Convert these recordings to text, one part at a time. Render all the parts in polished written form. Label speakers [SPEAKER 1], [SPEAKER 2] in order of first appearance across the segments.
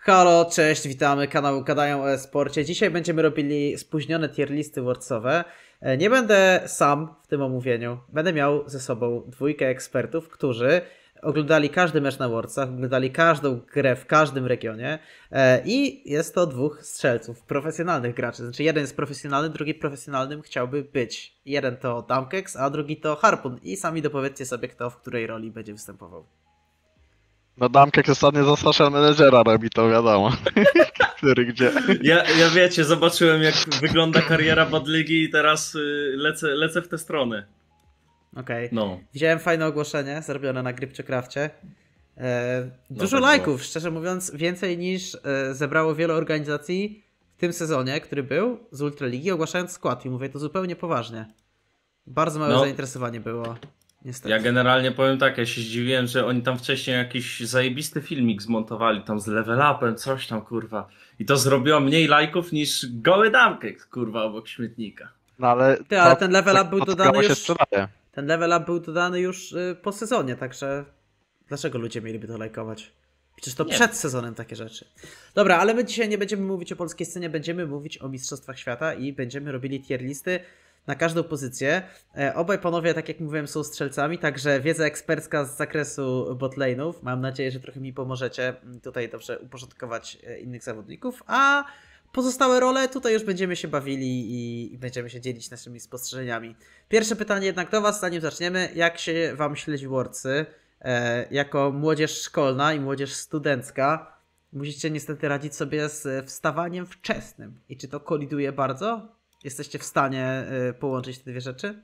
[SPEAKER 1] Halo, cześć, witamy, kanał Gadają o e-sporcie. Dzisiaj będziemy robili spóźnione tier listy Worldsowe. Nie będę sam w tym omówieniu. Będę miał ze sobą dwójkę ekspertów, którzy oglądali każdy mecz na Worldsach, oglądali każdą grę w każdym regionie i jest to dwóch strzelców, profesjonalnych graczy. Znaczy jeden jest profesjonalny, drugi profesjonalnym chciałby być. Jeden to Damkex, a drugi to Harpun i sami dopowiedzcie sobie, kto w której roli będzie występował.
[SPEAKER 2] No Damkek ostatnio za social managera robi, to wiadomo. Który gdzie.
[SPEAKER 3] Ja wiecie, zobaczyłem jak wygląda kariera Badligi i teraz lecę w tę stronę.
[SPEAKER 1] Okej.
[SPEAKER 3] No.
[SPEAKER 1] Widziałem fajne ogłoszenie zrobione na Gripciocrafcie. Dużo
[SPEAKER 3] tak
[SPEAKER 1] lajków, szczerze mówiąc, więcej niż zebrało wiele organizacji w tym sezonie, który był z Ultraligi, ogłaszając skład. I mówię to zupełnie poważnie. Bardzo małe zainteresowanie było, niestety.
[SPEAKER 3] Ja generalnie powiem tak, ja się zdziwiłem, że oni tam wcześniej jakiś zajebisty filmik zmontowali, tam z level upem, coś tam kurwa. I to zrobiło mniej lajków niż goły Damkek, kurwa, obok śmietnika.
[SPEAKER 2] No ale,
[SPEAKER 1] ale ten level up był dodany już.
[SPEAKER 2] Sprzedaje.
[SPEAKER 1] Ten level up był dodany już po sezonie, także dlaczego ludzie mieliby to lajkować? Przecież to przed sezonem takie rzeczy. Dobra, ale my dzisiaj nie będziemy mówić o polskiej scenie, będziemy mówić o Mistrzostwach Świata i będziemy robili tier listy na każdą pozycję. Obaj panowie, tak jak mówiłem, są strzelcami, także wiedza ekspercka z zakresu botlane'ów. Mam nadzieję, że trochę mi pomożecie tutaj dobrze uporządkować innych zawodników, a pozostałe role tutaj już będziemy się bawili i będziemy się dzielić naszymi spostrzeżeniami. Pierwsze pytanie jednak do was, zanim zaczniemy. Jak się wam śledzi Worldsy? Jako młodzież szkolna i młodzież studencka musicie niestety radzić sobie z wstawaniem wczesnym. I czy to koliduje bardzo? Jesteście w stanie połączyć te dwie rzeczy?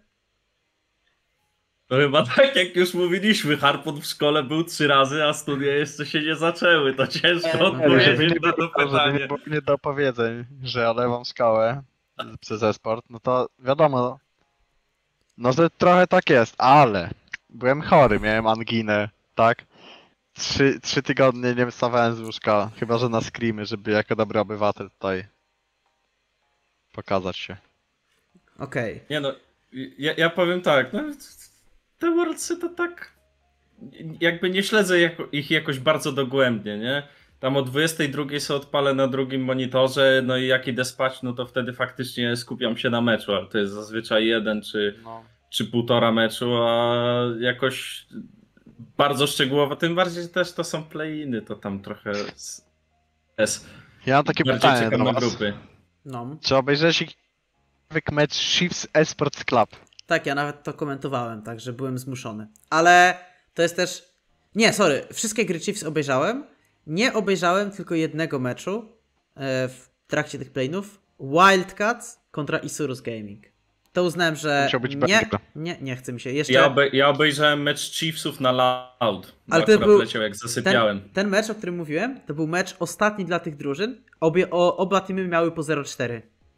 [SPEAKER 3] To chyba tak jak już mówiliśmy, Harpun w szkole był 3 razy, a studia jeszcze się nie zaczęły. To ciężko odpowiedzieć na to pytanie.
[SPEAKER 2] Nie do powiedzeń, że ja lewam skałę przez e-sport, no to wiadomo, no że trochę tak jest, ale byłem chory, miałem anginę, tak? 3 tygodnie nie wstawałem z łóżka, chyba że na screamy, żeby jako dobry obywatel tutaj pokazać się.
[SPEAKER 1] Okej.
[SPEAKER 3] Nie no, ja powiem tak, no, te Worldsy to tak jakby nie śledzę ich jakoś bardzo dogłębnie, nie? Tam o 22 sobie odpalę na drugim monitorze, no i jak idę spać, no to wtedy faktycznie skupiam się na meczu, ale to jest zazwyczaj jeden czy półtora meczu, a jakoś bardzo szczegółowo, tym bardziej, że też to są play-iny, to tam trochę
[SPEAKER 2] Ja mam takie
[SPEAKER 3] bardziej
[SPEAKER 2] pytanie
[SPEAKER 3] czekam
[SPEAKER 2] do
[SPEAKER 3] na
[SPEAKER 2] was.
[SPEAKER 3] grupy.
[SPEAKER 1] No.
[SPEAKER 2] Czy obejrzałeś mecz Chiefs Esports Club?
[SPEAKER 1] Tak, ja nawet to komentowałem, także byłem zmuszony. Ale to jest też... Nie, sorry, wszystkie gry Chiefs obejrzałem. Nie obejrzałem tylko jednego meczu w trakcie tych playów. Wildcats kontra Isurus Gaming. To uznałem, że nie chce mi się. Jeszcze...
[SPEAKER 3] Ja obejrzałem mecz Chiefsów na Loud.
[SPEAKER 1] Ale to był
[SPEAKER 3] leciał jak zasypiałem.
[SPEAKER 1] Ten mecz, o którym mówiłem, to był mecz ostatni dla tych drużyn. Oba teamy miały po 0-4.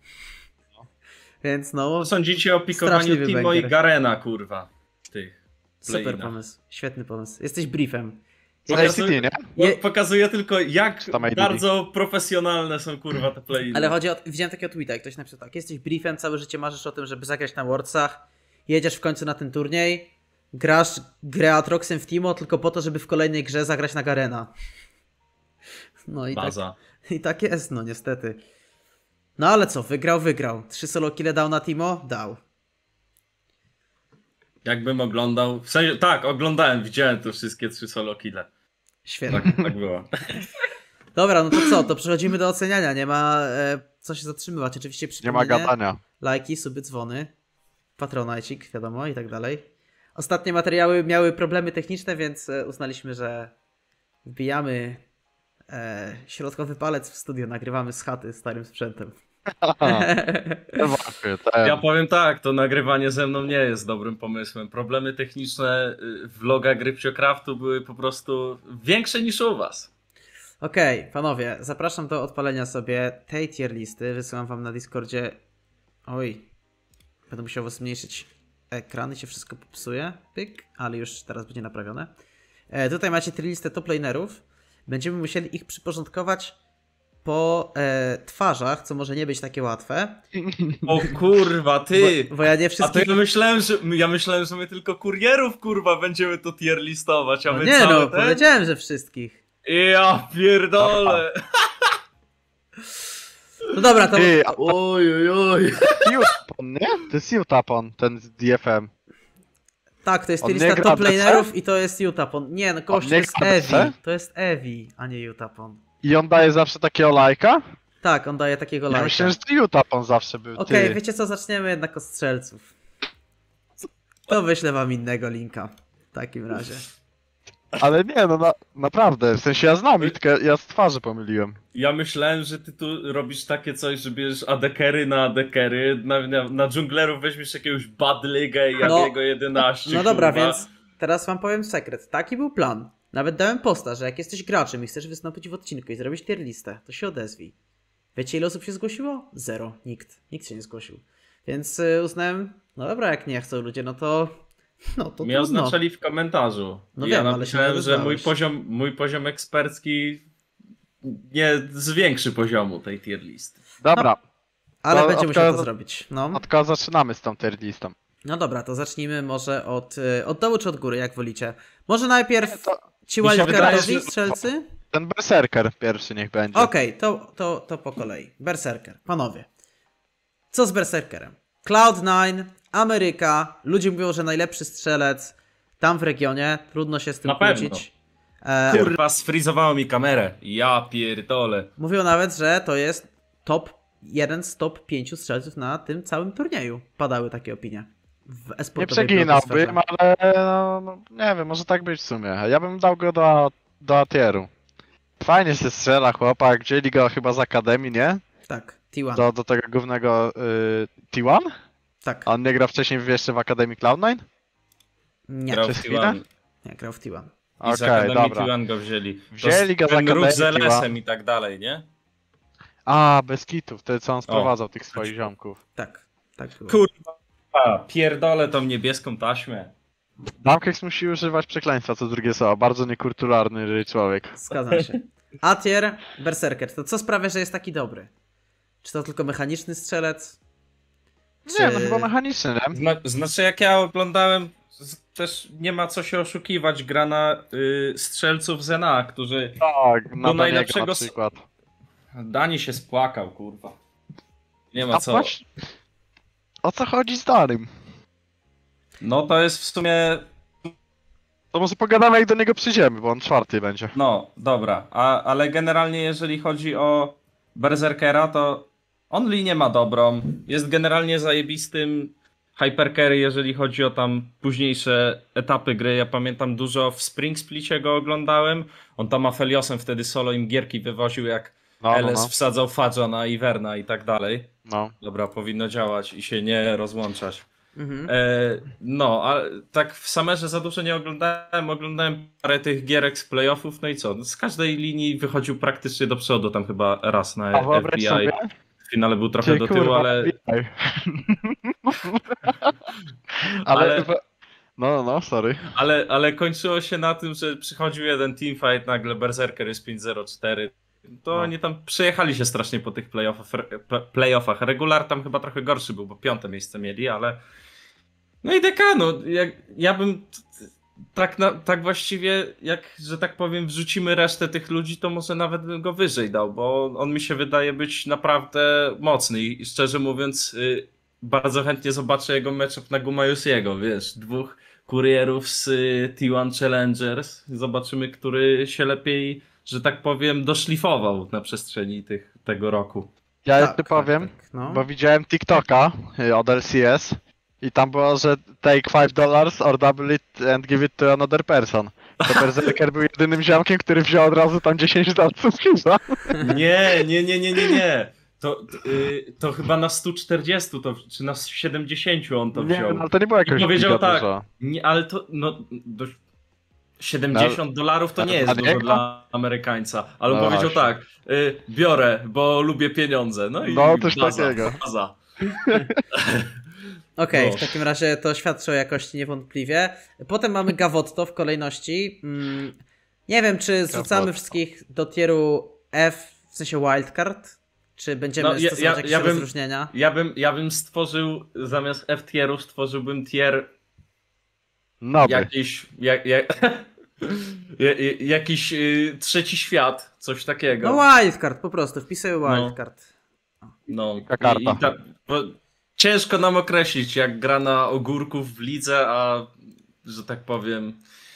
[SPEAKER 1] Więc no...
[SPEAKER 3] Co sądzicie o pikowaniu Timo i Garena, kurwa? Tych
[SPEAKER 1] super pomysł. Świetny pomysł. Jesteś briefem.
[SPEAKER 3] Pokazuje tylko, jak bardzo profesjonalne są, kurwa, te play-iny.
[SPEAKER 1] Ale chodzi o... Widziałem takiego tweeta, jak ktoś napisał tak. Jesteś briefem, całe życie marzysz o tym, żeby zagrać na Worldsach. Jedziesz w końcu na ten turniej. Grasz grę Atroxem w Timo tylko po to, żeby w kolejnej grze zagrać na Garena. No i
[SPEAKER 3] Baza.
[SPEAKER 1] I tak jest, no niestety. No ale co, wygrał. 3 solo kille dał na Timo? Dał.
[SPEAKER 3] Jakbym oglądał... W sensie, tak, oglądałem, widziałem te wszystkie 3 solo kille.
[SPEAKER 1] Świetnie.
[SPEAKER 3] Tak było.
[SPEAKER 1] Dobra, no to co? To przechodzimy do oceniania. Nie ma co się zatrzymywać. Oczywiście przypomnę.
[SPEAKER 2] Nie ma gadania.
[SPEAKER 1] Lajki, suby, dzwony. Patronajcik, wiadomo, i tak dalej. Ostatnie materiały miały problemy techniczne, więc uznaliśmy, że wbijamy środkowy palec w studio. Nagrywamy z chaty starym sprzętem.
[SPEAKER 3] Ja powiem tak, to nagrywanie ze mną nie jest dobrym pomysłem. Problemy techniczne vloga Gripciocraftu były po prostu większe niż u was.
[SPEAKER 1] Okej, panowie, zapraszam do odpalenia sobie tej tier listy. Wysyłam wam na Discordzie. Oj, będę musiał zmniejszyć ekran i się wszystko popsuje. Pyk, ale już teraz będzie naprawione. Tutaj macie tier listę top lanerów. Będziemy musieli ich przyporządkować po twarzach, co może nie być takie łatwe.
[SPEAKER 3] O kurwa, ty!
[SPEAKER 1] Bo ja nie wszystkich...
[SPEAKER 3] A to ja myślałem, że my tylko kurierów, kurwa, będziemy to tier listować, a
[SPEAKER 1] no
[SPEAKER 3] my
[SPEAKER 1] nie,
[SPEAKER 3] całe
[SPEAKER 1] no, powiedziałem, że wszystkich.
[SPEAKER 3] Ja pierdolę!
[SPEAKER 1] No dobra, to...
[SPEAKER 2] Ty,
[SPEAKER 3] Oj, oj, oj.
[SPEAKER 2] Utapon, nie? To jest Utapon, ten z DFM.
[SPEAKER 1] Tak, to jest
[SPEAKER 2] On nie
[SPEAKER 1] lista
[SPEAKER 2] gra
[SPEAKER 1] top
[SPEAKER 2] DC?
[SPEAKER 1] lanerów i to jest Utapon. Nie, no gość,
[SPEAKER 2] On
[SPEAKER 1] to
[SPEAKER 2] nie
[SPEAKER 1] jest
[SPEAKER 2] gra DC?
[SPEAKER 1] Evi. To jest Evi, a nie Utapon.
[SPEAKER 2] I on daje zawsze takiego lajka?
[SPEAKER 1] Tak, on daje takiego
[SPEAKER 2] Ja
[SPEAKER 1] lajka.
[SPEAKER 2] myślałem, że to Utapon zawsze był,
[SPEAKER 1] Okej,
[SPEAKER 2] ty.
[SPEAKER 1] wiecie co, zaczniemy jednak od strzelców. To wyślę wam innego linka. W takim razie.
[SPEAKER 2] Ale nie, no naprawdę, w sensie ja znam, tylko ja z twarzy pomyliłem.
[SPEAKER 3] Ja myślałem, że ty tu robisz takie coś, że bierzesz adekery na adekery, na dżunglerów weźmiesz jakiegoś Bad Ligę i
[SPEAKER 1] No,
[SPEAKER 3] jego 11.
[SPEAKER 1] No dobra,
[SPEAKER 3] kurwa.
[SPEAKER 1] więc teraz wam powiem sekret. Taki był plan. Nawet dałem posta, że jak jesteś graczem i chcesz wystąpić w odcinku i zrobić tier listę, to się odezwij. Wiecie ile osób się zgłosiło? 0. Nikt. Nikt się nie zgłosił. Więc uznałem, no dobra, jak nie chcą ludzie, no to
[SPEAKER 3] Mnie
[SPEAKER 1] trudno.
[SPEAKER 3] oznaczali w komentarzu.
[SPEAKER 1] No
[SPEAKER 3] I ja
[SPEAKER 1] wiem, ale się
[SPEAKER 3] napisałem,
[SPEAKER 1] nie
[SPEAKER 3] że
[SPEAKER 1] odezwałeś.
[SPEAKER 3] mój poziom ekspercki nie zwiększy poziomu tej tier listy.
[SPEAKER 2] Dobra,
[SPEAKER 1] Ale
[SPEAKER 2] To
[SPEAKER 1] będzie musiał to
[SPEAKER 2] odkaz-
[SPEAKER 1] zrobić. No.
[SPEAKER 2] od kogo zaczynamy z tą tier listą?
[SPEAKER 1] No dobra, to zacznijmy może od dołu czy od góry, jak wolicie. Może najpierw
[SPEAKER 2] to-
[SPEAKER 1] ci
[SPEAKER 3] mi się
[SPEAKER 1] wildcardowi
[SPEAKER 3] wydaje, że-
[SPEAKER 1] strzelcy?
[SPEAKER 2] Ten Berserker pierwszy niech będzie.
[SPEAKER 1] Okej, to po kolei. Berserker. Panowie. Co z Berserkerem? Cloud9, Ameryka, ludzie mówią, że najlepszy strzelec tam w regionie, trudno się z tym
[SPEAKER 3] Na pewno.
[SPEAKER 1] kłócić.
[SPEAKER 3] Kurwa, sfrizowało mi kamerę. Ja pierdolę.
[SPEAKER 1] Mówią nawet, że to jest jeden z top 5 strzelców na tym całym turnieju. Padały takie opinie. W
[SPEAKER 2] Nie
[SPEAKER 1] esportowej
[SPEAKER 2] przeginałbym,
[SPEAKER 1] blogosferze.
[SPEAKER 2] ale no, nie wiem, może tak być w sumie. Ja bym dał go do Atieru. Fajnie się strzela chłopak, wzięli go chyba z Akademii, nie?
[SPEAKER 1] Tak, T1.
[SPEAKER 2] Do tego głównego T1?
[SPEAKER 1] Tak,
[SPEAKER 2] A on nie gra wcześniej jeszcze w Akademii Cloud9?
[SPEAKER 1] nie,
[SPEAKER 3] Grał
[SPEAKER 2] przez
[SPEAKER 3] w
[SPEAKER 2] chwilę?
[SPEAKER 3] T1.
[SPEAKER 1] nie, grał w T1.
[SPEAKER 3] I z
[SPEAKER 2] Okej,
[SPEAKER 3] Akademii
[SPEAKER 2] dobra.
[SPEAKER 3] T1 go wzięli.
[SPEAKER 2] Wzięli go z
[SPEAKER 3] ten ruch z
[SPEAKER 2] Akademii
[SPEAKER 3] LS-em i tak dalej, nie?
[SPEAKER 2] A, bez kitów, wtedy co on sprowadzał tych swoich ziomków.
[SPEAKER 1] Tak, tak było.
[SPEAKER 3] Kurwa, pierdolę tą niebieską taśmę.
[SPEAKER 2] Damkex musi używać przekleństwa co drugie słowo, bardzo niekulturalny człowiek.
[SPEAKER 1] Zgadzam się. Atier, Berserker. To co sprawia, że jest taki dobry? Czy to tylko mechaniczny strzelec?
[SPEAKER 2] Nie, no chyba mechaniczny, nie?
[SPEAKER 3] Znaczy jak ja oglądałem, też nie ma co się oszukiwać, gra na strzelców Zena, którzy...
[SPEAKER 2] Tak, na Daniego
[SPEAKER 3] najlepszego
[SPEAKER 2] na przykład.
[SPEAKER 3] Dani się spłakał, kurwa. Nie ma
[SPEAKER 2] A
[SPEAKER 3] co.
[SPEAKER 2] właśnie, o co chodzi z Danym?
[SPEAKER 3] No to jest w sumie...
[SPEAKER 2] To może pogadamy jak do niego przyjdziemy, bo on czwarty będzie.
[SPEAKER 3] No, dobra. Ale generalnie jeżeli chodzi o Berserkera, to on linię ma dobrą. Jest generalnie zajebistym hypercarry, jeżeli chodzi o tam późniejsze etapy gry. Ja pamiętam dużo w Spring Splicie go oglądałem. On tam Apheliosem wtedy solo im gierki wywoził, jak
[SPEAKER 2] No,
[SPEAKER 3] LS wsadzał Fadża na Iverna i tak dalej.
[SPEAKER 2] no.
[SPEAKER 3] Dobra, powinno działać i się nie rozłączać.
[SPEAKER 1] Mhm.
[SPEAKER 3] No, a tak w Summerze za dużo nie oglądałem parę tych gierek z playoffów, no i co? Z każdej linii wychodził praktycznie do przodu, tam chyba raz na
[SPEAKER 2] A wyobraź
[SPEAKER 3] FBI.
[SPEAKER 2] sobie,
[SPEAKER 3] W finale był trochę
[SPEAKER 2] Ty,
[SPEAKER 3] do tyłu,
[SPEAKER 2] kurwa,
[SPEAKER 3] ale...
[SPEAKER 2] FBI.
[SPEAKER 3] Ale-
[SPEAKER 2] No, sorry.
[SPEAKER 3] Ale kończyło się na tym, że przychodził jeden teamfight, nagle Berserker jest 5-0-4. To
[SPEAKER 2] No.
[SPEAKER 3] oni tam przejechali się strasznie po tych playoffach. Regular tam chyba trochę gorszy był, bo 5. miejsce mieli, ale... No i DK, no, ja bym tak właściwie, że tak powiem, wrzucimy resztę tych ludzi, to może nawet bym go wyżej dał, bo on mi się wydaje być naprawdę mocny i szczerze mówiąc bardzo chętnie zobaczę jego matchup na Gumajusiego, wiesz, 2 kurierów z T1 Challengers. Zobaczymy, który się lepiej, że tak powiem, doszlifował na przestrzeni tego roku.
[SPEAKER 2] Ja
[SPEAKER 1] Tak,
[SPEAKER 2] jeszcze powiem,
[SPEAKER 1] no.
[SPEAKER 2] bo widziałem TikToka od LCS i tam było, że take $5 or double it and give it to another person. To Berserker był jedynym ziomkiem, który wziął od razu tam 10 dolców chyba.
[SPEAKER 3] Nie. To chyba na 140 czy na 70 on to
[SPEAKER 2] Nie,
[SPEAKER 3] wziął.
[SPEAKER 2] no, ale to nie było jakoś
[SPEAKER 3] I powiedział
[SPEAKER 2] giga
[SPEAKER 3] tak,
[SPEAKER 2] dużo.
[SPEAKER 3] nie, ale to no, $70 to nie jest
[SPEAKER 2] dla
[SPEAKER 3] dużo
[SPEAKER 2] niego?
[SPEAKER 3] dla Amerykańca. Ale
[SPEAKER 2] No
[SPEAKER 3] powiedział
[SPEAKER 2] właśnie.
[SPEAKER 3] tak, biorę, bo lubię pieniądze. No i
[SPEAKER 2] No, coś
[SPEAKER 3] baza,
[SPEAKER 2] takiego.
[SPEAKER 3] baza.
[SPEAKER 1] Okej,
[SPEAKER 3] No.
[SPEAKER 1] w takim razie to świadczy o jakości niewątpliwie. Potem mamy Gawotto w kolejności. Nie wiem, czy zrzucamy
[SPEAKER 2] Gawotto.
[SPEAKER 1] wszystkich do tieru F, w sensie wildcard, czy będziemy
[SPEAKER 3] No,
[SPEAKER 1] stosować jakieś rozróżnienia?
[SPEAKER 3] Ja bym stworzył, zamiast F-tierów stworzyłbym tier
[SPEAKER 2] Noby.
[SPEAKER 3] jakiś... Jakiś trzeci świat, coś takiego.
[SPEAKER 1] No wildcard po prostu, wpisuję wildcard.
[SPEAKER 3] No.
[SPEAKER 2] Karta.
[SPEAKER 3] Bo ciężko nam określić, jak gra na ogórków w lidze, a że tak powiem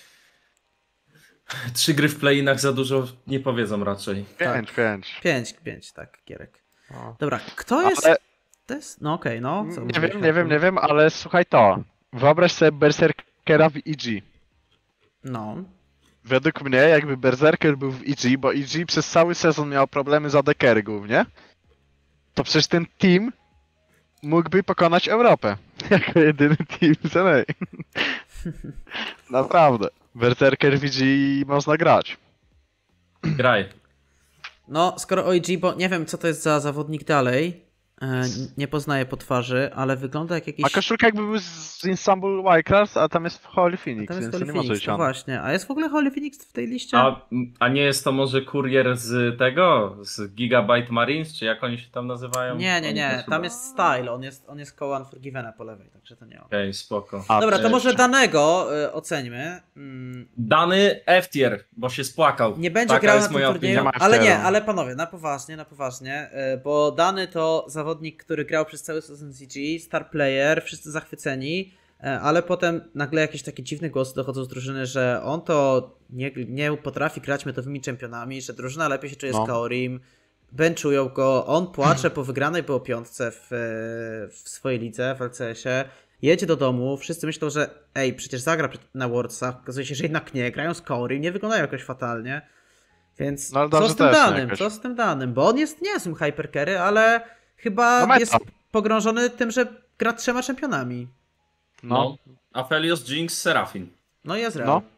[SPEAKER 3] 3 gry w play-inach za dużo nie powiedzą raczej.
[SPEAKER 2] 5.
[SPEAKER 1] 5, tak, Gierek.
[SPEAKER 2] No.
[SPEAKER 1] Dobra, kto jest...
[SPEAKER 2] Ale
[SPEAKER 1] To jest... No okej, no. Co
[SPEAKER 2] nie wiem, ale słuchaj to. Wyobraź sobie Berserkera w EG.
[SPEAKER 1] No.
[SPEAKER 2] Według mnie jakby Berserker był w EG, bo EG przez cały sezon miał problemy z AD-carry głównie, to przecież ten team mógłby pokonać Europę. Jako jedyny team z NA. Naprawdę. Berserker w EG można grać.
[SPEAKER 3] Graj.
[SPEAKER 1] No, skoro OG, bo nie wiem, co to jest za zawodnik dalej. Nie poznaję po twarzy, ale wygląda jak jakiś...
[SPEAKER 2] A koszulka jakby był z Ensemble Wildcards, a tam jest Holy Phoenix,
[SPEAKER 1] Tam jest
[SPEAKER 2] więc to
[SPEAKER 1] Holy
[SPEAKER 2] nie może
[SPEAKER 1] Phoenix,
[SPEAKER 2] być
[SPEAKER 1] to
[SPEAKER 2] on.
[SPEAKER 1] właśnie. A jest w ogóle Holy Phoenix w tej liście?
[SPEAKER 3] A nie jest to może kurier z tego? Z Gigabyte Marines? Czy jak oni się tam nazywają?
[SPEAKER 1] Nie.
[SPEAKER 3] Oni też
[SPEAKER 1] Tam
[SPEAKER 3] chyba-
[SPEAKER 1] jest Style. On jest koło Unforgivena po lewej, także to nie on.
[SPEAKER 3] Okej, spoko.
[SPEAKER 2] A,
[SPEAKER 1] Dobra, to
[SPEAKER 2] jeszcze.
[SPEAKER 1] może danego oceńmy.
[SPEAKER 3] Dany F-tier, bo się spłakał.
[SPEAKER 1] Nie będzie
[SPEAKER 3] Taka
[SPEAKER 1] grał na
[SPEAKER 3] jest
[SPEAKER 1] tym
[SPEAKER 3] moja
[SPEAKER 1] turnieju,
[SPEAKER 3] opinia.
[SPEAKER 1] ale nie,
[SPEAKER 2] Masteru.
[SPEAKER 1] ale panowie, na poważnie, bo Dany to zawodnik, który grał przez cały sezon CG, star player, wszyscy zachwyceni, ale potem nagle jakieś takie dziwne głosy dochodzą z drużyny, że on to nie potrafi grać metowymi czempionami, że drużyna lepiej się czuje z Kaorim, benchują go, on płacze po wygranej było piątce w swojej lidze, w LCS-ie, jedzie do domu, wszyscy myślą, że przecież zagra na Worldsach, okazuje się, że jednak nie, grają z Kaorim, nie wyglądają jakoś fatalnie. Więc
[SPEAKER 2] No, ale
[SPEAKER 1] co
[SPEAKER 2] dobrze
[SPEAKER 1] z tym
[SPEAKER 2] też
[SPEAKER 1] danym?
[SPEAKER 2] jakoś.
[SPEAKER 1] Co z tym danym? Bo on nie jest tym hypercarry, ale chyba
[SPEAKER 2] No meta.
[SPEAKER 1] jest pogrążony tym, że gra 3 czempionami.
[SPEAKER 2] No.
[SPEAKER 3] Aphelios, Jinx, Serafin.
[SPEAKER 1] No i Ezreal.
[SPEAKER 2] No.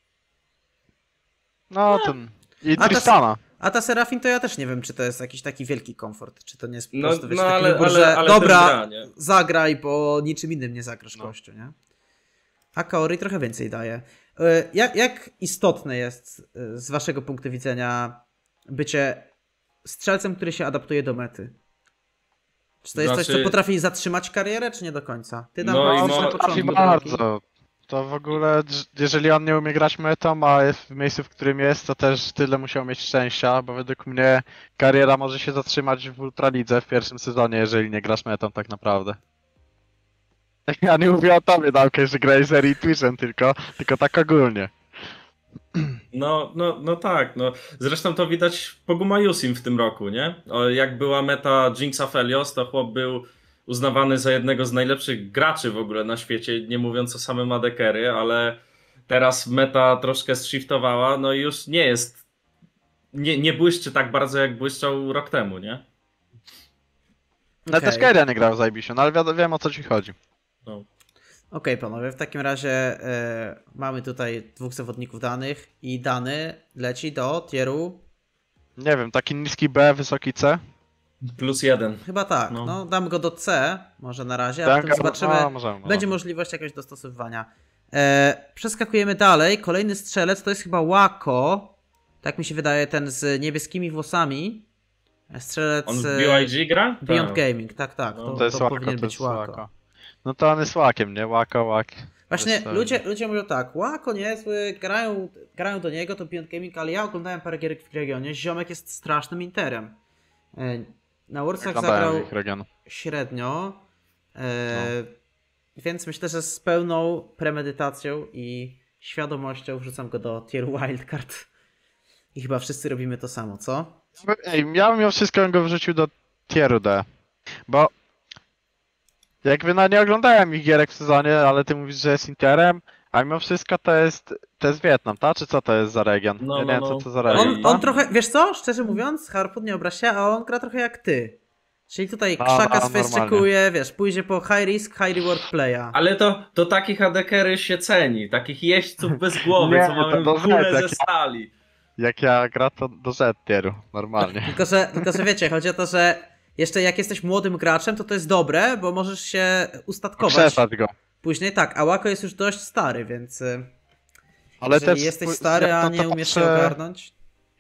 [SPEAKER 2] No ten. I
[SPEAKER 1] A ta-
[SPEAKER 2] Tristana.
[SPEAKER 1] A ta Serafin to ja też nie wiem, czy to jest jakiś taki wielki komfort, czy to nie jest po
[SPEAKER 3] No,
[SPEAKER 1] prostu wiesz,
[SPEAKER 3] no,
[SPEAKER 1] taki
[SPEAKER 3] ale-
[SPEAKER 1] wybór,
[SPEAKER 3] ale-
[SPEAKER 1] że
[SPEAKER 3] ale
[SPEAKER 1] dobra,
[SPEAKER 3] też gra, nie?
[SPEAKER 1] zagraj, bo niczym innym nie zagrasz
[SPEAKER 3] No.
[SPEAKER 1] gościu, nie? A Kaori trochę więcej daje. Jak istotne jest z waszego punktu widzenia bycie strzelcem, który się adaptuje do mety? Czy to jest coś, co
[SPEAKER 3] Znaczy-
[SPEAKER 1] potrafi zatrzymać karierę, czy nie do końca? Ty tam
[SPEAKER 3] No i
[SPEAKER 1] jesteś
[SPEAKER 3] mo-
[SPEAKER 1] na
[SPEAKER 2] I
[SPEAKER 1] początku drogi.
[SPEAKER 2] bardzo. To w ogóle, jeżeli on nie umie grać metą, a jest w miejscu, w którym jest, to też tyle musiał mieć szczęścia, bo według mnie kariera może się zatrzymać w Ultralidze w pierwszym sezonie, jeżeli nie grasz metą tak naprawdę. Ja nie mówię o tobie, Dałkę, że grałeś z Eri Twitchem tylko tak ogólnie.
[SPEAKER 3] No tak, no. Zresztą to widać po Gumajusim w tym roku, nie? Jak była meta Jinx Aphelios, to chłop był uznawany za jednego z najlepszych graczy w ogóle na świecie, nie mówiąc o samym AD-carry, ale teraz meta troszkę zshiftowała, no i już nie jest, nie błyszczy tak bardzo jak błyszczał rok temu, nie?
[SPEAKER 2] No
[SPEAKER 1] Okej.
[SPEAKER 2] też Keria nie grał z Ibiszu, no ale wiem o co ci chodzi.
[SPEAKER 3] No.
[SPEAKER 1] Okej, panowie, w takim razie mamy tutaj 2 zawodników danych i dany leci do tieru.
[SPEAKER 2] Nie wiem, taki niski B, wysoki C.
[SPEAKER 3] +1.
[SPEAKER 1] Chyba tak,
[SPEAKER 3] No.
[SPEAKER 1] no dam go do C może na razie, a potem zobaczymy,
[SPEAKER 2] No, możemy.
[SPEAKER 1] będzie możliwość jakiegoś dostosowywania. Przeskakujemy dalej, kolejny strzelec to jest chyba Łako, tak mi się wydaje, ten z niebieskimi włosami. Strzelec
[SPEAKER 3] On w BYG gra?
[SPEAKER 1] Beyond
[SPEAKER 3] Tak.
[SPEAKER 1] Gaming, tak,
[SPEAKER 3] No,
[SPEAKER 2] To jest
[SPEAKER 1] to
[SPEAKER 2] Łako,
[SPEAKER 1] powinien
[SPEAKER 2] to
[SPEAKER 1] być
[SPEAKER 2] jest
[SPEAKER 1] Łako.
[SPEAKER 2] Łako. No to on jest Łakiem, nie? Łak.
[SPEAKER 1] Właśnie
[SPEAKER 2] Jest,
[SPEAKER 1] ludzie mówią tak, Łako niezły, grają do niego, to Beyond Gaming, ale ja oglądałem parę gierek w regionie, ziomek jest strasznym interem. Na Worldsach zagrał
[SPEAKER 2] ich regionu.
[SPEAKER 1] średnio, więc myślę, że z pełną premedytacją i świadomością wrzucam go do tieru wildcard. I chyba wszyscy robimy to samo, co?
[SPEAKER 2] Ej, ja bym mimo wszystko go wrzucił do tieru D. Bo jakby no nie oglądałem ich gierek w sezonie, ale ty mówisz, że jest Interem, a mimo wszystko to jest Wietnam, tak? Czy co to jest za region?
[SPEAKER 3] No,
[SPEAKER 2] ja nie
[SPEAKER 3] no,
[SPEAKER 2] wiem
[SPEAKER 3] no.
[SPEAKER 2] co to za region.
[SPEAKER 1] On trochę, wiesz co, szczerze mówiąc, Harpun nie obraź się, a on gra trochę jak ty. Czyli tutaj
[SPEAKER 2] A,
[SPEAKER 1] krzaka
[SPEAKER 2] normalnie.
[SPEAKER 1] sfejczykuje, wiesz, pójdzie po high risk, high reward playa.
[SPEAKER 3] Ale to takich AD-carry się ceni, takich jeźdźców bez głowy,
[SPEAKER 2] Nie,
[SPEAKER 3] co mają
[SPEAKER 2] to
[SPEAKER 3] kulę
[SPEAKER 2] jak
[SPEAKER 3] ze
[SPEAKER 2] ja-
[SPEAKER 3] stali.
[SPEAKER 2] Jak ja gra to do Z tieru, normalnie.
[SPEAKER 1] Tylko, że wiecie, chodzi o to, że jeszcze jak jesteś młodym graczem, to jest dobre, bo możesz się ustatkować.
[SPEAKER 2] Krzesać go.
[SPEAKER 1] Później tak, a Łako jest już dość stary, więc
[SPEAKER 2] Ale
[SPEAKER 1] jeżeli
[SPEAKER 2] też
[SPEAKER 1] jesteś stary,
[SPEAKER 2] jak
[SPEAKER 1] a
[SPEAKER 2] to
[SPEAKER 1] nie umiesz się
[SPEAKER 2] patrzę-
[SPEAKER 1] ogarnąć.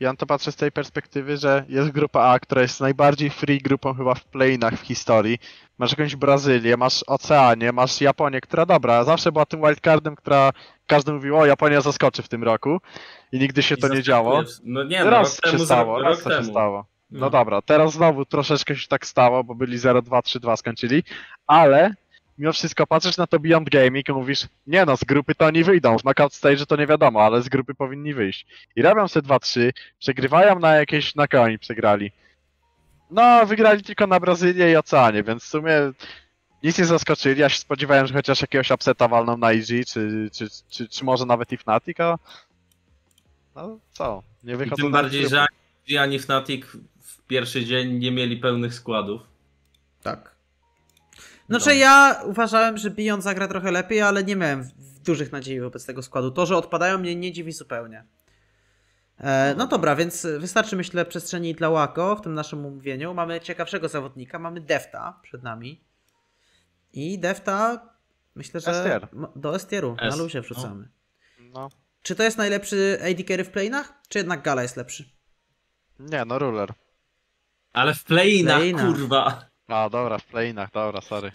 [SPEAKER 2] ja na to patrzę z tej perspektywy, że jest grupa A, która jest najbardziej free grupą chyba w play-inach w historii. Masz jakąś Brazylię, masz Oceanię, masz Japonię, która dobra, zawsze była tym wildcardem, która każdy mówił, o Japonia zaskoczy w tym roku i nigdy się
[SPEAKER 3] I
[SPEAKER 2] to nie
[SPEAKER 3] zaskakuje
[SPEAKER 2] działo.
[SPEAKER 3] No nie, no,
[SPEAKER 2] Raz
[SPEAKER 3] rok
[SPEAKER 2] się
[SPEAKER 3] temu,
[SPEAKER 2] stało,
[SPEAKER 3] rok
[SPEAKER 2] raz to się
[SPEAKER 3] temu.
[SPEAKER 2] stało. No
[SPEAKER 3] No.
[SPEAKER 2] dobra, teraz znowu troszeczkę się tak stało, bo byli 0-2, 3-2 skończyli, ale mimo wszystko patrzysz na to Beyond Gaming i mówisz, nie no, z grupy to oni wyjdą, w knockout stage to nie wiadomo, ale z grupy powinni wyjść. I robią se 2-3, przegrywają na koni przegrali. No, wygrali tylko na Brazylię i Oceanie, więc w sumie nic nie zaskoczyli, ja się spodziewałem, że chociaż jakiegoś upseta walną na EG, czy może nawet i Fnatic, a... No co, nie
[SPEAKER 3] I
[SPEAKER 2] wychodzą
[SPEAKER 3] tym
[SPEAKER 2] na
[SPEAKER 3] bardziej,
[SPEAKER 2] grupy.
[SPEAKER 3] że ani Fnatic w pierwszy dzień nie mieli pełnych składów.
[SPEAKER 1] Tak. Znaczy ja uważałem, że Beyond zagra trochę lepiej, ale nie miałem dużych nadziei wobec tego składu. To, że odpadają, mnie nie dziwi zupełnie. No dobra, więc wystarczy myślę przestrzeni dla Łako w tym naszym umówieniu. Mamy ciekawszego zawodnika, mamy Defta przed nami. I Defta myślę, że
[SPEAKER 2] STR.
[SPEAKER 1] do STR-u na
[SPEAKER 3] S.
[SPEAKER 1] luzie wrzucamy.
[SPEAKER 2] No,
[SPEAKER 1] Czy to jest najlepszy AD carry w play'nach? Czy jednak Gala jest lepszy?
[SPEAKER 2] nie no, ruler.
[SPEAKER 3] Ale w play-inach,
[SPEAKER 1] Play-inach.
[SPEAKER 3] kurwa.
[SPEAKER 2] A dobra, w play-inach, dobra, sorry.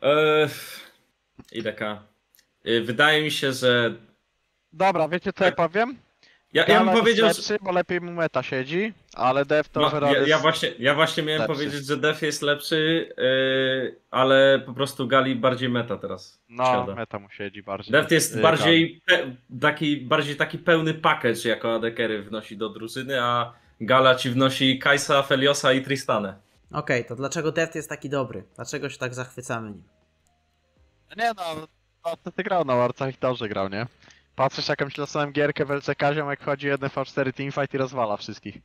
[SPEAKER 3] IDK. Wydaje mi się, że...
[SPEAKER 2] Dobra, wiecie co ja powiem?
[SPEAKER 3] Ja
[SPEAKER 2] Gala
[SPEAKER 3] bym powiedział,
[SPEAKER 2] jest lepszy, bo lepiej mu meta siedzi, ale Dev to overall jest...
[SPEAKER 3] ja właśnie miałem
[SPEAKER 2] lepszy.
[SPEAKER 3] powiedzieć, że Def jest lepszy, ale po prostu Gali bardziej meta teraz
[SPEAKER 2] No,
[SPEAKER 3] siada.
[SPEAKER 2] meta mu siedzi bardziej.
[SPEAKER 3] Def jest
[SPEAKER 2] Gala.
[SPEAKER 3] bardziej taki pełny package jako AD carry wnosi do drużyny, a Gala ci wnosi Kajsa, Feliosa i Tristanę.
[SPEAKER 1] Okej, to dlaczego Deft jest taki dobry? Dlaczego się tak zachwycamy nim?
[SPEAKER 2] Nie no, to ty grał na Warcach i dobrze grał, nie? Patrzysz jakąś losową gierkę w LCK, ziomek wchodzi 1v4 teamfight i rozwala wszystkich.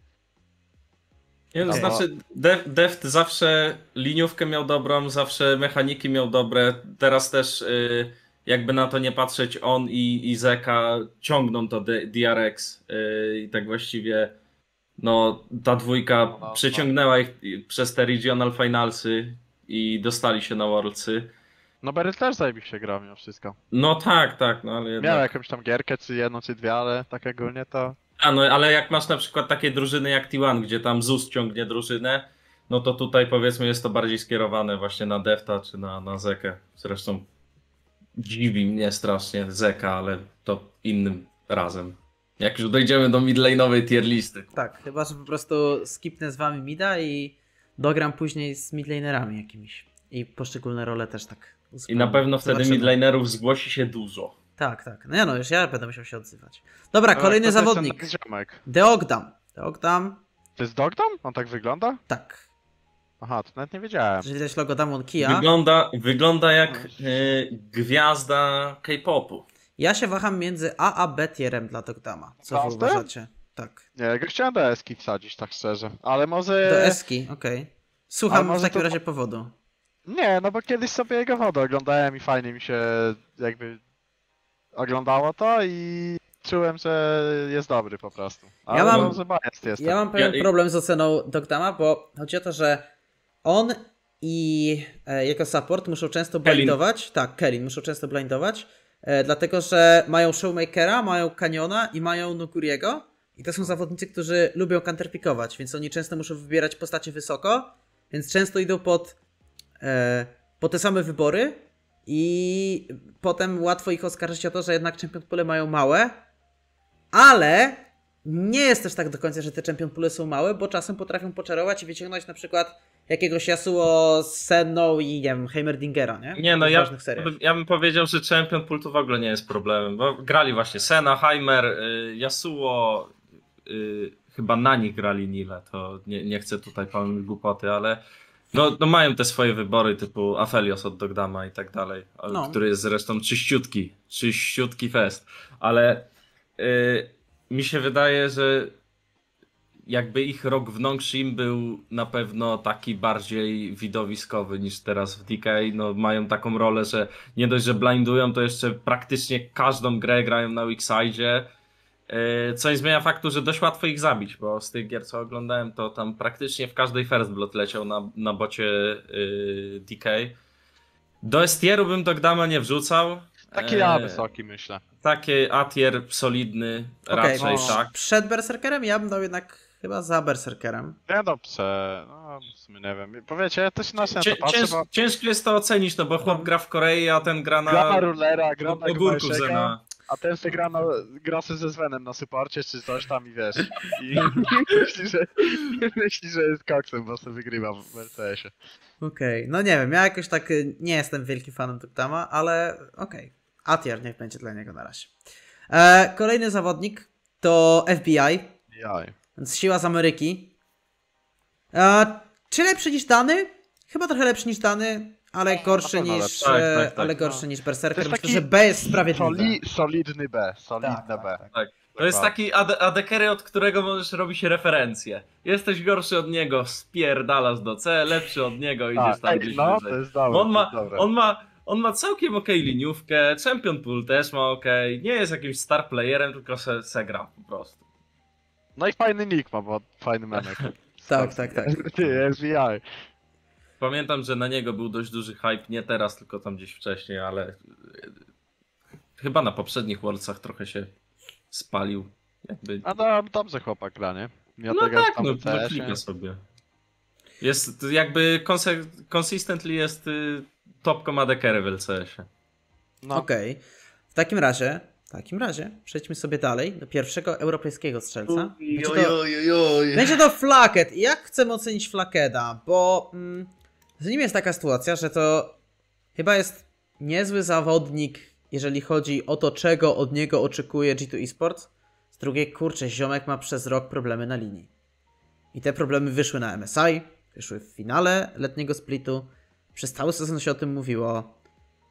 [SPEAKER 3] Nie, to
[SPEAKER 2] Okay.
[SPEAKER 3] znaczy, Deft zawsze liniówkę miał dobrą, zawsze mechaniki miał dobre. Teraz też, jakby na to nie patrzeć, on i Zeka ciągną to DRX. I tak właściwie, no, ta dwójka
[SPEAKER 2] No.
[SPEAKER 3] przeciągnęła ich przez te Regional Finalsy i dostali się na Worldsy.
[SPEAKER 2] No Beryl też zajebiście grał mimo wszystko.
[SPEAKER 3] No tak, no ale jednak...
[SPEAKER 2] Miał jakąś tam gierkę, czy jedną, czy dwie, ale tak ogólnie to...
[SPEAKER 3] No ale jak masz na przykład takie drużyny jak T1, gdzie tam ZUS ciągnie drużynę, no to tutaj powiedzmy jest to bardziej skierowane właśnie na Defta czy na Zekę. Zresztą dziwi mnie strasznie Zeka, ale to innym razem. Jak już dojdziemy do midlane'owej tier listy.
[SPEAKER 1] Tak, chyba że po prostu skipnę z wami mida i dogram później z midlanerami jakimiś. I poszczególne role też tak
[SPEAKER 3] I
[SPEAKER 1] uzupełnię.
[SPEAKER 3] na pewno wtedy
[SPEAKER 1] Zobaczymy.
[SPEAKER 3] midlanerów zgłosi się dużo.
[SPEAKER 1] Tak. No ja no, już ja będę musiał się odzywać. Dobra, kolejny
[SPEAKER 2] to
[SPEAKER 1] zawodnik.
[SPEAKER 2] jest ten ziomek.
[SPEAKER 1] Deogdam. Deogdam,
[SPEAKER 2] To jest Dogdom? On tak wygląda?
[SPEAKER 1] tak.
[SPEAKER 2] Aha, to nawet nie wiedziałem.
[SPEAKER 1] Że widać logo Damwon Kia.
[SPEAKER 3] Wygląda jak gwiazda K-popu.
[SPEAKER 1] Ja się waham między A a B tierem dla Deogdama. Co wy
[SPEAKER 2] Naprawdę?
[SPEAKER 1] uważacie? Tak.
[SPEAKER 2] Nie, ja go chciałem do Eski wsadzić, tak szczerze. Ale
[SPEAKER 1] Do
[SPEAKER 2] może...
[SPEAKER 1] Eski, okej. Słucham
[SPEAKER 2] Ale może
[SPEAKER 1] w takim
[SPEAKER 2] to-
[SPEAKER 1] razie powodu.
[SPEAKER 2] Nie, no bo kiedyś sobie jego wodę oglądałem i fajnie mi się jakby oglądało to i czułem, że jest dobry po prostu. Ale
[SPEAKER 1] mam-
[SPEAKER 2] może biased jestem.
[SPEAKER 1] Ja mam pewien
[SPEAKER 3] Ja-
[SPEAKER 1] problem z oceną Deogdama, bo chodzi o to, że on i jako support muszą często
[SPEAKER 3] Kellin.
[SPEAKER 1] blindować. Tak, Kellin muszą często blindować. Dlatego, że mają Showmakera, mają Caniona i mają Nuguriego. I to są zawodnicy, którzy lubią counterpickować, więc oni często muszą wybierać postacie wysoko, więc często idą po te same wybory i potem łatwo ich oskarżyć o to, że jednak champion pule mają małe, ale nie jest też tak do końca, że te champion pule są małe, bo czasem potrafią poczarować i wyciągnąć na przykład jakiegoś Yasuo z Senną i nie wiem, Heimerdingera, nie?
[SPEAKER 3] Nie no,
[SPEAKER 1] W ważnych seriach.
[SPEAKER 3] ja bym powiedział, że Champion Pool to w ogóle nie jest problemem, bo grali właśnie Sena, Heimer, Yasuo, chyba na nich grali Nile, to nie chcę tutaj palnąć głupoty, ale no mają te swoje wybory typu Aphelios od Dogdama i tak dalej,
[SPEAKER 1] No.
[SPEAKER 3] który jest zresztą czyściutki fest, ale mi się wydaje, że jakby ich rok w Nongshim był na pewno taki bardziej widowiskowy niż teraz w DK. No mają taką rolę, że nie dość, że blindują, to jeszcze praktycznie każdą grę grają na weak side. Co nie zmienia faktu, że dość łatwo ich zabić, bo z tych gier co oglądałem, to tam praktycznie w każdej first blood leciał na bocie DK. Do S-tieru bym Dogdama nie wrzucał.
[SPEAKER 2] Taki ja wysoki, myślę.
[SPEAKER 3] Takie A-tier solidny,
[SPEAKER 1] Okej,
[SPEAKER 3] raczej tak.
[SPEAKER 1] Przed Berserkerem ja bym dał jednak chyba za Berserkerem.
[SPEAKER 2] Nie dobrze, no w sumie nie wiem. Powiecie, ja też inaczej na to patrzę, bo
[SPEAKER 3] Ciężko jest to ocenić, no bo chłop gra w Korei, a ten gra
[SPEAKER 2] gra na
[SPEAKER 3] na
[SPEAKER 2] rulera, gra na
[SPEAKER 3] ogórków
[SPEAKER 2] Gmaszeka,
[SPEAKER 3] Zena.
[SPEAKER 2] a ten se gra se ze Svenem na supporcie czy coś tam i wiesz. I myśli, że jest koksem, bo sobie wygrywa w LCS-ie.
[SPEAKER 1] Okej, no nie wiem, ja jakoś tak nie jestem wielkim fanem Tuktama, ale okej. A-tier niech będzie dla niego na razie. Kolejny zawodnik to FBI,
[SPEAKER 2] Jaj.
[SPEAKER 1] więc siła z Ameryki. Czy lepszy niż Dany? Chyba trochę lepszy niż Dany, ale gorszy
[SPEAKER 2] pewno
[SPEAKER 1] niż,
[SPEAKER 2] lepszy.
[SPEAKER 3] Tak,
[SPEAKER 1] ale
[SPEAKER 3] no.
[SPEAKER 1] gorszy niż Berserker.
[SPEAKER 2] To jest
[SPEAKER 1] Myślę,
[SPEAKER 2] taki
[SPEAKER 1] że B jest sprawiedliwy.
[SPEAKER 2] Solidny B, solidne
[SPEAKER 1] Tak,
[SPEAKER 2] B.
[SPEAKER 1] tak.
[SPEAKER 3] To jest taki AD-carry, od którego możesz robić referencje. Jesteś gorszy od niego, spierdalasz do C, lepszy od niego, idziesz tam gdzieś
[SPEAKER 2] no,
[SPEAKER 3] wyżej.
[SPEAKER 2] to jest dobre,
[SPEAKER 3] Bo on
[SPEAKER 2] to jest dobre.
[SPEAKER 3] on ma całkiem okej liniówkę, Champion Pool też ma okej, nie jest jakimś star playerem, tylko se gra po prostu.
[SPEAKER 2] No i fajny nick ma, bo fajny memek.
[SPEAKER 1] Tak.
[SPEAKER 2] Ty, FBI.
[SPEAKER 3] Pamiętam, że na niego był dość duży hype, nie teraz, tylko tam gdzieś wcześniej, ale chyba na poprzednich Worldsach trochę się spalił. Jakby...
[SPEAKER 2] A no, dobrze chłopak gra, nie? Ja
[SPEAKER 3] No
[SPEAKER 2] tego
[SPEAKER 3] tak,
[SPEAKER 2] tam
[SPEAKER 3] no
[SPEAKER 2] w CS-ie.
[SPEAKER 3] klika sobie. Jest jakby consistently jest topką AD carry w LCS-ie.
[SPEAKER 2] No.
[SPEAKER 1] Okej. W takim razie przejdźmy sobie dalej do pierwszego europejskiego strzelca. Będzie to Flaket. I jak chcemy ocenić Flakeda? Bo z nim jest taka sytuacja, że to chyba jest niezły zawodnik, jeżeli chodzi o to, czego od niego oczekuje G2 Esports. Z drugiej, kurczę, ziomek ma przez rok problemy na linii. I te problemy wyszły na MSI, wyszły w finale letniego splitu. Przez cały sezon się o tym mówiło.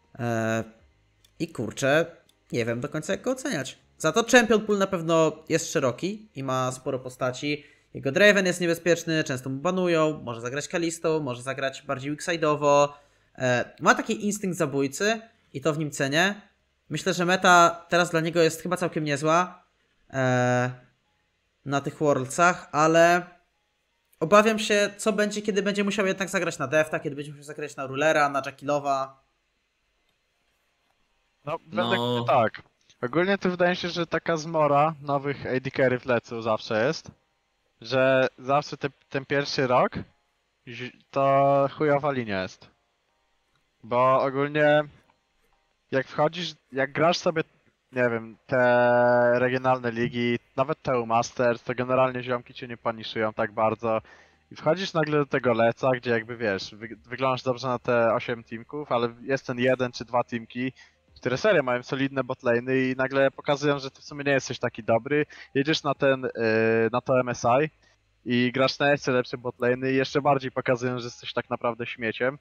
[SPEAKER 1] I kurczę, nie wiem do końca jak go oceniać. Za to Champion Pool na pewno jest szeroki i ma sporo postaci. Jego Draven jest niebezpieczny, często mu banują, może zagrać Kalistą, może zagrać bardziej weakside'owo. Ma taki instynkt zabójcy i to w nim cenię. Myślę, że meta teraz dla niego jest chyba całkiem niezła na tych Worldsach, ale obawiam się, co będzie, kiedy będzie musiał jednak zagrać na Defta, kiedy będzie musiał zagrać na Rulera, na Jackilowa.
[SPEAKER 2] No, według mnie tak. Ogólnie to wydaje mi się, że taka zmora nowych AD carry w lecu zawsze jest. Że zawsze ten pierwszy rok to chujowa linia jest. Bo ogólnie jak wchodzisz, jak grasz sobie, nie wiem, te regionalne ligi, nawet te Masters, to generalnie ziomki cię nie paniszują tak bardzo. I wchodzisz nagle do tego leca, gdzie jakby wiesz, wyglądasz dobrze na te 8 teamków, ale jest ten 1 czy 2 teamki, które serio mają solidne botlane i nagle pokazują, że ty w sumie nie jesteś taki dobry. Jedziesz na to MSI i grasz na jeszcze lepsze botlane i jeszcze bardziej pokazują, że jesteś tak naprawdę śmieciem.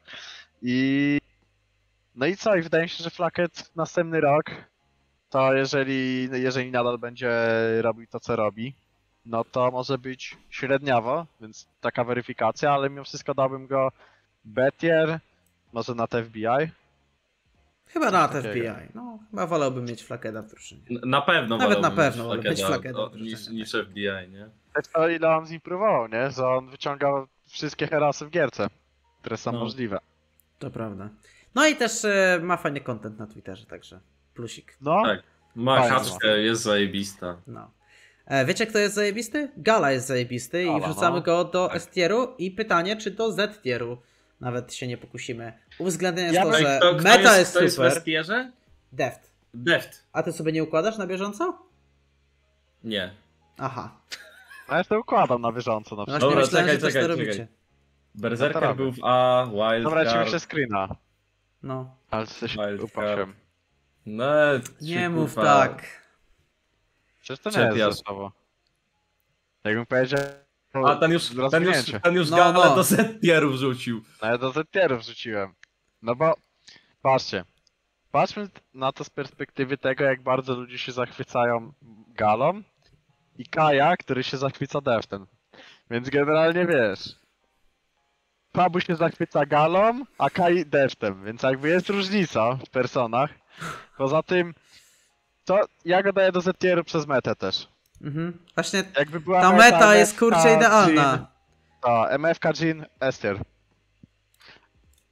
[SPEAKER 2] No i co? I wydaje mi się, że Flaket następny rok, to jeżeli nadal będzie robił to, co robi, no to może być średniawo, więc taka weryfikacja, ale mimo wszystko dałbym go B-tier, może na FBI.
[SPEAKER 1] Chyba na
[SPEAKER 2] takiego.
[SPEAKER 1] FBI. No, chyba wolałbym mieć Flakeda w drużynie.
[SPEAKER 3] Na pewno
[SPEAKER 1] Nawet na
[SPEAKER 3] wolałbym
[SPEAKER 1] pewno
[SPEAKER 3] mieć
[SPEAKER 1] wolę być
[SPEAKER 3] Flakeda
[SPEAKER 1] Flakeda w
[SPEAKER 3] niż
[SPEAKER 1] drużynie.
[SPEAKER 3] FBI, nie?
[SPEAKER 2] To ile on zimprowował, nie? Że on wyciągał wszystkie herasy w gierce, które są
[SPEAKER 3] No.
[SPEAKER 2] możliwe.
[SPEAKER 1] To prawda. No i też ma fajny content na Twitterze, także plusik.
[SPEAKER 2] No,
[SPEAKER 3] Tak. Ma
[SPEAKER 2] Fajnie.
[SPEAKER 3] kaczkę, jest zajebista.
[SPEAKER 1] No. Wiecie kto jest zajebisty? Gala jest zajebisty i
[SPEAKER 2] Gala,
[SPEAKER 1] wrzucamy
[SPEAKER 2] no.
[SPEAKER 1] go do
[SPEAKER 3] Tak.
[SPEAKER 1] S-tieru i pytanie, czy do Z-tieru nawet się nie pokusimy. Uwzględniając
[SPEAKER 2] Ja
[SPEAKER 1] to,
[SPEAKER 2] bym-
[SPEAKER 1] że
[SPEAKER 3] Kto
[SPEAKER 1] meta jest
[SPEAKER 3] kto jest w
[SPEAKER 1] super.
[SPEAKER 3] Westierze?
[SPEAKER 1] Deft.
[SPEAKER 3] Deft.
[SPEAKER 1] A ty sobie nie układasz na bieżąco?
[SPEAKER 3] Nie.
[SPEAKER 1] Aha.
[SPEAKER 2] ja to układam na bieżąco na
[SPEAKER 1] No
[SPEAKER 2] przykład.
[SPEAKER 1] właśnie
[SPEAKER 3] Dobra,
[SPEAKER 1] myślałem,
[SPEAKER 3] czekaj,
[SPEAKER 1] że też to
[SPEAKER 3] czekaj,
[SPEAKER 1] robicie.
[SPEAKER 3] czekaj. Berserker
[SPEAKER 2] No to
[SPEAKER 3] był w A,
[SPEAKER 2] Dobra, ci
[SPEAKER 3] Wildcard.
[SPEAKER 2] się screena,
[SPEAKER 1] No.
[SPEAKER 2] ale coś
[SPEAKER 3] Wildcard.
[SPEAKER 2] upatrzyłem.
[SPEAKER 3] No,
[SPEAKER 1] Nie mów
[SPEAKER 3] kurwa.
[SPEAKER 1] tak.
[SPEAKER 2] Przecież to nie
[SPEAKER 3] Czepiasz.
[SPEAKER 2] jest zasobo. Jakbym powiedział...
[SPEAKER 3] A ten już
[SPEAKER 1] No,
[SPEAKER 3] Galę
[SPEAKER 1] no.
[SPEAKER 3] do Z-tieru wrzucił.
[SPEAKER 2] No ja do ZTR wrzuciłem. No bo, patrzcie. Patrzmy na to z perspektywy tego, jak bardzo ludzie się zachwycają Galą i Kaja, który się zachwyca Deftem. Więc generalnie wiesz... Pabu się zachwyca Galą, a Kai Deftem, więc jakby jest różnica w personach. Poza tym, to ja go daję do ZTR-u przez metę też.
[SPEAKER 1] Mhm. Właśnie
[SPEAKER 2] Jakby była
[SPEAKER 1] ta meta jest
[SPEAKER 2] MFK,
[SPEAKER 1] kurczę idealna.
[SPEAKER 2] Jhin, ta, MFK Jhin, Estier.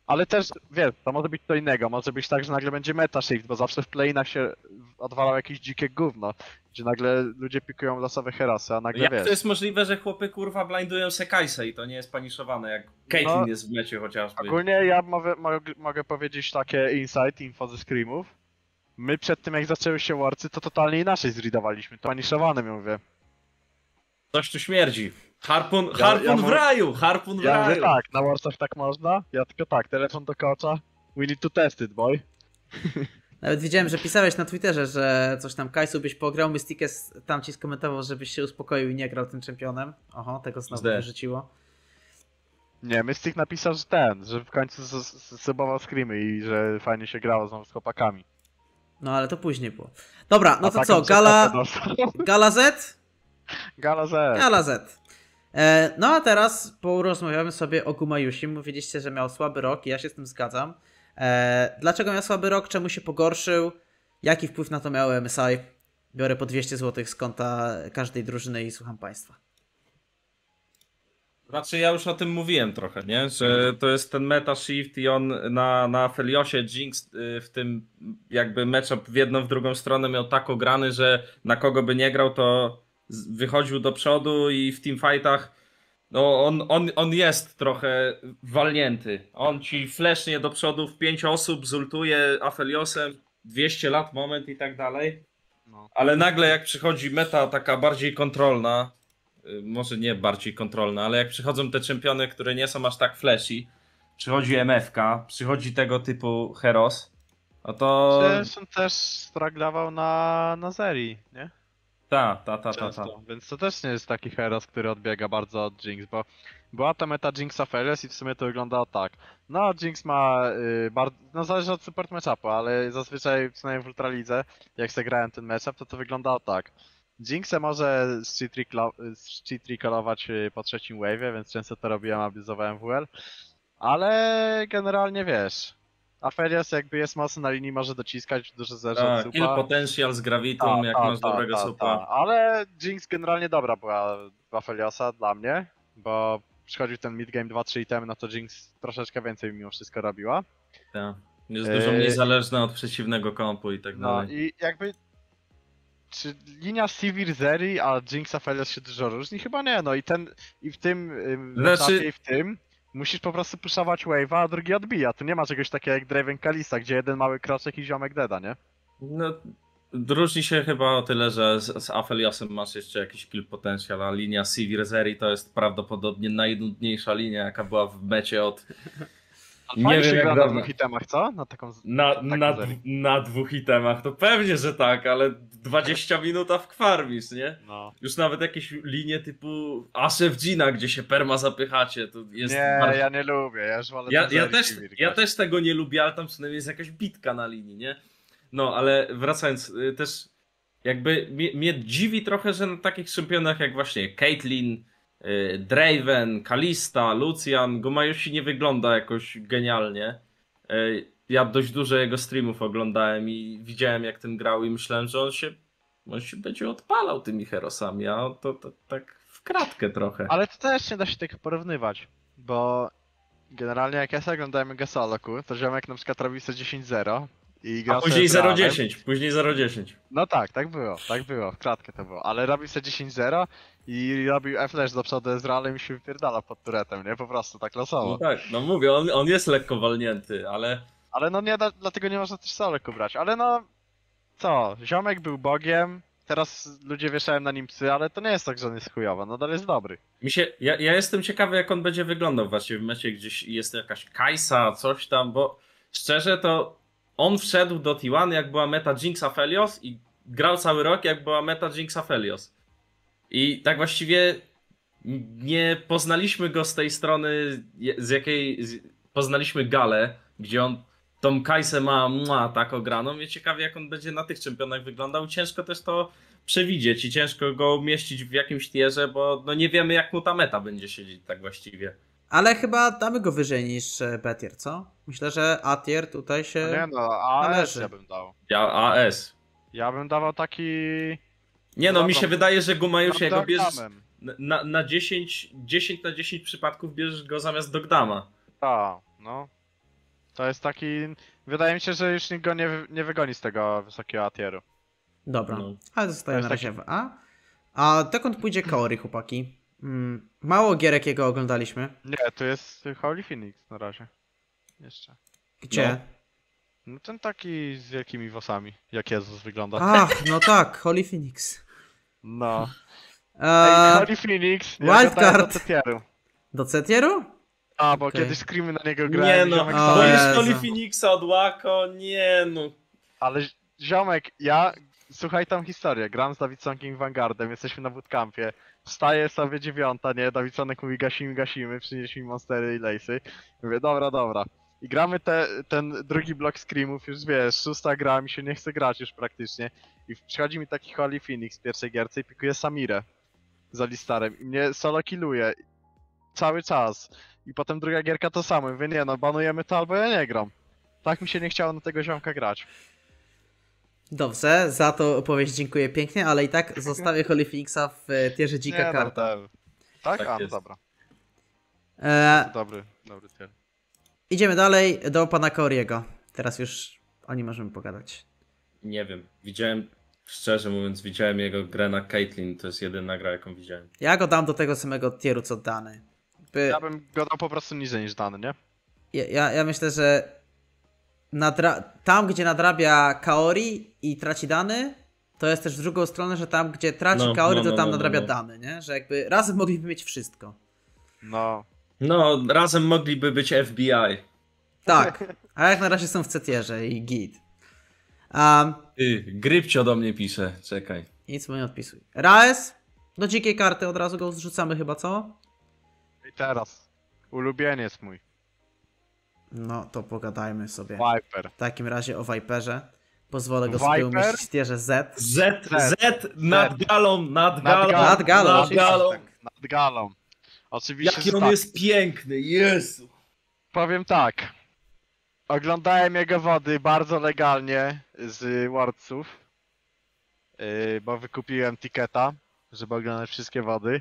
[SPEAKER 2] Ale też, wiesz, to może być co innego, może być tak, że nagle będzie meta shift, bo zawsze w playinach się odwalał jakieś dzikie gówno, gdzie nagle ludzie pikują losowe herosy, a nagle
[SPEAKER 3] Jak
[SPEAKER 2] wiesz...
[SPEAKER 3] to jest możliwe, że chłopy kurwa blindują Sekajsa i to nie jest paniszowane, jak Caitlyn
[SPEAKER 2] No,
[SPEAKER 3] jest w mecie chociażby.
[SPEAKER 2] Ogólnie ja mogę powiedzieć takie info ze screamów. My przed tym jak zaczęły się Worcy, to totalnie inaczej zreadowaliśmy, to paniszowane mówię.
[SPEAKER 3] Coś tu śmierdzi. Harpun
[SPEAKER 2] Ja
[SPEAKER 3] w raju! Harpun w
[SPEAKER 2] Ja mówię
[SPEAKER 3] raju!
[SPEAKER 2] tak, na Warsach tak można, ja tylko tak, telefon do kocza, we need to test it, boy.
[SPEAKER 1] Nawet widziałem, że pisałeś na Twitterze, że coś tam Kajsu byś pograł, Mystikes tam ci skomentował, żebyś się uspokoił i nie grał tym czempionem. Oho, tego znowu wyrzuciło.
[SPEAKER 2] Nie, Mystic napisał, że w końcu subował screamy i że fajnie się grało znowu z chłopakami.
[SPEAKER 1] No ale to później było. Dobra, no
[SPEAKER 2] A
[SPEAKER 1] to
[SPEAKER 2] taką
[SPEAKER 1] co,
[SPEAKER 2] przekazę dostał.
[SPEAKER 1] Gala Z?
[SPEAKER 2] Gala Z.
[SPEAKER 1] Gala Z. No a teraz porozmawiamy sobie o Gumayusim. Mówiliście, że miał słaby rok i ja się z tym zgadzam. Dlaczego miał słaby rok? Czemu się pogorszył? Jaki wpływ na to miał MSI? Biorę po 200 zł z konta każdej drużyny i słucham państwa.
[SPEAKER 3] Znaczy ja już o tym mówiłem trochę, nie? Że to jest ten meta shift i on na Feliosie Jinx w tym jakby matchup w jedną, w drugą stronę miał tak ograny, że na kogo by nie grał, to wychodził do przodu i w teamfightach no on jest trochę walnięty. On ci flesznie do przodu w 5 osób, zultuje Apheliosem, 200 lat moment i tak dalej.
[SPEAKER 2] No.
[SPEAKER 3] Ale nagle jak przychodzi meta taka bardziej kontrolna, może nie bardziej kontrolna, ale jak przychodzą te czempiony, które nie są aż tak flashy, przychodzi MFK, przychodzi tego typu Heros, no to...
[SPEAKER 2] Zresztą też straglował na Zeri, nie?
[SPEAKER 3] Ta.
[SPEAKER 2] Więc to też nie jest taki heros, który odbiega bardzo od Jinx, bo była to meta Jinxa Felios i w sumie to wyglądało tak. No, Jinx ma no zależy od support matchupu, ale zazwyczaj przynajmniej w Ultralidze, jak zagrałem ten matchup, to wyglądało tak. Jinxę może cheat recallować po trzecim wave'ie, więc często to robiłem, abuzowałem WL. Ale generalnie wiesz, Aphelios jakby jest mocno na linii, może dociskać, dużo zależy od supa.
[SPEAKER 3] Kill potential z Gravitą, jak masz dobrego supa.
[SPEAKER 2] Ale Jinx generalnie dobra była w Apheliosa dla mnie, bo przychodził ten midgame 2-3 itemy, no to Jinx troszeczkę więcej mimo wszystko robiła.
[SPEAKER 3] Tak. Jest dużo mniej zależna od przeciwnego kompu i tak dalej.
[SPEAKER 2] No i jakby... Czy linia Sivir Zeri, a Jinx Aphelios się dużo różni? Chyba nie, no i w tym
[SPEAKER 3] Znaczy...
[SPEAKER 2] i w tym musisz po prostu puszować wave'a, a drugi odbija. Tu nie ma czegoś takiego jak Draven Kalista, gdzie jeden mały kroczek i ziomek deda, nie?
[SPEAKER 3] No, różni się chyba o tyle, że z Apheliosem masz jeszcze jakiś kill potential, a linia Sivir Zeri to jest prawdopodobnie najnudniejsza linia, jaka była w mecie od...
[SPEAKER 2] Nie wiem jak na dwóch itemach, co? Na taką
[SPEAKER 3] na dwóch itemach, to pewnie, że tak, ale 20 minut w kwarmisz, nie?
[SPEAKER 2] No.
[SPEAKER 3] Już nawet jakieś linie typu Ashevgina, gdzie się perma zapychacie, to jest...
[SPEAKER 2] Nie,
[SPEAKER 3] bardzo...
[SPEAKER 2] ja nie lubię, ja już wolę
[SPEAKER 3] ja też tego nie lubię, ale tam przynajmniej jest jakaś bitka na linii, nie? No, ale wracając, też jakby mnie dziwi trochę, że na takich czempionach jak właśnie Caitlyn, Draven, Kalista, Lucian, Gumayusi nie wygląda jakoś genialnie. Ja dość dużo jego streamów oglądałem i widziałem jak ten grał i myślałem, że on się będzie odpalał tymi herosami, a to tak w kratkę trochę.
[SPEAKER 2] Ale to też nie da się tego porównywać, bo generalnie jak ja sobie oglądałem Gasoloku, to ziomek na przykład robił sobie 10-0 i grał
[SPEAKER 3] a później
[SPEAKER 2] sobie
[SPEAKER 3] 0-10, później 0-10.
[SPEAKER 2] No tak było, w klatkę to było, ale robił sobie 10-0 i robił E-flash do przodu z Realem i się wypierdala pod turetem, nie? Po prostu tak losowo.
[SPEAKER 3] No tak, no mówię, on jest lekko walnięty, ale...
[SPEAKER 2] Ale no nie, dlatego nie można też Soloku brać, ale no... Co, ziomek był bogiem, teraz ludzie wieszają na nim psy, ale to nie jest tak, że on jest chujowy, nadal jest dobry.
[SPEAKER 3] Ja jestem ciekawy jak on będzie wyglądał właśnie w mecie, gdzieś jest jakaś Kajsa, coś tam, bo szczerze to on wszedł do T1 jak była meta Jinx Aphelios i grał cały rok jak była meta Jinx Aphelios. I tak właściwie nie poznaliśmy go z tej strony, z jakiej poznaliśmy Galę, gdzie on tą Kajsę ma tak ograną. Mnie ciekawie jak on będzie na tych czempionach wyglądał. Ciężko też to przewidzieć i ciężko go umieścić w jakimś tierze, bo no nie wiemy jak mu ta meta będzie siedzieć tak właściwie.
[SPEAKER 1] Ale chyba damy go wyżej niż B-tier, co? Myślę, że A-tier tutaj się
[SPEAKER 2] No nie no, AS
[SPEAKER 1] należy.
[SPEAKER 2] ja bym dał.
[SPEAKER 3] AS.
[SPEAKER 2] Ja bym dawał taki...
[SPEAKER 3] Nie no, mi się wydaje, że Gumayusi jak go bierzesz
[SPEAKER 2] Dogdamem.
[SPEAKER 3] na 10 na 10 przypadków bierzesz go zamiast Dogdama.
[SPEAKER 2] Tak, no. To jest taki... Wydaje mi się, że już nikt go nie wygoni z tego wysokiego atieru.
[SPEAKER 1] Dobra,
[SPEAKER 3] No.
[SPEAKER 1] ale zostaje
[SPEAKER 2] To
[SPEAKER 1] na
[SPEAKER 2] jest
[SPEAKER 1] razie w A. A dokąd pójdzie Kaori, chłopaki? Mało gier jakiego oglądaliśmy.
[SPEAKER 2] Nie, tu jest Holy Phoenix na razie. Jeszcze.
[SPEAKER 1] Gdzie?
[SPEAKER 2] No ten taki z wielkimi włosami, jak Jezus wygląda.
[SPEAKER 1] Ach, no tak, Holy Phoenix.
[SPEAKER 2] No. Ej,
[SPEAKER 1] Eee,
[SPEAKER 2] Holy Phoenix,
[SPEAKER 1] Wildcard.
[SPEAKER 2] ja go daję do Tetieru.
[SPEAKER 1] do C-tieru?
[SPEAKER 2] A, bo
[SPEAKER 1] Okej.
[SPEAKER 2] kiedyś Screamy na niego
[SPEAKER 3] Nie
[SPEAKER 2] grałem,
[SPEAKER 3] no,
[SPEAKER 2] ziomek
[SPEAKER 1] O
[SPEAKER 2] sobie...
[SPEAKER 3] boisz
[SPEAKER 1] Jezu.
[SPEAKER 3] Holy Phoenixa od Łako? Nie no.
[SPEAKER 2] Ale ziomek, słuchaj tą historię, gram z Davidsonkiem i Vanguardem, jesteśmy na bootcampie, wstaje sobie 9, nie, Davidsonek mówi gasimy, przynieś mi monstery i lejsy. Mówię, dobra. I gramy ten drugi blok screamów, już wiesz, 6 gra, mi się nie chce grać już praktycznie. I przychodzi mi taki Holy Phoenix w pierwszej gierce i pikuje Samirę z Alistarem i mnie solo killuje cały czas. I potem druga gierka to samo, mówię, nie no, banujemy to albo ja nie gram. Tak mi się nie chciało na tego ziomka grać.
[SPEAKER 1] Dobrze, za to opowieść dziękuję pięknie, ale i tak zostawię Holy Phoenixa w tierze dzika
[SPEAKER 2] Nie, no,
[SPEAKER 1] karta.
[SPEAKER 2] Tak?
[SPEAKER 3] Tak
[SPEAKER 2] A, no
[SPEAKER 3] jest.
[SPEAKER 2] dobra. Dobry tier.
[SPEAKER 1] Idziemy dalej do pana Kaoriego. Teraz już o nim możemy pogadać.
[SPEAKER 3] Nie wiem, szczerze mówiąc, widziałem jego grę na Caitlyn, to jest jedyna gra, jaką widziałem.
[SPEAKER 1] Ja go dam do tego samego tieru co Dany.
[SPEAKER 2] Ja bym go dał po prostu niżej niż Dany, nie?
[SPEAKER 1] Ja myślę, że tam, gdzie nadrabia Kaori i traci Dany, to jest też w drugą stronę, że tam, gdzie traci Kaori, to tam nadrabia Dany, nie? Że jakby razem mogliby mieć wszystko.
[SPEAKER 2] No.
[SPEAKER 3] No, razem mogliby być FBI.
[SPEAKER 1] Tak, a jak na razie są w C-tierze i git.
[SPEAKER 3] Grypcio do mnie pisze, czekaj.
[SPEAKER 1] Nic mu nie odpisuj. Raes? Do dzikiej karty od razu go zrzucamy chyba, co?
[SPEAKER 2] I teraz. Ulubieniec mój.
[SPEAKER 1] No, to pogadajmy sobie.
[SPEAKER 2] Viper.
[SPEAKER 1] W takim razie o Viperze. Pozwolę go
[SPEAKER 2] Viper?
[SPEAKER 1] sobie umieścić w tierze Z.
[SPEAKER 3] Z nad galą, nad galą.
[SPEAKER 1] Nad galą.
[SPEAKER 3] Nad galą.
[SPEAKER 2] Nad galą. Oczywiście,
[SPEAKER 3] Jaki
[SPEAKER 2] że
[SPEAKER 3] on
[SPEAKER 2] tak.
[SPEAKER 3] jest piękny, Jezu.
[SPEAKER 2] Powiem tak. Oglądałem jego wody bardzo legalnie z Wordsów. Bo wykupiłem tiketa, żeby oglądać wszystkie wody.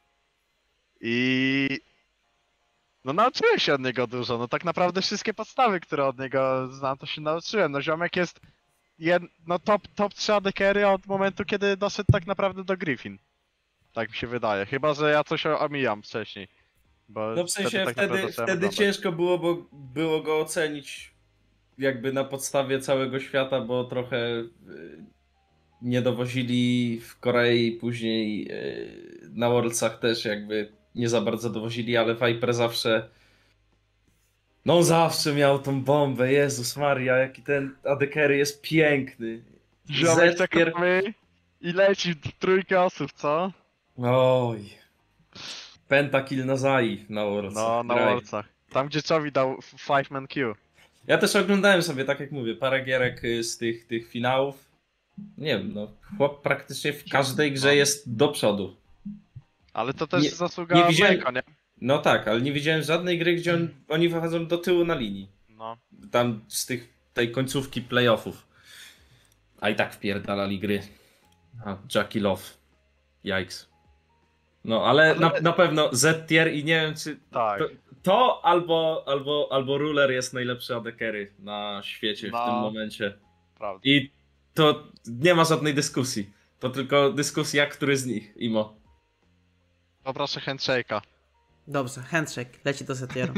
[SPEAKER 2] I... No nauczyłem się od niego dużo. No tak naprawdę wszystkie podstawy, które od niego znam, to się nauczyłem. No ziomek jest no top 3 AD-carry od momentu, kiedy doszedł tak naprawdę do Griffin. Tak mi się wydaje. Chyba że ja coś omijam wcześniej. Bo
[SPEAKER 3] No w sensie
[SPEAKER 2] tak naprawdę zacząłem
[SPEAKER 3] wtedy
[SPEAKER 2] oglądać.
[SPEAKER 3] ciężko było go ocenić jakby na podstawie całego świata, bo trochę nie dowozili w Korei, później na Worldsach też jakby nie za bardzo dowozili, ale Viper zawsze no zawsze miał tą bombę, Jezus Maria, jaki ten AD carry jest piękny.
[SPEAKER 2] Ziomek
[SPEAKER 3] Zetier-
[SPEAKER 2] czekamy i leci trójkę osób, co?
[SPEAKER 3] Oj. Pentakill na Zai na Worldsach.
[SPEAKER 2] No, na
[SPEAKER 3] Graj.
[SPEAKER 2] Worldsach. Tam gdzie Czowi dał 5-man Q.
[SPEAKER 3] Ja też oglądałem sobie, tak jak mówię, parę gierek z tych finałów. Nie wiem, no chłop praktycznie w każdej grze jest do przodu.
[SPEAKER 2] Ale to też
[SPEAKER 3] Nie-
[SPEAKER 2] zasługa
[SPEAKER 3] nie widziałem-
[SPEAKER 2] Meko, nie?
[SPEAKER 3] No tak, ale nie widziałem żadnej gry, gdzie oni wychodzą do tyłu na linii.
[SPEAKER 2] No.
[SPEAKER 3] Tam z tej końcówki playoffów. A i tak wpierdalali gry. A, Jackie Love. Yikes. No, ale na pewno Z-tier i nie wiem czy...
[SPEAKER 2] Tak.
[SPEAKER 3] To albo Ruler jest najlepszy AD carry na świecie w
[SPEAKER 2] No.
[SPEAKER 3] tym momencie.
[SPEAKER 2] Prawda.
[SPEAKER 3] I to nie ma żadnej dyskusji. To tylko dyskusja, który z nich, Imo.
[SPEAKER 2] Poproszę handshake'a.
[SPEAKER 1] Dobrze, handshake, leci do Z-tieru.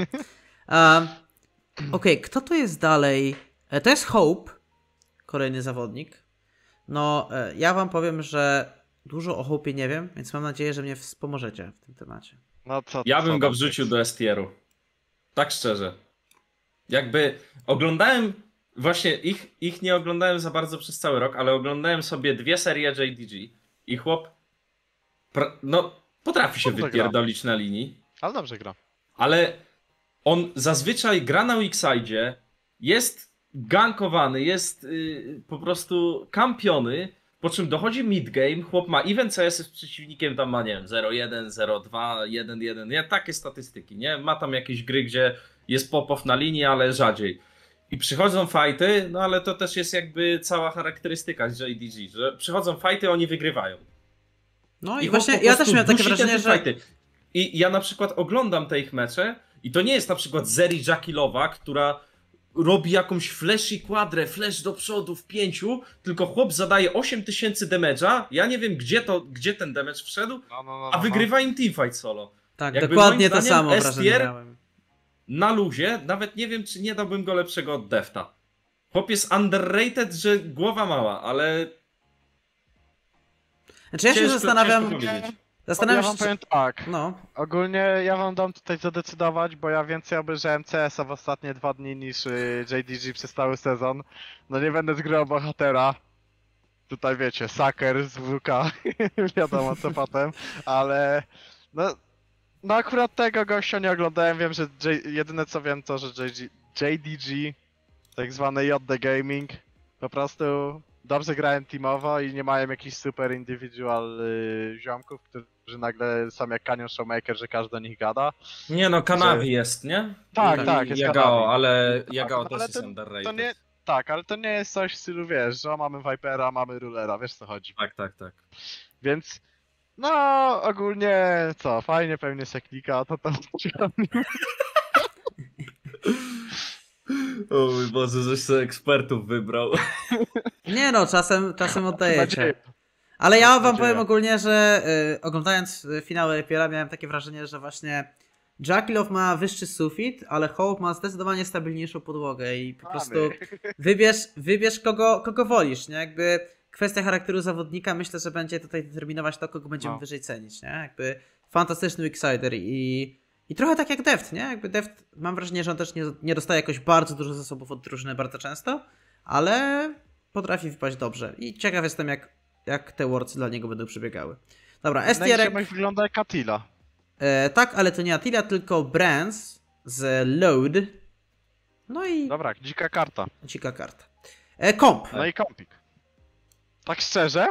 [SPEAKER 1] Okej, kto to jest dalej? To jest Hope, kolejny zawodnik. No, ja wam powiem, że dużo o Hope'ie nie wiem, więc mam nadzieję, że mnie wspomożecie w tym temacie.
[SPEAKER 2] No co?
[SPEAKER 3] Ja
[SPEAKER 2] co
[SPEAKER 3] bym go
[SPEAKER 2] tam
[SPEAKER 3] wrzucił
[SPEAKER 2] jest?
[SPEAKER 3] do S-tieru. Tak szczerze. Jakby oglądałem, właśnie ich nie oglądałem za bardzo przez cały rok, ale oglądałem sobie 2 serie JDG i chłop no potrafi się
[SPEAKER 2] Dobrze
[SPEAKER 3] wypierdolić na linii,
[SPEAKER 2] Ale dobrze gra.
[SPEAKER 3] ale on zazwyczaj gra na weakside, jest gankowany, jest po prostu kampiony, po czym dochodzi midgame, chłop ma event CS z przeciwnikiem, tam ma, nie wiem, 0-1, 0-2, 1-1, nie, takie statystyki, nie? Ma tam jakieś gry, gdzie jest pop-off na linii, ale rzadziej. I przychodzą fighty, no ale to też jest jakby cała charakterystyka z JDG, że przychodzą fighty, oni wygrywają.
[SPEAKER 1] No i
[SPEAKER 3] chłop
[SPEAKER 1] właśnie,
[SPEAKER 3] po
[SPEAKER 1] ja
[SPEAKER 3] prostu
[SPEAKER 1] też miałem takie
[SPEAKER 3] dusi te
[SPEAKER 1] wrażenie, że...
[SPEAKER 3] fighty. I ja na przykład oglądam te ich mecze i to nie jest na przykład Zeri Jackilowa, która robi jakąś flash i quadrę, flash do przodu w 5, tylko chłop zadaje 8000 damage'a, ja nie wiem gdzie ten damage wszedł, a wygrywa im teamfight solo.
[SPEAKER 1] Tak,
[SPEAKER 3] Jakby
[SPEAKER 1] dokładnie
[SPEAKER 3] moim
[SPEAKER 1] to
[SPEAKER 3] zdaniem
[SPEAKER 1] samo wrażenie
[SPEAKER 3] STR
[SPEAKER 1] miałem.
[SPEAKER 3] na luzie, nawet nie wiem, czy nie dałbym go lepszego od Defta. Chłop jest underrated, że głowa mała, ale
[SPEAKER 1] Znaczy ja się zastanawiam...
[SPEAKER 3] ciężko powiedzieć.
[SPEAKER 1] Zastanawiam
[SPEAKER 2] Ja
[SPEAKER 1] się,
[SPEAKER 2] wam powiem tak.
[SPEAKER 1] no,
[SPEAKER 2] Ogólnie ja wam dam tutaj zadecydować, bo ja więcej obejrzałem CS-a w ostatnie 2 dni niż JDG przez cały sezon. No nie będę zgrywał bohatera. Tutaj wiecie, Saker z WK, wiadomo co potem, ale no akurat tego gościa nie oglądałem, wiem, że jedyne co wiem to, że JDG, tak zwany JD Gaming, po prostu dobrze grałem teamowo i nie mają jakichś super individual ziomków, którzy nagle są jak Canyon Showmaker, że każdy do nich gada.
[SPEAKER 3] Nie no, Kanavi jest, nie?
[SPEAKER 2] Tak,
[SPEAKER 3] I
[SPEAKER 2] tak, jest
[SPEAKER 3] Yagao,
[SPEAKER 2] Kanavi.
[SPEAKER 3] ale
[SPEAKER 2] Tak,
[SPEAKER 3] Yagao
[SPEAKER 2] ale
[SPEAKER 3] też jest
[SPEAKER 2] to
[SPEAKER 3] underrated.
[SPEAKER 2] nie, tak, ale to nie jest coś w stylu, wiesz, że mamy Vipera, mamy Rulera, wiesz co chodzi.
[SPEAKER 3] Tak.
[SPEAKER 2] Więc, no ogólnie, co, fajnie pewnie się klika, to tam
[SPEAKER 3] O mój Boże, żeś sobie ekspertów wybrał.
[SPEAKER 1] nie no, czasem oddajecie.
[SPEAKER 2] nadzieję.
[SPEAKER 1] Ale ja wam
[SPEAKER 2] Nadzieja.
[SPEAKER 1] powiem ogólnie, że oglądając finały Epiera miałem takie wrażenie, że właśnie Jackilow ma wyższy sufit, ale Hope ma zdecydowanie stabilniejszą podłogę i po prostu wybierz kogo wolisz, nie? Jakby kwestia charakteru zawodnika myślę, że będzie tutaj determinować to, kogo będziemy wyżej cenić, nie? Jakby fantastyczny Weeksider i trochę tak jak Deft, nie? Jakby Deft, mam wrażenie, że on też nie dostaje jakoś bardzo dużo zasobów od drużyny bardzo często, ale potrafi wypaść dobrze i ciekaw jestem jak te words dla niego będą przebiegały. Dobra, STR.
[SPEAKER 2] Wygląda jak Attila.
[SPEAKER 1] Tak, ale to nie Attila, tylko Brands z Load. No i
[SPEAKER 2] Dobra, dzika karta.
[SPEAKER 1] dzika karta. Komp.
[SPEAKER 2] No i kompik. Tak szczerze,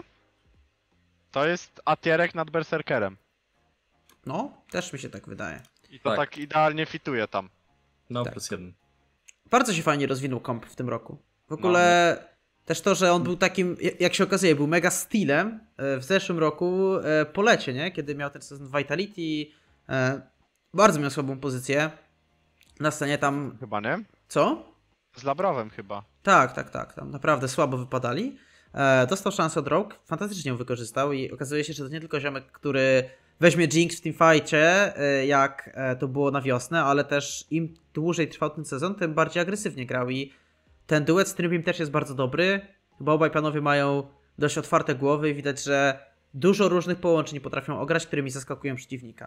[SPEAKER 2] to jest Atierek nad Berserkerem.
[SPEAKER 1] No, też mi się tak wydaje.
[SPEAKER 2] I to tak idealnie fituje tam.
[SPEAKER 3] No,
[SPEAKER 1] Tak.
[SPEAKER 3] +1.
[SPEAKER 1] Bardzo się fajnie rozwinął komp w tym roku. W ogóle też to, że on był takim, jak się okazuje, był mega stylem w zeszłym roku po lecie, nie? Kiedy miał ten sezon Vitality. Bardzo miał słabą pozycję. Na scenie tam...
[SPEAKER 2] Chyba nie?
[SPEAKER 1] Co?
[SPEAKER 2] Z Labrowem chyba.
[SPEAKER 1] Tak. Tam naprawdę słabo wypadali. Dostał szansę od Rogue, fantastycznie ją wykorzystał i okazuje się, że to nie tylko ziomek, który weźmie Jinx w teamfightie, jak to było na wiosnę, ale też im dłużej trwał ten sezon, tym bardziej agresywnie grał i ten duet z Trybim też jest bardzo dobry, bo obaj panowie mają dość otwarte głowy i widać, że dużo różnych połączeń potrafią ograć, którymi zaskakują przeciwnika.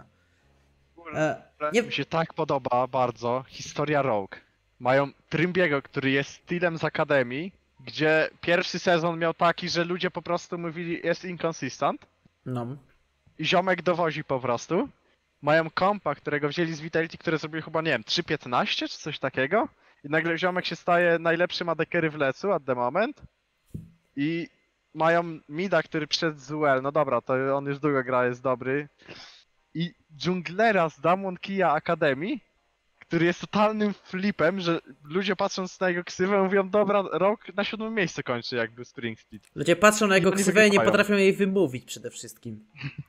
[SPEAKER 2] Mi się tak podoba bardzo historia Rogue. Mają Trymbiego, który jest stylem z Akademii, gdzie pierwszy sezon miał taki, że ludzie po prostu mówili jest inconsistent
[SPEAKER 1] No.
[SPEAKER 2] i ziomek dowozi po prostu. Mają kompa, którego wzięli z Vitality, które zrobił chyba, nie wiem, 3.15 czy coś takiego. I nagle ziomek się staje najlepszym AD-carry w lecu at the moment. I mają Mida, który przyszedł z UL, no dobra, to on już długo gra, jest dobry. I dżunglera z Damwon Kija Akademii, który jest totalnym flipem, że ludzie patrząc na jego ksywę mówią, dobra, rok na 7. miejscu kończy jakby Spring Speed.
[SPEAKER 1] Ludzie patrzą na jego
[SPEAKER 2] oni
[SPEAKER 1] ksywę i nie
[SPEAKER 2] wygrywają.
[SPEAKER 1] potrafią jej wymówić przede wszystkim.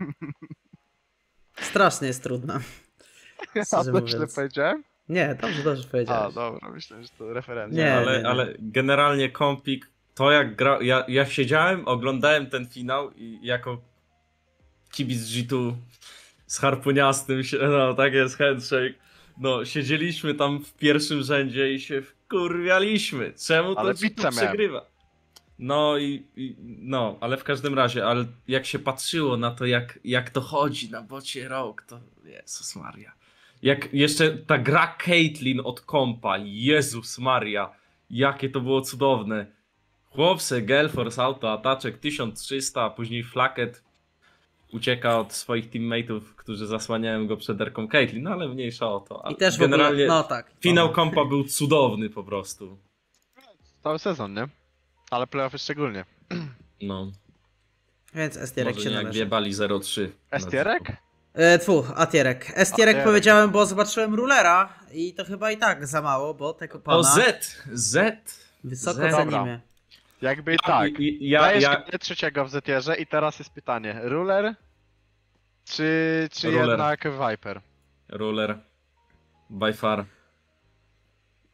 [SPEAKER 1] Strasznie jest trudna.
[SPEAKER 2] A
[SPEAKER 1] Szczerze
[SPEAKER 2] to źle
[SPEAKER 1] mówiąc.
[SPEAKER 2] powiedziałem?
[SPEAKER 1] Nie, dobrze
[SPEAKER 2] A,
[SPEAKER 1] powiedziałeś.
[SPEAKER 2] dobra, myślę, że to referencja.
[SPEAKER 3] Ale generalnie kompik, to jak gra... Ja siedziałem, oglądałem ten finał i jako kibic G2 z harpuniastym, no tak jest, handshake, no siedzieliśmy tam w pierwszym rzędzie i się wkurwialiśmy. Czemu to
[SPEAKER 2] Ale
[SPEAKER 3] G2
[SPEAKER 2] pizzę miałem.
[SPEAKER 3] przegrywa? No no, ale w każdym razie, ale jak się patrzyło na to, jak to chodzi na bocie Rogue, to Jezus Maria. Jak jeszcze ta gra Caitlyn od kompa, Jezus Maria, jakie to było cudowne. Chłopcy, Gelforce, auto, ataczek 1300, a później Flaket ucieka od swoich teammateów, którzy zasłaniają go przed erką Caitlyn, no ale mniejsza o to.
[SPEAKER 1] I też w ogóle, no tak.
[SPEAKER 3] Finał kompa był cudowny po prostu.
[SPEAKER 2] Cały sezon, nie? Ale playoffy szczególnie.
[SPEAKER 3] No,
[SPEAKER 1] Więc Estierek
[SPEAKER 3] może
[SPEAKER 1] się
[SPEAKER 3] nie jak
[SPEAKER 1] należy.
[SPEAKER 3] wiebali 0-3.
[SPEAKER 2] Estierek?
[SPEAKER 1] Atierek. Estierek powiedziałem, bo zobaczyłem Rulera i to chyba i tak za mało, bo tego pana
[SPEAKER 3] O, Z!
[SPEAKER 1] wysoko
[SPEAKER 3] Z.
[SPEAKER 1] cenimy.
[SPEAKER 2] Jakby tak.
[SPEAKER 3] Ja,
[SPEAKER 2] Dajesz trzeciego w ZR-ze i teraz jest pytanie. Ruler? Czy
[SPEAKER 3] Ruler.
[SPEAKER 2] jednak Viper?
[SPEAKER 3] Ruler. By far.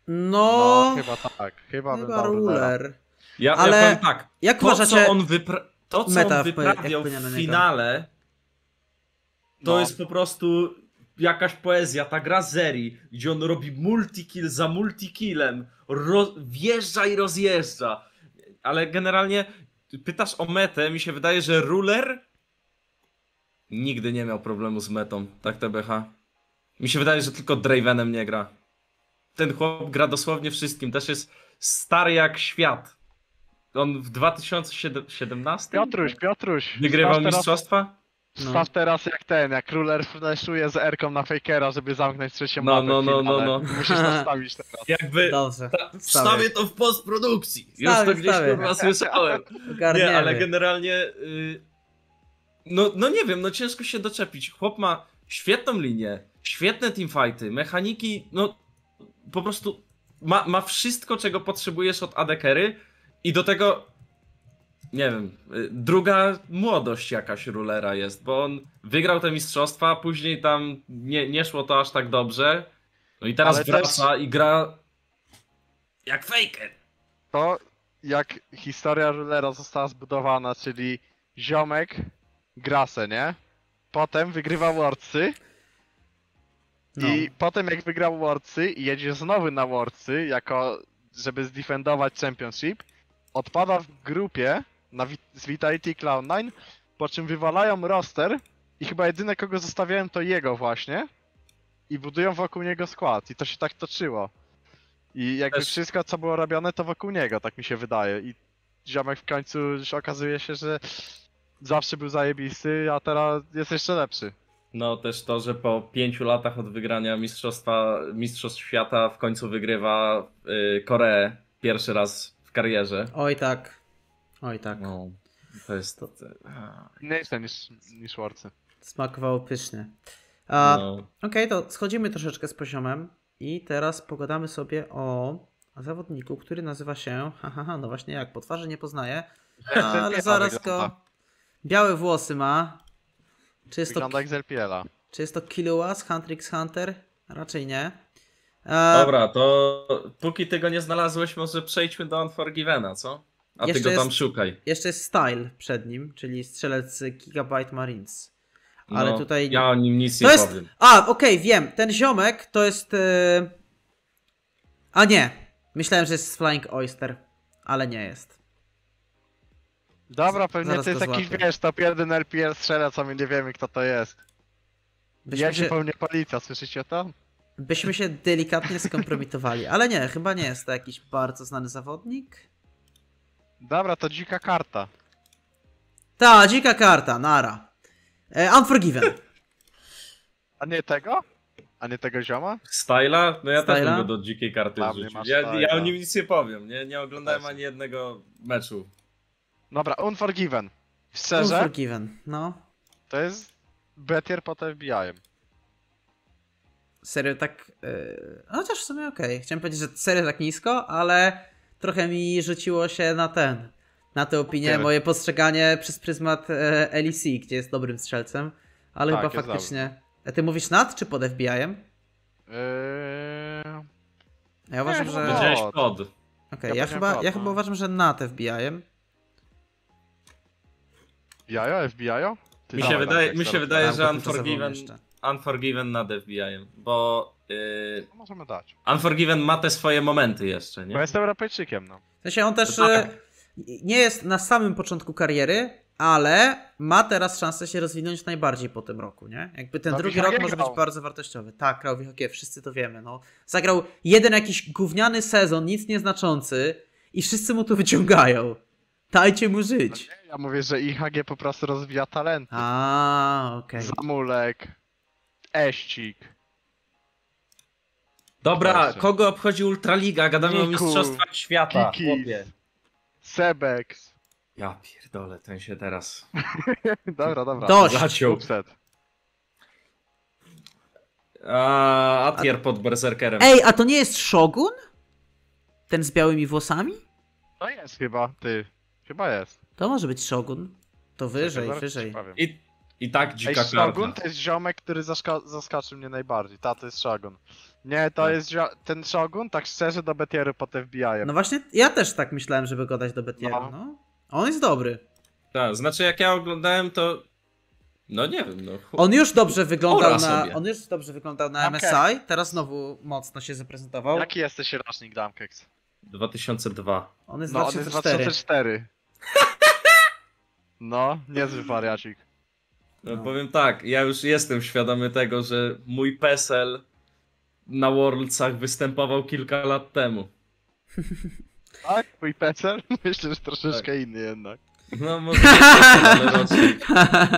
[SPEAKER 1] No,
[SPEAKER 2] chyba tak. Chyba bym
[SPEAKER 1] chyba
[SPEAKER 2] dał Rulera.
[SPEAKER 1] ruler.
[SPEAKER 3] Ja
[SPEAKER 1] Ale
[SPEAKER 3] powiem tak,
[SPEAKER 1] jak
[SPEAKER 3] to
[SPEAKER 1] uważacie,
[SPEAKER 3] co on,
[SPEAKER 1] meta
[SPEAKER 3] wyprawiał
[SPEAKER 1] jak wpłynie na
[SPEAKER 3] w
[SPEAKER 1] niego?
[SPEAKER 3] finale, to
[SPEAKER 2] No.
[SPEAKER 3] jest po prostu jakaś poezja, ta gra Zeri, gdzie on robi multikill za multikillem, wjeżdża i rozjeżdża. Ale generalnie pytasz o metę, mi się wydaje, że ruler nigdy nie miał problemu z metą, tak TBH. Mi się wydaje, że tylko Dravenem nie gra. Ten chłop gra dosłownie wszystkim, też jest stary jak świat. On w 2017
[SPEAKER 2] Piotruś.
[SPEAKER 3] wygrywał
[SPEAKER 2] Staw teraz-
[SPEAKER 3] mistrzostwa?
[SPEAKER 2] Staw teraz jak Ruler flashuje z R-ką na Fakera, żeby zamknąć trzecią
[SPEAKER 3] No,
[SPEAKER 2] mapę
[SPEAKER 3] no,
[SPEAKER 2] w
[SPEAKER 3] no,
[SPEAKER 2] finale.
[SPEAKER 3] no, no.
[SPEAKER 2] Musisz to stawić teraz.
[SPEAKER 3] Jakby
[SPEAKER 1] Dobrze.
[SPEAKER 3] wstawię to w postprodukcji. Już
[SPEAKER 1] Wstawię,
[SPEAKER 3] to gdzieś
[SPEAKER 1] wstawię.
[SPEAKER 3] kurwa słyszałem.
[SPEAKER 1] Ogarniemy.
[SPEAKER 3] Nie, ale generalnie no nie wiem, no ciężko się doczepić. Chłop ma świetną linię, świetne teamfighty, mechaniki, no po prostu ma wszystko, czego potrzebujesz od AD Carry i do tego nie wiem, druga młodość jakaś Rulera jest, bo on wygrał te mistrzostwa, później tam nie szło to aż tak dobrze, no i teraz
[SPEAKER 2] Ale
[SPEAKER 3] wraca i gra jak Faker.
[SPEAKER 2] To jak historia Rulera została zbudowana, czyli ziomek Grasę, nie? Potem wygrywa Worldsy
[SPEAKER 1] No.
[SPEAKER 2] i potem jak wygrał Worldsy i jedzie znowu na Worldsy, jako żeby zdefendować Championship, odpada w grupie z Vitality Cloud9, po czym wywalają roster i chyba jedyne kogo zostawiałem to jego właśnie i budują wokół niego skład i to się tak toczyło. I jakby
[SPEAKER 3] Też-
[SPEAKER 2] wszystko co było robione to wokół niego, tak mi się wydaje. I ziomek w końcu już okazuje się, że zawsze był zajebisty, a teraz jest jeszcze lepszy.
[SPEAKER 3] No też to, że po 5 latach od wygrania Mistrzostw Świata w końcu wygrywa Koreę pierwszy raz w karierze.
[SPEAKER 1] Oj tak. Oj tak.
[SPEAKER 3] No, to jest to.
[SPEAKER 2] Mniejsze niż Worldsy.
[SPEAKER 1] Smakowało pysznie.
[SPEAKER 3] No.
[SPEAKER 1] Okej, to schodzimy troszeczkę z poziomem i teraz pogadamy sobie o zawodniku, który nazywa się, no właśnie jak, po twarzy nie poznaję, ale zaraz go... Białe włosy ma. Czy jest to,
[SPEAKER 2] Wygląda jak z LPL-a.
[SPEAKER 1] czy jest to Killua z Hunter x Hunter? Raczej nie.
[SPEAKER 3] Dobra, to póki ty go nie znalazłeś, może przejdźmy do Unforgivena, co? A ty
[SPEAKER 1] Jeszcze
[SPEAKER 3] go tam
[SPEAKER 1] jest-
[SPEAKER 3] szukaj.
[SPEAKER 1] Jeszcze jest Style przed nim, czyli strzelec Gigabyte Marines. Ale
[SPEAKER 3] No,
[SPEAKER 1] tutaj...
[SPEAKER 3] ja o nim nic
[SPEAKER 1] To
[SPEAKER 3] nie
[SPEAKER 1] jest...
[SPEAKER 3] powiem.
[SPEAKER 1] Okej, wiem. Ten ziomek to jest... A nie. Myślałem, że jest Flying Oyster, ale nie jest.
[SPEAKER 2] Dobra, pewnie
[SPEAKER 1] Zaraz
[SPEAKER 2] to jest
[SPEAKER 1] go
[SPEAKER 2] jakiś,
[SPEAKER 1] złapię.
[SPEAKER 2] wiesz, top 1 LPL strzela, co my nie wiemy kto to jest. Jedzie po mnie policja, słyszycie to?
[SPEAKER 1] byśmy się delikatnie skompromitowali, ale nie, chyba nie jest to jakiś bardzo znany zawodnik.
[SPEAKER 2] Dobra, to dzika karta.
[SPEAKER 1] Ta, dzika karta, nara. Unforgiven.
[SPEAKER 2] A nie tego? A nie tego zioma?
[SPEAKER 3] Styla? No ja też
[SPEAKER 1] Styla?
[SPEAKER 3] bym go do dzikiej karty
[SPEAKER 2] Dla mnie
[SPEAKER 3] wrzucił.
[SPEAKER 2] masz
[SPEAKER 3] Ja o
[SPEAKER 2] Styla.
[SPEAKER 3] nim nic nie powiem, nie oglądałem
[SPEAKER 2] Też.
[SPEAKER 3] ani jednego meczu.
[SPEAKER 2] Dobra, Unforgiven. Szczerze,
[SPEAKER 1] Unforgiven, no.
[SPEAKER 2] to jest Betier pod FBI-em.
[SPEAKER 1] Serio tak... chociaż w sumie okej. Chciałem powiedzieć, że serio tak nisko, ale trochę mi rzuciło się na tę opinię,
[SPEAKER 2] Okej.
[SPEAKER 1] moje postrzeganie przez pryzmat LEC, gdzie jest dobrym strzelcem, ale
[SPEAKER 2] Tak,
[SPEAKER 1] chyba
[SPEAKER 2] jest
[SPEAKER 1] faktycznie... Ty mówisz nad czy pod FBI-em? Ja uważam,
[SPEAKER 2] Nie,
[SPEAKER 1] że...
[SPEAKER 2] no.
[SPEAKER 3] Powiedziałeś
[SPEAKER 2] Pod.
[SPEAKER 3] pod.
[SPEAKER 1] Okej,
[SPEAKER 2] Ja
[SPEAKER 1] ja
[SPEAKER 2] powiedziałem
[SPEAKER 1] chyba
[SPEAKER 2] pod, no.
[SPEAKER 1] uważam, że nad FBI-em.
[SPEAKER 2] FBI-o? FBI-o? Ty
[SPEAKER 3] Mi
[SPEAKER 2] dawaj,
[SPEAKER 3] się wydaje,
[SPEAKER 2] tak,
[SPEAKER 3] mi się
[SPEAKER 2] zaraz.
[SPEAKER 3] wydaje,
[SPEAKER 1] Tak,
[SPEAKER 3] że
[SPEAKER 1] bo to zawolno
[SPEAKER 3] Unforgiven,
[SPEAKER 1] jeszcze.
[SPEAKER 3] Unforgiven nad FBI-em, bo
[SPEAKER 2] To możemy dać.
[SPEAKER 3] Unforgiven ma te swoje momenty jeszcze,
[SPEAKER 2] Bo
[SPEAKER 3] nie?
[SPEAKER 2] jest Europejczykiem, no.
[SPEAKER 1] W sensie on też
[SPEAKER 3] No tak.
[SPEAKER 1] nie jest na samym początku kariery, ale ma teraz szansę się rozwinąć najbardziej po tym roku, nie? Jakby ten
[SPEAKER 2] No,
[SPEAKER 1] drugi
[SPEAKER 2] Wichage
[SPEAKER 1] rok może być
[SPEAKER 2] grał.
[SPEAKER 1] bardzo wartościowy. Tak, grał Wichage, wszyscy to wiemy, no. Zagrał jeden jakiś gówniany sezon, nic nieznaczący i wszyscy mu tu wyciągają. Dajcie mu
[SPEAKER 2] No
[SPEAKER 1] żyć.
[SPEAKER 2] nie, ja mówię, że IHG po prostu rozwija talenty.
[SPEAKER 1] Okej.
[SPEAKER 2] Zamulek, Eścik.
[SPEAKER 3] Dobra,
[SPEAKER 2] Proszę.
[SPEAKER 3] kogo obchodzi Ultraliga? Gadamy o
[SPEAKER 2] Niku,
[SPEAKER 3] mistrzostwach świata,
[SPEAKER 2] Kiki.
[SPEAKER 3] chłopie.
[SPEAKER 2] Sebex.
[SPEAKER 3] Ja pierdolę, ten się teraz
[SPEAKER 2] Dobra.
[SPEAKER 1] Dość.
[SPEAKER 3] zaciął.
[SPEAKER 2] Upset.
[SPEAKER 3] Atier pod berserkerem.
[SPEAKER 1] Ej, a to nie jest Shogun? Ten z białymi włosami?
[SPEAKER 2] To jest chyba, ty. Chyba jest.
[SPEAKER 1] To może być Shogun. To wyżej,
[SPEAKER 2] Zaraz ci
[SPEAKER 1] wyżej.
[SPEAKER 2] powiem.
[SPEAKER 3] I tak
[SPEAKER 2] Ej,
[SPEAKER 3] dzika
[SPEAKER 2] Shogun
[SPEAKER 3] karta.
[SPEAKER 2] to jest ziomek, który zaskoczył mnie najbardziej. Ta, to jest Shogun. Nie, to
[SPEAKER 3] Tak.
[SPEAKER 2] jest ten Shogun, tak szczerze, do Betieru pod FBI-em.
[SPEAKER 1] No właśnie, ja też tak myślałem, żeby go dać do Betieru,
[SPEAKER 2] No.
[SPEAKER 1] no. On jest dobry.
[SPEAKER 3] Tak, znaczy jak ja oglądałem to... No nie wiem, no...
[SPEAKER 1] On już dobrze wyglądał
[SPEAKER 3] Ora
[SPEAKER 1] na,
[SPEAKER 3] sobie.
[SPEAKER 1] on już dobrze wyglądał na
[SPEAKER 2] Okej.
[SPEAKER 1] MSI, teraz znowu mocno się zaprezentował.
[SPEAKER 2] Jaki jesteś rocznik, Damkex?
[SPEAKER 3] 2002.
[SPEAKER 1] On jest
[SPEAKER 2] No, on jest
[SPEAKER 1] 2004.
[SPEAKER 2] 2004. No, niezły wariacik.
[SPEAKER 3] No,
[SPEAKER 1] No.
[SPEAKER 3] powiem tak, ja już jestem świadomy tego, że mój PESEL na Worldsach występował kilka lat temu.
[SPEAKER 2] Tak? Twój PESEL? Myślę, że troszeczkę inny jednak.
[SPEAKER 3] No może nie PESEL, ale rocznik.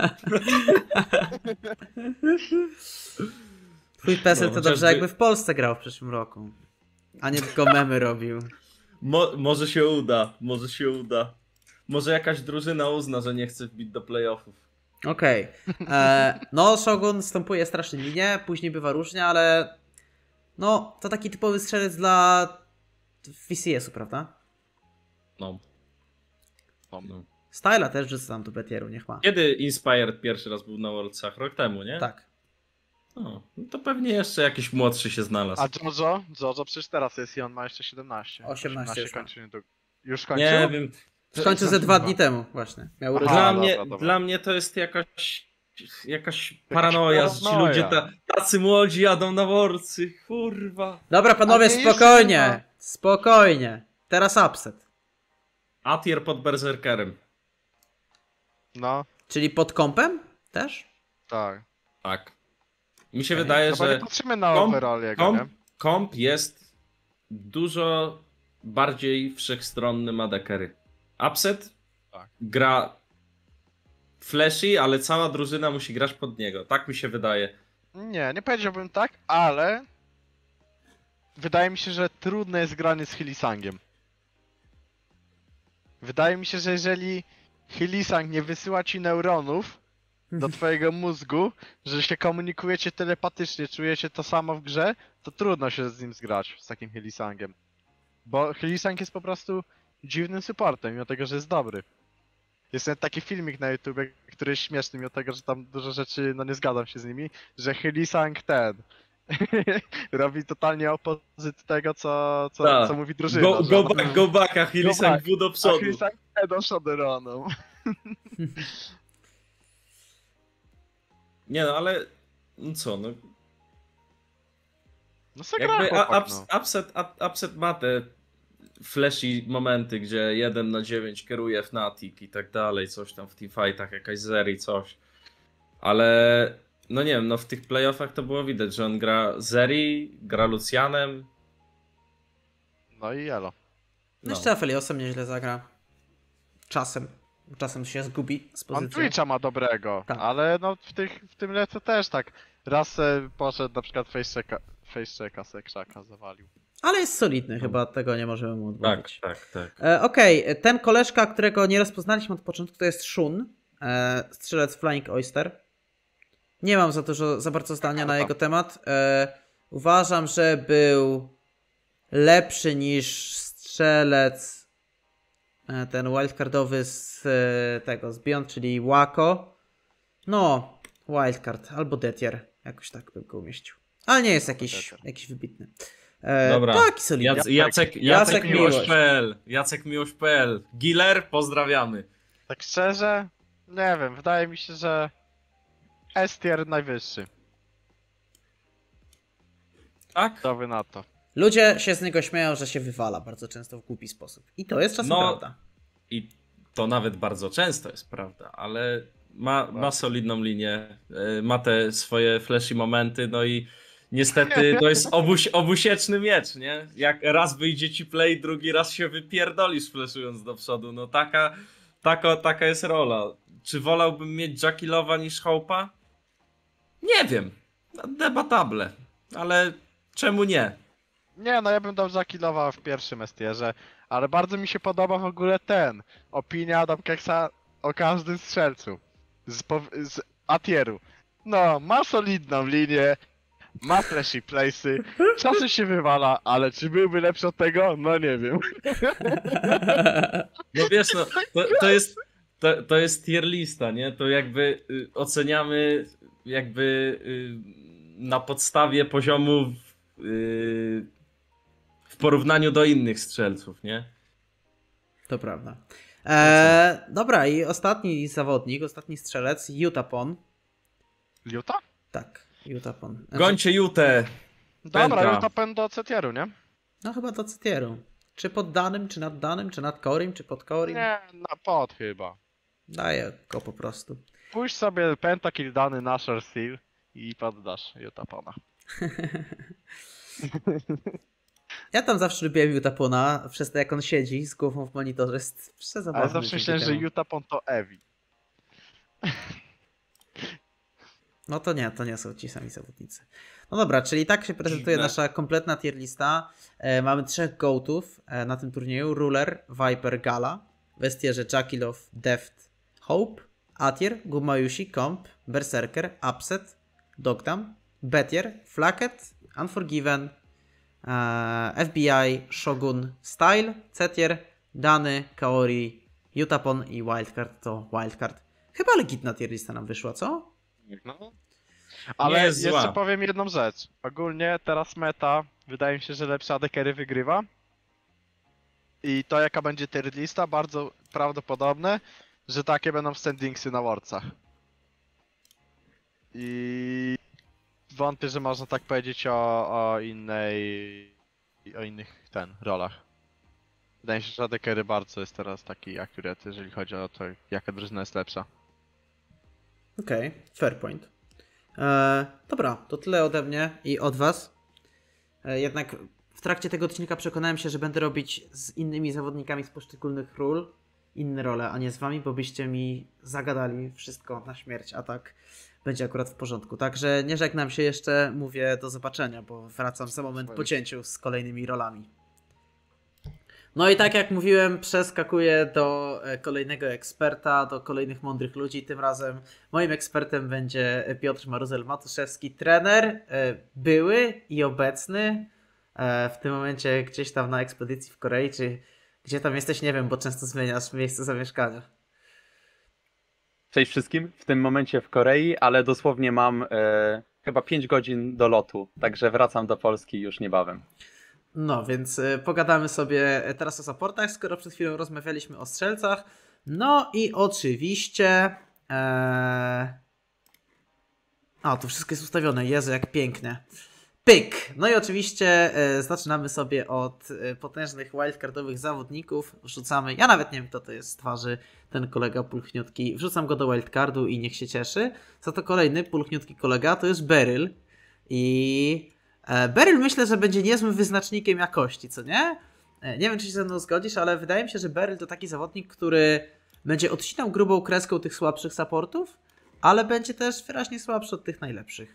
[SPEAKER 1] Twój PESEL
[SPEAKER 3] No,
[SPEAKER 1] to dobrze
[SPEAKER 3] chociażby-
[SPEAKER 1] jakby w Polsce grał w przyszłym roku. A nie tylko memy robił.
[SPEAKER 3] Może się uda, może się uda. Może jakaś drużyna uzna, że nie chce wbić do playoffów.
[SPEAKER 1] Okej. No, Shogun wstępuje strasznie linie, później bywa różnie, ale no, to taki typowy strzelec dla VCS-u, prawda?
[SPEAKER 3] No.
[SPEAKER 2] No.
[SPEAKER 3] No.
[SPEAKER 1] Styla też rzucam do Betieru, niech ma.
[SPEAKER 3] Kiedy Inspired pierwszy raz był na Worldsach? Rok temu, nie?
[SPEAKER 1] Tak.
[SPEAKER 3] No to pewnie jeszcze jakiś młodszy się znalazł.
[SPEAKER 2] A Jojo? Jojo przecież teraz jest i on ma jeszcze 17.
[SPEAKER 1] 18 już ma.
[SPEAKER 2] kończy niedługo. Już kończył?
[SPEAKER 3] Nie wiem.
[SPEAKER 1] Skończył ze 2 dni temu właśnie. Miał
[SPEAKER 2] Aha.
[SPEAKER 1] urodziny.
[SPEAKER 3] Dla
[SPEAKER 2] dobra,
[SPEAKER 3] mnie,
[SPEAKER 2] dobra.
[SPEAKER 3] dla mnie to jest jakaś paranoja, że ci
[SPEAKER 2] paranoja.
[SPEAKER 3] ludzie tacy młodzi jadą na Worldsy. Kurwa.
[SPEAKER 1] Dobra, panowie,
[SPEAKER 2] A nie, jeszcze nie
[SPEAKER 1] spokojnie.
[SPEAKER 2] ma.
[SPEAKER 1] Spokojnie. Teraz upset.
[SPEAKER 3] Atier pod Berserkerem.
[SPEAKER 2] No,
[SPEAKER 1] Czyli pod kompem? Też?
[SPEAKER 2] tak.
[SPEAKER 3] Tak. Mi się wydaje,
[SPEAKER 2] No bo nie
[SPEAKER 3] że
[SPEAKER 2] patrzymy na
[SPEAKER 3] komp-
[SPEAKER 2] overall jego, nie?
[SPEAKER 3] komp jest dużo bardziej wszechstronny ma dekery. Upset
[SPEAKER 2] Tak.
[SPEAKER 3] gra flashy, ale cała drużyna musi grać pod niego. Tak mi się wydaje.
[SPEAKER 2] Nie powiedziałbym tak, ale wydaje mi się, że trudne jest granie z Hylisangiem. Wydaje mi się, że jeżeli Hylisang nie wysyła ci neuronów do twojego mózgu, że się komunikujecie telepatycznie, czujecie to samo w grze, to trudno się z nim zgrać, z takim Hylisangiem. Bo Hylisang jest po prostu dziwnym supportem, mimo tego, że jest dobry. Jest nawet taki filmik na YouTube, który jest śmieszny, mimo tego, że tam dużo rzeczy, no nie zgadzam się z nimi, że Hylisang ten robi totalnie opozyt tego, co
[SPEAKER 3] Tak.
[SPEAKER 2] mówi drużyna.
[SPEAKER 3] Go back, a Hylisang
[SPEAKER 2] back.
[SPEAKER 3] w do
[SPEAKER 2] A
[SPEAKER 3] przodu.
[SPEAKER 2] Hylisang nie do Shadowruną.
[SPEAKER 3] Nie no, ale no co, no
[SPEAKER 2] No se gra
[SPEAKER 3] jakby
[SPEAKER 2] chłopak, no.
[SPEAKER 3] Upset ma te flashy momenty, gdzie 1/9 kieruje Fnatic i tak dalej, coś tam w teamfightach, jakaś Zeri, coś. Ale no nie wiem, no w tych playoffach to było widać, że on gra Zeri, gra Lucianem.
[SPEAKER 2] No i elo.
[SPEAKER 1] No
[SPEAKER 3] No.
[SPEAKER 1] jeszcze Apheliosem nieźle zagra. Czasem. Czasem się zgubi z
[SPEAKER 2] On
[SPEAKER 1] pozycji.
[SPEAKER 2] Twitcha ma dobrego,
[SPEAKER 1] Tak.
[SPEAKER 2] ale no w tym leczu też tak. Raz poszedł na przykład Facechecka se krzaka zawalił.
[SPEAKER 1] Ale jest solidny, chyba tego nie możemy mu
[SPEAKER 3] Tak,
[SPEAKER 1] odmówić.
[SPEAKER 3] tak.
[SPEAKER 1] Okej, ten koleżka, którego nie rozpoznaliśmy od początku, to jest Shun, strzelec Flying Oyster. Nie mam za bardzo zdania na jego temat. Uważam, że był lepszy niż strzelec ten wildcardowy z tego, z Beyond, czyli Wako. No, wildcard albo Detier, jakoś tak bym go umieścił. Ale nie jest jakiś wybitny.
[SPEAKER 3] Dobra.
[SPEAKER 1] Taki solidny.
[SPEAKER 3] Jacek
[SPEAKER 1] Miłość.
[SPEAKER 3] Miłość.pl. Jacek Miłość.pl. Giller, pozdrawiamy.
[SPEAKER 2] Tak szczerze, nie wiem, wydaje mi się, że S-tier najwyższy.
[SPEAKER 3] Tak?
[SPEAKER 2] Co wy na to?
[SPEAKER 1] Ludzie się z niego śmieją, że się wywala bardzo często w głupi sposób. I to jest czasem
[SPEAKER 3] No,
[SPEAKER 1] prawda.
[SPEAKER 3] I to nawet bardzo często jest prawda, ale ma solidną linię, ma te swoje flashy momenty, no i niestety to jest obusieczny miecz, nie? Jak raz wyjdzie ci play, drugi raz się wypierdolisz flashując do przodu, no taka jest rola. Czy wolałbym mieć Jackilowa niż Hope'a? Nie wiem, debatable, ale czemu nie?
[SPEAKER 2] Nie, no ja bym dał zakillował w pierwszym S-tierze, ale bardzo mi się podoba w ogóle opinia Adamkexa o każdym strzelcu z A-tieru. No, ma solidną linię, ma flashy place'y, czasem się wywala, ale czy byłby lepszy od tego? No nie wiem.
[SPEAKER 3] No wiesz, no, to jest tier lista, nie? To jakby oceniamy jakby na podstawie poziomu w porównaniu do innych strzelców, nie?
[SPEAKER 1] To prawda. Dobra, i ostatni zawodnik, ostatni strzelec, Jutapon.
[SPEAKER 2] Utah?
[SPEAKER 1] Tak, Jutapon. Znaczy,
[SPEAKER 3] Gońcie Jutę!
[SPEAKER 2] Dobra,
[SPEAKER 3] Pęta.
[SPEAKER 2] Utah pęd do CTR-u, nie?
[SPEAKER 1] no chyba do Cytieru. Czy pod danym, czy nad danym, czy nad Korim, czy pod Korim?
[SPEAKER 2] Nie, na pod chyba.
[SPEAKER 1] Daję go po prostu.
[SPEAKER 2] Pójść sobie Pentakill dany Nasher Seal i poddasz Utapona.
[SPEAKER 1] Ja tam zawsze lubiłem Jutapona, przez to jak on siedzi z głową w monitorze, jest przezabawny.
[SPEAKER 2] Ale zawsze myślałem, że Utapon to Evi.
[SPEAKER 1] No to nie są ci sami zawodnicy. No dobra, czyli tak się prezentuje
[SPEAKER 3] Dziwne.
[SPEAKER 1] nasza kompletna tier lista. Mamy 3 goatów na tym turnieju. Ruler, Viper, Gala. Westierze Jackalow, Deft, Hope. Atier, Gumayushi, Comp, Berserker, Upset, Dogdam, Betier, Flacket, Unforgiven, FBI, Shogun, Style, Cetier, Dany, Kaori, Jutapon i Wildcard to Wildcard. Chyba legitna tier lista nam wyszła, co?
[SPEAKER 2] No. Ale
[SPEAKER 3] Nie jest
[SPEAKER 2] jeszcze
[SPEAKER 3] zła.
[SPEAKER 2] powiem jedną rzecz. Ogólnie teraz meta, wydaje mi się, że lepsza AD-carry wygrywa. I to jaka będzie tier lista, bardzo prawdopodobne, że takie będą standingsy na Worldsach. I wątpię, że można tak powiedzieć o innych rolach. Wydaje mi się, że AD-carry bardzo jest teraz taki akurat, jeżeli chodzi o to, jaka drużyna jest lepsza.
[SPEAKER 1] Okej, fair point. Dobra, to tyle ode mnie i od was. Jednak w trakcie tego odcinka przekonałem się, że będę robić z innymi zawodnikami z poszczególnych ról inne role, a nie z wami, bo byście mi zagadali wszystko na śmierć, a tak będzie akurat w porządku. Także nie żegnam się jeszcze, mówię do zobaczenia, bo wracam za moment po cięciu z kolejnymi rolami. No i tak jak mówiłem, przeskakuję do kolejnego eksperta, do kolejnych mądrych ludzi. Tym razem moim ekspertem będzie Piotr Maruzel-Matuszewski, trener, były i obecny. W tym momencie gdzieś tam na ekspedycji w Korei, czy gdzie tam jesteś, nie wiem, bo często zmieniasz miejsce zamieszkania.
[SPEAKER 4] Cześć wszystkim, w tym momencie w Korei, ale dosłownie mam chyba 5 godzin do lotu, także wracam do Polski już niebawem.
[SPEAKER 1] No, więc pogadamy sobie teraz o supportach, skoro przed chwilą rozmawialiśmy o strzelcach. No i oczywiście... tu wszystko jest ustawione. Jezu, jak pięknie. Pyk! No i oczywiście zaczynamy sobie od potężnych wildcardowych zawodników. Wrzucamy... Ja nawet nie wiem, kto to jest z twarzy, ten kolega pulchniutki. Wrzucam go do wildcardu i niech się cieszy. Za to kolejny pulchniutki kolega to jest Beryl. I... Beryl myślę, że będzie niezłym wyznacznikiem jakości, co nie? Nie wiem, czy się ze mną zgodzisz, ale wydaje mi się, że Beryl to taki zawodnik, który będzie odcinał grubą kreską tych słabszych supportów, ale będzie też wyraźnie słabszy od tych najlepszych.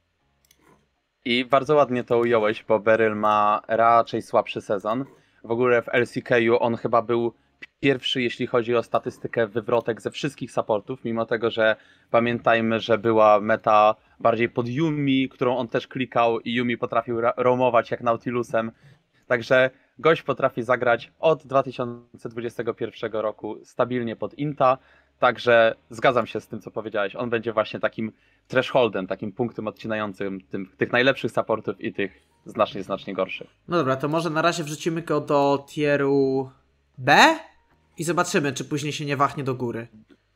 [SPEAKER 4] I bardzo ładnie to ująłeś, bo Beryl ma raczej słabszy sezon. W ogóle w LCK-u on chyba był pierwszy, jeśli chodzi o statystykę wywrotek ze wszystkich supportów, mimo tego, że pamiętajmy, że była meta bardziej pod Yumi, którą on też klikał i Yumi potrafił roamować jak Nautilusem. Także gość potrafi zagrać od 2021 roku stabilnie pod Inta, także zgadzam się z tym, co powiedziałeś. On będzie właśnie takim thresholdem, takim punktem odcinającym tych najlepszych supportów i tych znacznie gorszych.
[SPEAKER 1] No dobra, to może na razie wrzucimy go do tieru B i zobaczymy, czy później się nie wahnie do góry.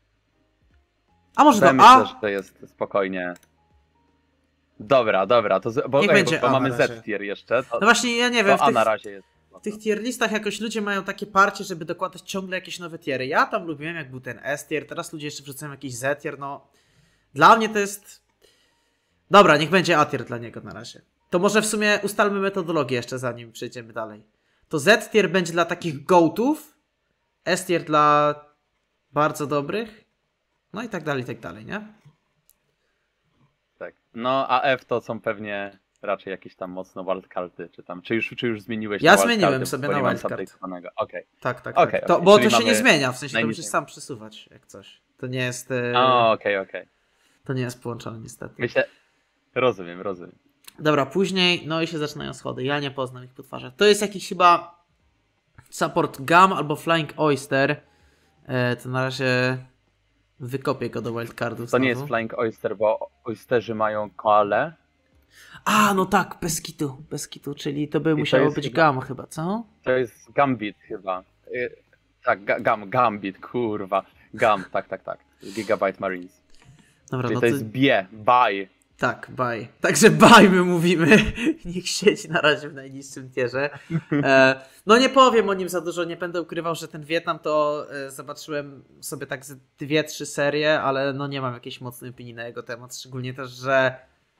[SPEAKER 1] A może do
[SPEAKER 4] Myślę,
[SPEAKER 1] A?
[SPEAKER 4] że to jest spokojnie. Dobra, to bo,
[SPEAKER 1] Niech będzie
[SPEAKER 4] bo
[SPEAKER 1] A
[SPEAKER 4] mamy
[SPEAKER 1] na razie.
[SPEAKER 4] Z-tier jeszcze.
[SPEAKER 1] No właśnie, ja nie wiem,
[SPEAKER 4] To A na razie jest.
[SPEAKER 1] w tych tier listach jakoś ludzie mają takie parcie, żeby dokładać ciągle jakieś nowe tiery. Ja tam lubiłem, jak był ten S-tier, teraz ludzie jeszcze wrzucają jakiś Z-tier, no... Dla mnie to jest... Dobra, niech będzie A-tier dla niego na razie. To może w sumie ustalmy metodologię jeszcze, zanim przejdziemy dalej. To Z-tier będzie dla takich goatów, S-tier dla bardzo dobrych, no i tak dalej, nie?
[SPEAKER 4] Tak. No a F to są pewnie raczej jakieś tam mocno wildcardy, czy już zmieniłeś
[SPEAKER 1] Ja
[SPEAKER 4] na
[SPEAKER 1] zmieniłem
[SPEAKER 4] wildcardy,
[SPEAKER 1] sobie
[SPEAKER 4] bo
[SPEAKER 1] na
[SPEAKER 4] nie mam
[SPEAKER 1] wildcard.
[SPEAKER 4] update'owanego. Okej.
[SPEAKER 1] Tak.
[SPEAKER 4] Okej,
[SPEAKER 1] Bo
[SPEAKER 4] czyli
[SPEAKER 1] to się nie
[SPEAKER 4] mamy
[SPEAKER 1] zmienia, w sensie to
[SPEAKER 4] najmniej.
[SPEAKER 1] musisz sam przesuwać, jak coś. To nie jest...
[SPEAKER 4] Okej.
[SPEAKER 1] To nie jest połączone niestety.
[SPEAKER 4] Myślę... Rozumiem.
[SPEAKER 1] Dobra, później, no i się zaczynają schody. Ja nie poznam ich po twarzach. To jest jakiś chyba support Gum albo Flying Oyster. To na razie wykopię go do wildcardów.
[SPEAKER 4] To nie jest Flying Oyster, bo Oysterzy mają koale,
[SPEAKER 1] A, no tak, bez kitu, czyli to by
[SPEAKER 4] I to
[SPEAKER 1] musiało
[SPEAKER 4] jest
[SPEAKER 1] być
[SPEAKER 4] chyba-
[SPEAKER 1] Gam chyba, co?
[SPEAKER 4] To jest Gambit chyba. Tak, Gambit, kurwa. Tak. Gigabyte Marines.
[SPEAKER 1] Dobra,
[SPEAKER 4] Czyli
[SPEAKER 1] no
[SPEAKER 4] to jest bye.
[SPEAKER 1] Tak, bye. Także bye my mówimy. Niech siedzi na razie w najniższym tierze. No nie powiem o nim za dużo, nie będę ukrywał, że ten Wietnam to zobaczyłem sobie tak z 2-3 serie, ale no nie mam jakiejś mocnej opinii na jego temat, szczególnie też, że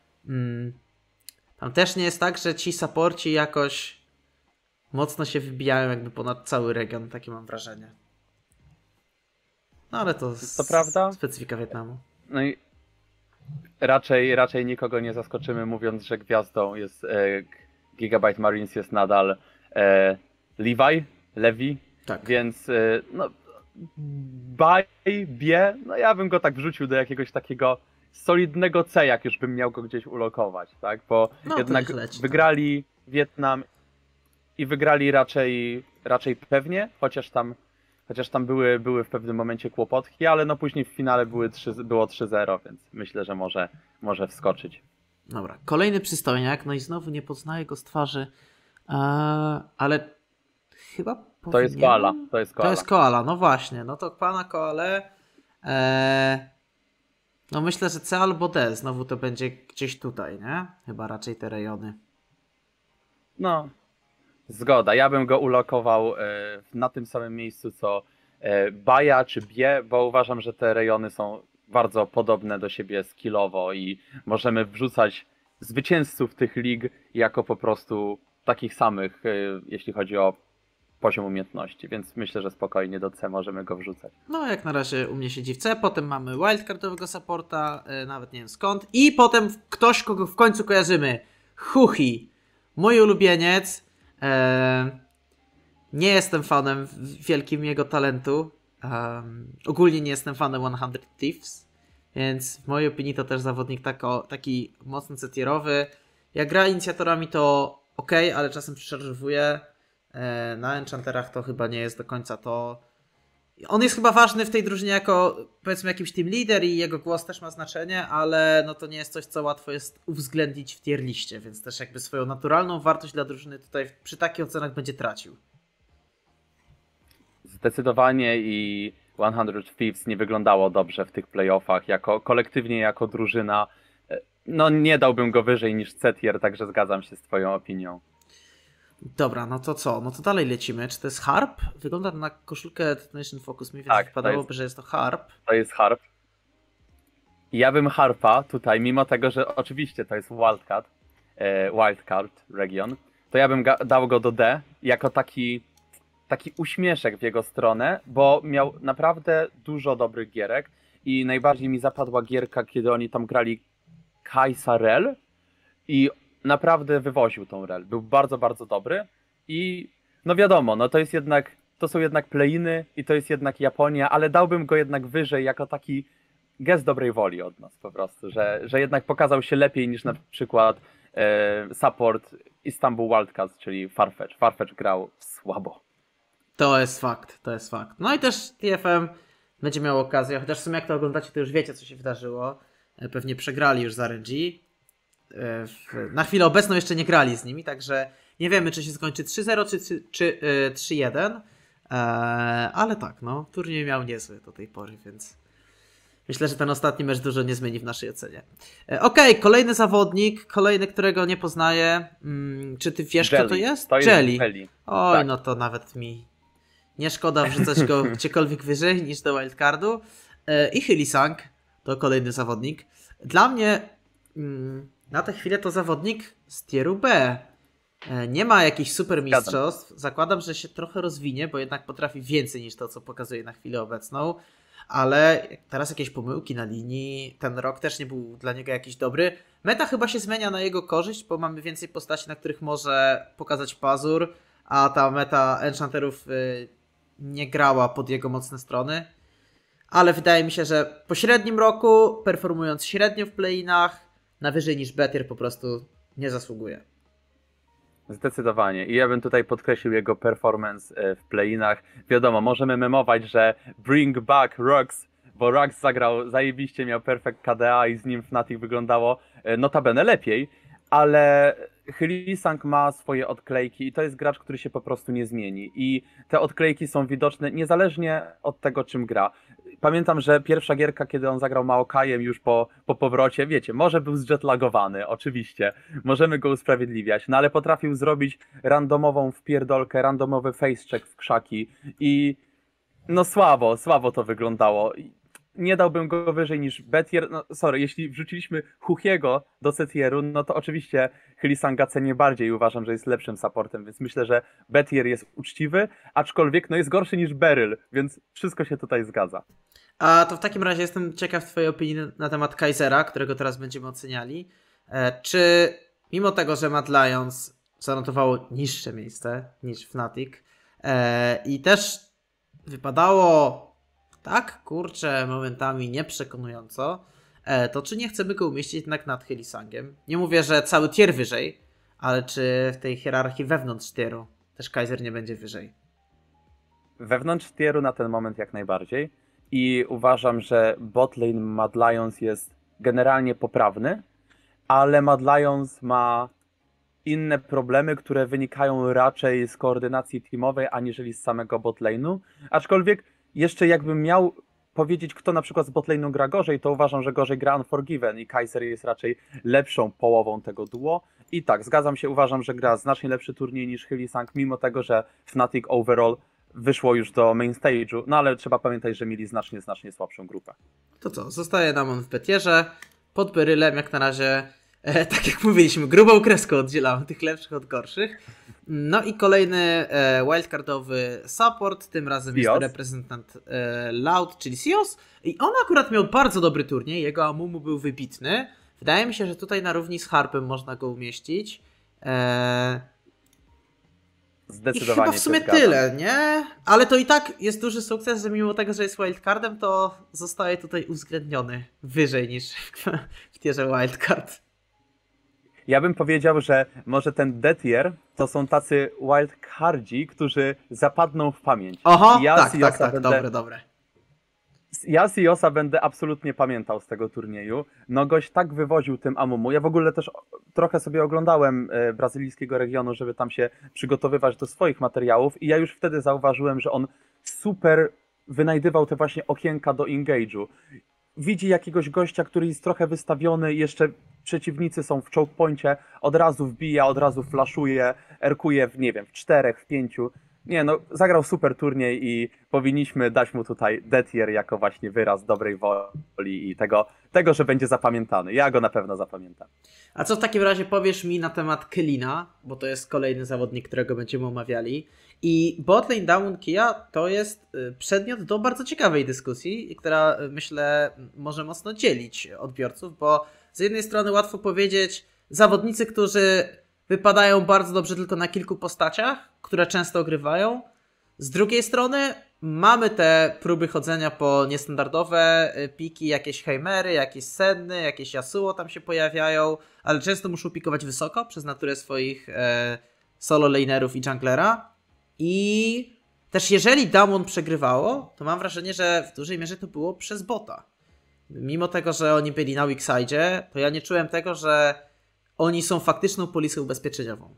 [SPEAKER 1] tam też nie jest tak, że ci supporci jakoś mocno się wybijają jakby ponad cały region, takie mam wrażenie. No ale to
[SPEAKER 4] prawda.
[SPEAKER 1] specyfika Wietnamu.
[SPEAKER 4] No i raczej nikogo nie zaskoczymy, mówiąc, że gwiazdą jest Gigabyte Marines jest nadal Levi,
[SPEAKER 1] Tak.
[SPEAKER 4] więc no no ja bym go tak wrzucił do jakiegoś takiego solidnego C, jak już bym miał go gdzieś ulokować, tak? Bo
[SPEAKER 1] No, to
[SPEAKER 4] jednak
[SPEAKER 1] niech leci,
[SPEAKER 4] wygrali Wietnam i wygrali raczej pewnie, chociaż tam były w pewnym momencie kłopotki, ale no później w finale było 3-0, więc myślę, że może wskoczyć.
[SPEAKER 1] Dobra, kolejny przystojniak, no i znowu nie poznaję go z twarzy, ale chyba
[SPEAKER 4] To jest
[SPEAKER 1] powinienem-
[SPEAKER 4] Koala.
[SPEAKER 1] To jest Koala, no właśnie, no to pana Koale, no myślę, że C albo D, znowu to będzie gdzieś tutaj, nie? Chyba raczej te rejony.
[SPEAKER 4] No, zgoda. Ja bym go ulokował na tym samym miejscu co Baja czy Bie, bo uważam, że te rejony są bardzo podobne do siebie skillowo i możemy wrzucać zwycięzców tych lig jako po prostu takich samych, jeśli chodzi o poziom umiejętności, więc myślę, że spokojnie do C możemy go wrzucać.
[SPEAKER 1] No jak na razie u mnie siedzi w C, potem mamy wildcardowego supporta, nawet nie wiem skąd, i potem ktoś, kogo w końcu kojarzymy, Huhi, mój ulubieniec. Nie jestem fanem wielkim jego talentu, ogólnie nie jestem fanem 100 Thieves, więc w mojej opinii to też zawodnik taki mocno C-tierowy. Jak gra inicjatorami to ok, ale czasem przeszarżowuje. Na Enchanterach to chyba nie jest do końca to. On jest chyba ważny w tej drużynie jako powiedzmy jakiś team leader i jego głos też ma znaczenie, ale no to nie jest coś, co łatwo jest uwzględnić w tier liście, więc też jakby swoją naturalną wartość dla drużyny tutaj przy takich ocenach będzie tracił.
[SPEAKER 4] Zdecydowanie i 100 Thieves nie wyglądało dobrze w tych playoffach, kolektywnie jako drużyna. No nie dałbym go wyżej niż C-tier, także zgadzam się z twoją opinią.
[SPEAKER 1] Dobra, no to co? No to dalej lecimy. Czy to jest Harp? Wygląda na koszulkę Detonation Focus mi, więc
[SPEAKER 4] Tak,
[SPEAKER 1] wypadałoby, że jest to Harp.
[SPEAKER 4] To jest Harp. Ja bym Harpa tutaj, mimo tego, że oczywiście to jest Wildcard Region, to ja bym dał go do D jako taki uśmieszek w jego stronę, bo miał naprawdę dużo dobrych gierek i najbardziej mi zapadła gierka, kiedy oni tam grali Kai'Sa Rel i naprawdę wywoził tą Rel. Był bardzo, bardzo dobry i no wiadomo, no to są jednak play-iny i to jest jednak Japonia, ale dałbym go jednak wyżej jako taki gest dobrej woli od nas po prostu, że jednak pokazał się lepiej niż na przykład support Istanbul Wildcats, czyli Farfetch. Farfetch grał słabo.
[SPEAKER 1] To jest fakt. No i też TFM będzie miał okazję, chociaż w sumie jak to oglądacie, to już wiecie, co się wydarzyło. Pewnie przegrali już z RNG. Na chwilę obecną jeszcze nie grali z nimi, także nie wiemy, czy się skończy 3-0 czy 3-1. Ale tak, no, turniej miał niezły do tej pory, więc myślę, że ten ostatni mecz dużo nie zmieni w naszej ocenie. Okej, kolejny zawodnik, którego nie poznaję. Czy ty wiesz, kto to jest?
[SPEAKER 4] To jest
[SPEAKER 1] Jelly. Oj,
[SPEAKER 4] tak.
[SPEAKER 1] no to nawet mi nie szkoda wrzucać go gdziekolwiek wyżej niż do wildcardu. I Hylisang to kolejny zawodnik. Dla mnie na tę chwilę to zawodnik z tieru B. Nie ma jakichś super mistrzostw. Zakładam, że się trochę rozwinie, bo jednak potrafi więcej niż to, co pokazuje na chwilę obecną. Ale teraz jakieś pomyłki na linii. Ten rok też nie był dla niego jakiś dobry. Meta chyba się zmienia na jego korzyść, bo mamy więcej postaci, na których może pokazać pazur, a ta meta Enchanterów nie grała pod jego mocne strony. Ale wydaje mi się, że po średnim roku, performując średnio w play-inach, na wyżej niż Betier po prostu nie zasługuje.
[SPEAKER 4] Zdecydowanie. I ja bym tutaj podkreślił jego performance w play-inach. Wiadomo, możemy memować, że bring back Rux, bo Rux zagrał zajebiście, miał perfect KDA i z nim Fnatic wyglądało notabene lepiej, ale Hylissang ma swoje odklejki i to jest gracz, który się po prostu nie zmieni. I te odklejki są widoczne niezależnie od tego, czym gra. Pamiętam, że pierwsza gierka, kiedy on zagrał Maokajem już po powrocie, wiecie, może był zjetlagowany, oczywiście, możemy go usprawiedliwiać, no ale potrafił zrobić randomową wpierdolkę, randomowy face-check w krzaki i no słabo to wyglądało. Nie dałbym go wyżej niż Betier. No sorry, jeśli wrzuciliśmy Huchiego do setieru, no to oczywiście Hylissanga cenię bardziej i uważam, że jest lepszym supportem, więc myślę, że Betier jest uczciwy, aczkolwiek no jest gorszy niż Beryl, więc wszystko się tutaj zgadza.
[SPEAKER 1] A to w takim razie jestem ciekaw twojej opinii na temat Kaisera, którego teraz będziemy oceniali. Czy mimo tego, że Mad Lions zanotowało niższe miejsce niż Fnatic i też wypadało tak, kurczę, momentami nieprzekonująco, to czy nie chcemy go umieścić jednak nad Hylissangiem? Nie mówię, że cały tier wyżej, ale czy w tej hierarchii wewnątrz tieru też Kaiser nie będzie wyżej?
[SPEAKER 4] Wewnątrz tieru na ten moment jak najbardziej i uważam, że botlane Mad Lions jest generalnie poprawny, ale Mad Lions ma inne problemy, które wynikają raczej z koordynacji teamowej, aniżeli z samego botlane'u. Aczkolwiek jeszcze jakbym miał powiedzieć, kto na przykład z botlane'u gra gorzej, to uważam, że gorzej gra Unforgiven i Kaiser jest raczej lepszą połową tego duo. I tak, zgadzam się, uważam, że gra znacznie lepszy turniej niż Hylissang, mimo tego, że Fnatic overall wyszło już do main stage'u, no ale trzeba pamiętać, że mieli znacznie słabszą grupę.
[SPEAKER 1] To co, zostaje nam on w Betierze, pod Berylem jak na razie, tak jak mówiliśmy, grubą kreską oddzielamy tych lepszych od gorszych. No i kolejny wildcardowy support, tym razem jest to reprezentant Loud, czyli Sios. I on akurat miał bardzo dobry turniej, jego Amumu był wybitny. Wydaje mi się, że tutaj na równi z Harpem można go umieścić.
[SPEAKER 4] Zdecydowanie.
[SPEAKER 1] I chyba w sumie tyle, nie? Ale to i tak jest duży sukces, że mimo tego, że jest wildcardem, to zostaje tutaj uwzględniony wyżej niż w tierze wildcard.
[SPEAKER 4] Ja bym powiedział, że może ten D-tier to są tacy wildcardzi, którzy zapadną w pamięć.
[SPEAKER 1] Oho,
[SPEAKER 4] ja
[SPEAKER 1] tak, dobre.
[SPEAKER 4] Ja Siosa będę absolutnie pamiętał z tego turnieju. No gość tak wywoził tym Amumu. Ja w ogóle też trochę sobie oglądałem brazylijskiego regionu, żeby tam się przygotowywać do swoich materiałów i ja już wtedy zauważyłem, że on super wynajdywał te właśnie okienka do engage'u. Widzi jakiegoś gościa, który jest trochę wystawiony, jeszcze przeciwnicy są w choke poincie, od razu wbija, od razu flaszuje, erkuje w, nie wiem, w 4, w 5. Nie, no zagrał super turniej i powinniśmy dać mu tutaj D-tier jako właśnie wyraz dobrej woli i tego, że będzie zapamiętany. Ja go na pewno zapamiętam.
[SPEAKER 1] A co w takim razie powiesz mi na temat Kelina, bo to jest kolejny zawodnik, którego będziemy omawiali. I botlane Damwon Kia to jest przedmiot do bardzo ciekawej dyskusji, która myślę może mocno dzielić odbiorców, bo z jednej strony łatwo powiedzieć zawodnicy, którzy wypadają bardzo dobrze tylko na kilku postaciach, które często ogrywają. Z drugiej strony mamy te próby chodzenia po niestandardowe piki, jakieś Heimery, jakieś Senny, jakieś Yasuo tam się pojawiają, ale często muszą pikować wysoko przez naturę swoich solo lanerów i junglera. I też jeżeli Damwon przegrywało, to mam wrażenie, że w dużej mierze to było przez bota. Mimo tego, że oni byli na weak side, to ja nie czułem tego, że oni są faktyczną polisą ubezpieczeniową.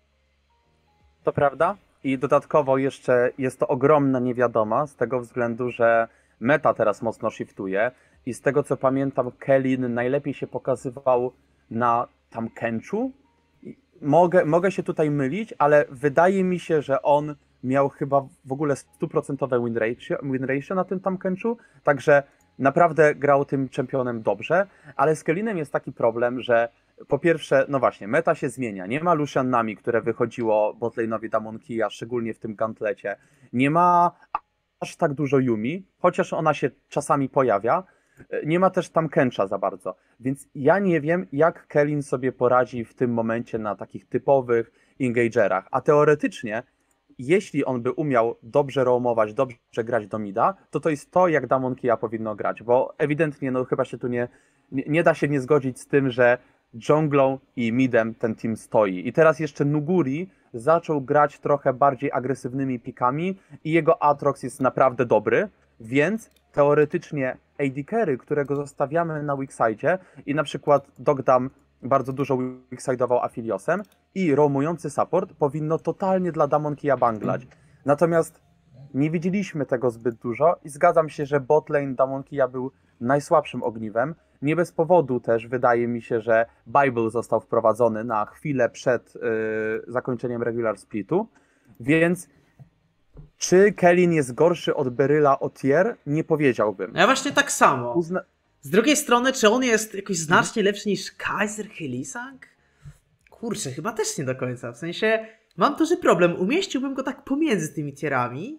[SPEAKER 4] To prawda. I dodatkowo jeszcze jest to ogromna niewiadoma z tego względu, że meta teraz mocno shiftuje i z tego co pamiętam Kelin najlepiej się pokazywał na tam Kenchu. Mogę się tutaj mylić, ale wydaje mi się, że on miał chyba w ogóle 100% win ratio na tym tam Kenchu, także naprawdę grał tym czempionem dobrze, ale z Kelinem jest taki problem, że po pierwsze, no właśnie, meta się zmienia. Nie ma Lucian Nami, które wychodziło botlane'owi Damwon Kia, szczególnie w tym gantlecie. Nie ma aż tak dużo Yumi, chociaż ona się czasami pojawia. Nie ma też tam Kencha za bardzo. Więc ja nie wiem, jak Kelin sobie poradzi w tym momencie na takich typowych engagerach. A teoretycznie, jeśli on by umiał dobrze roamować, dobrze grać do mida, to jest to, jak Damwon Kia powinno grać. Bo ewidentnie, no chyba się tu nie da się nie zgodzić z tym, że dżunglą i midem ten team stoi. I teraz jeszcze Nuguri zaczął grać trochę bardziej agresywnymi pikami i jego Aatrox jest naprawdę dobry, więc teoretycznie AD Carry, którego zostawiamy na weak side i na przykład Dogdam bardzo dużo weakside'ował Apheliosem i roamujący support powinno totalnie dla Damonkiya banglać. Natomiast nie widzieliśmy tego zbyt dużo i zgadzam się, że botlane Damonkiya był najsłabszym ogniwem. Nie bez powodu też wydaje mi się, że Bible został wprowadzony na chwilę przed zakończeniem regular splitu, więc czy Kellin jest gorszy od Beryla o tier? Nie powiedziałbym.
[SPEAKER 1] Ja właśnie tak samo. Z drugiej strony, czy on jest jakoś znacznie lepszy niż Kaiser Hylissang? Kurczę, chyba też nie do końca. W sensie, mam duży problem. Umieściłbym go tak pomiędzy tymi tierami,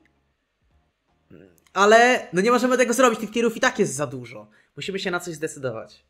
[SPEAKER 1] ale no nie możemy tego zrobić. Tych tierów i tak jest za dużo. Musimy się na coś zdecydować.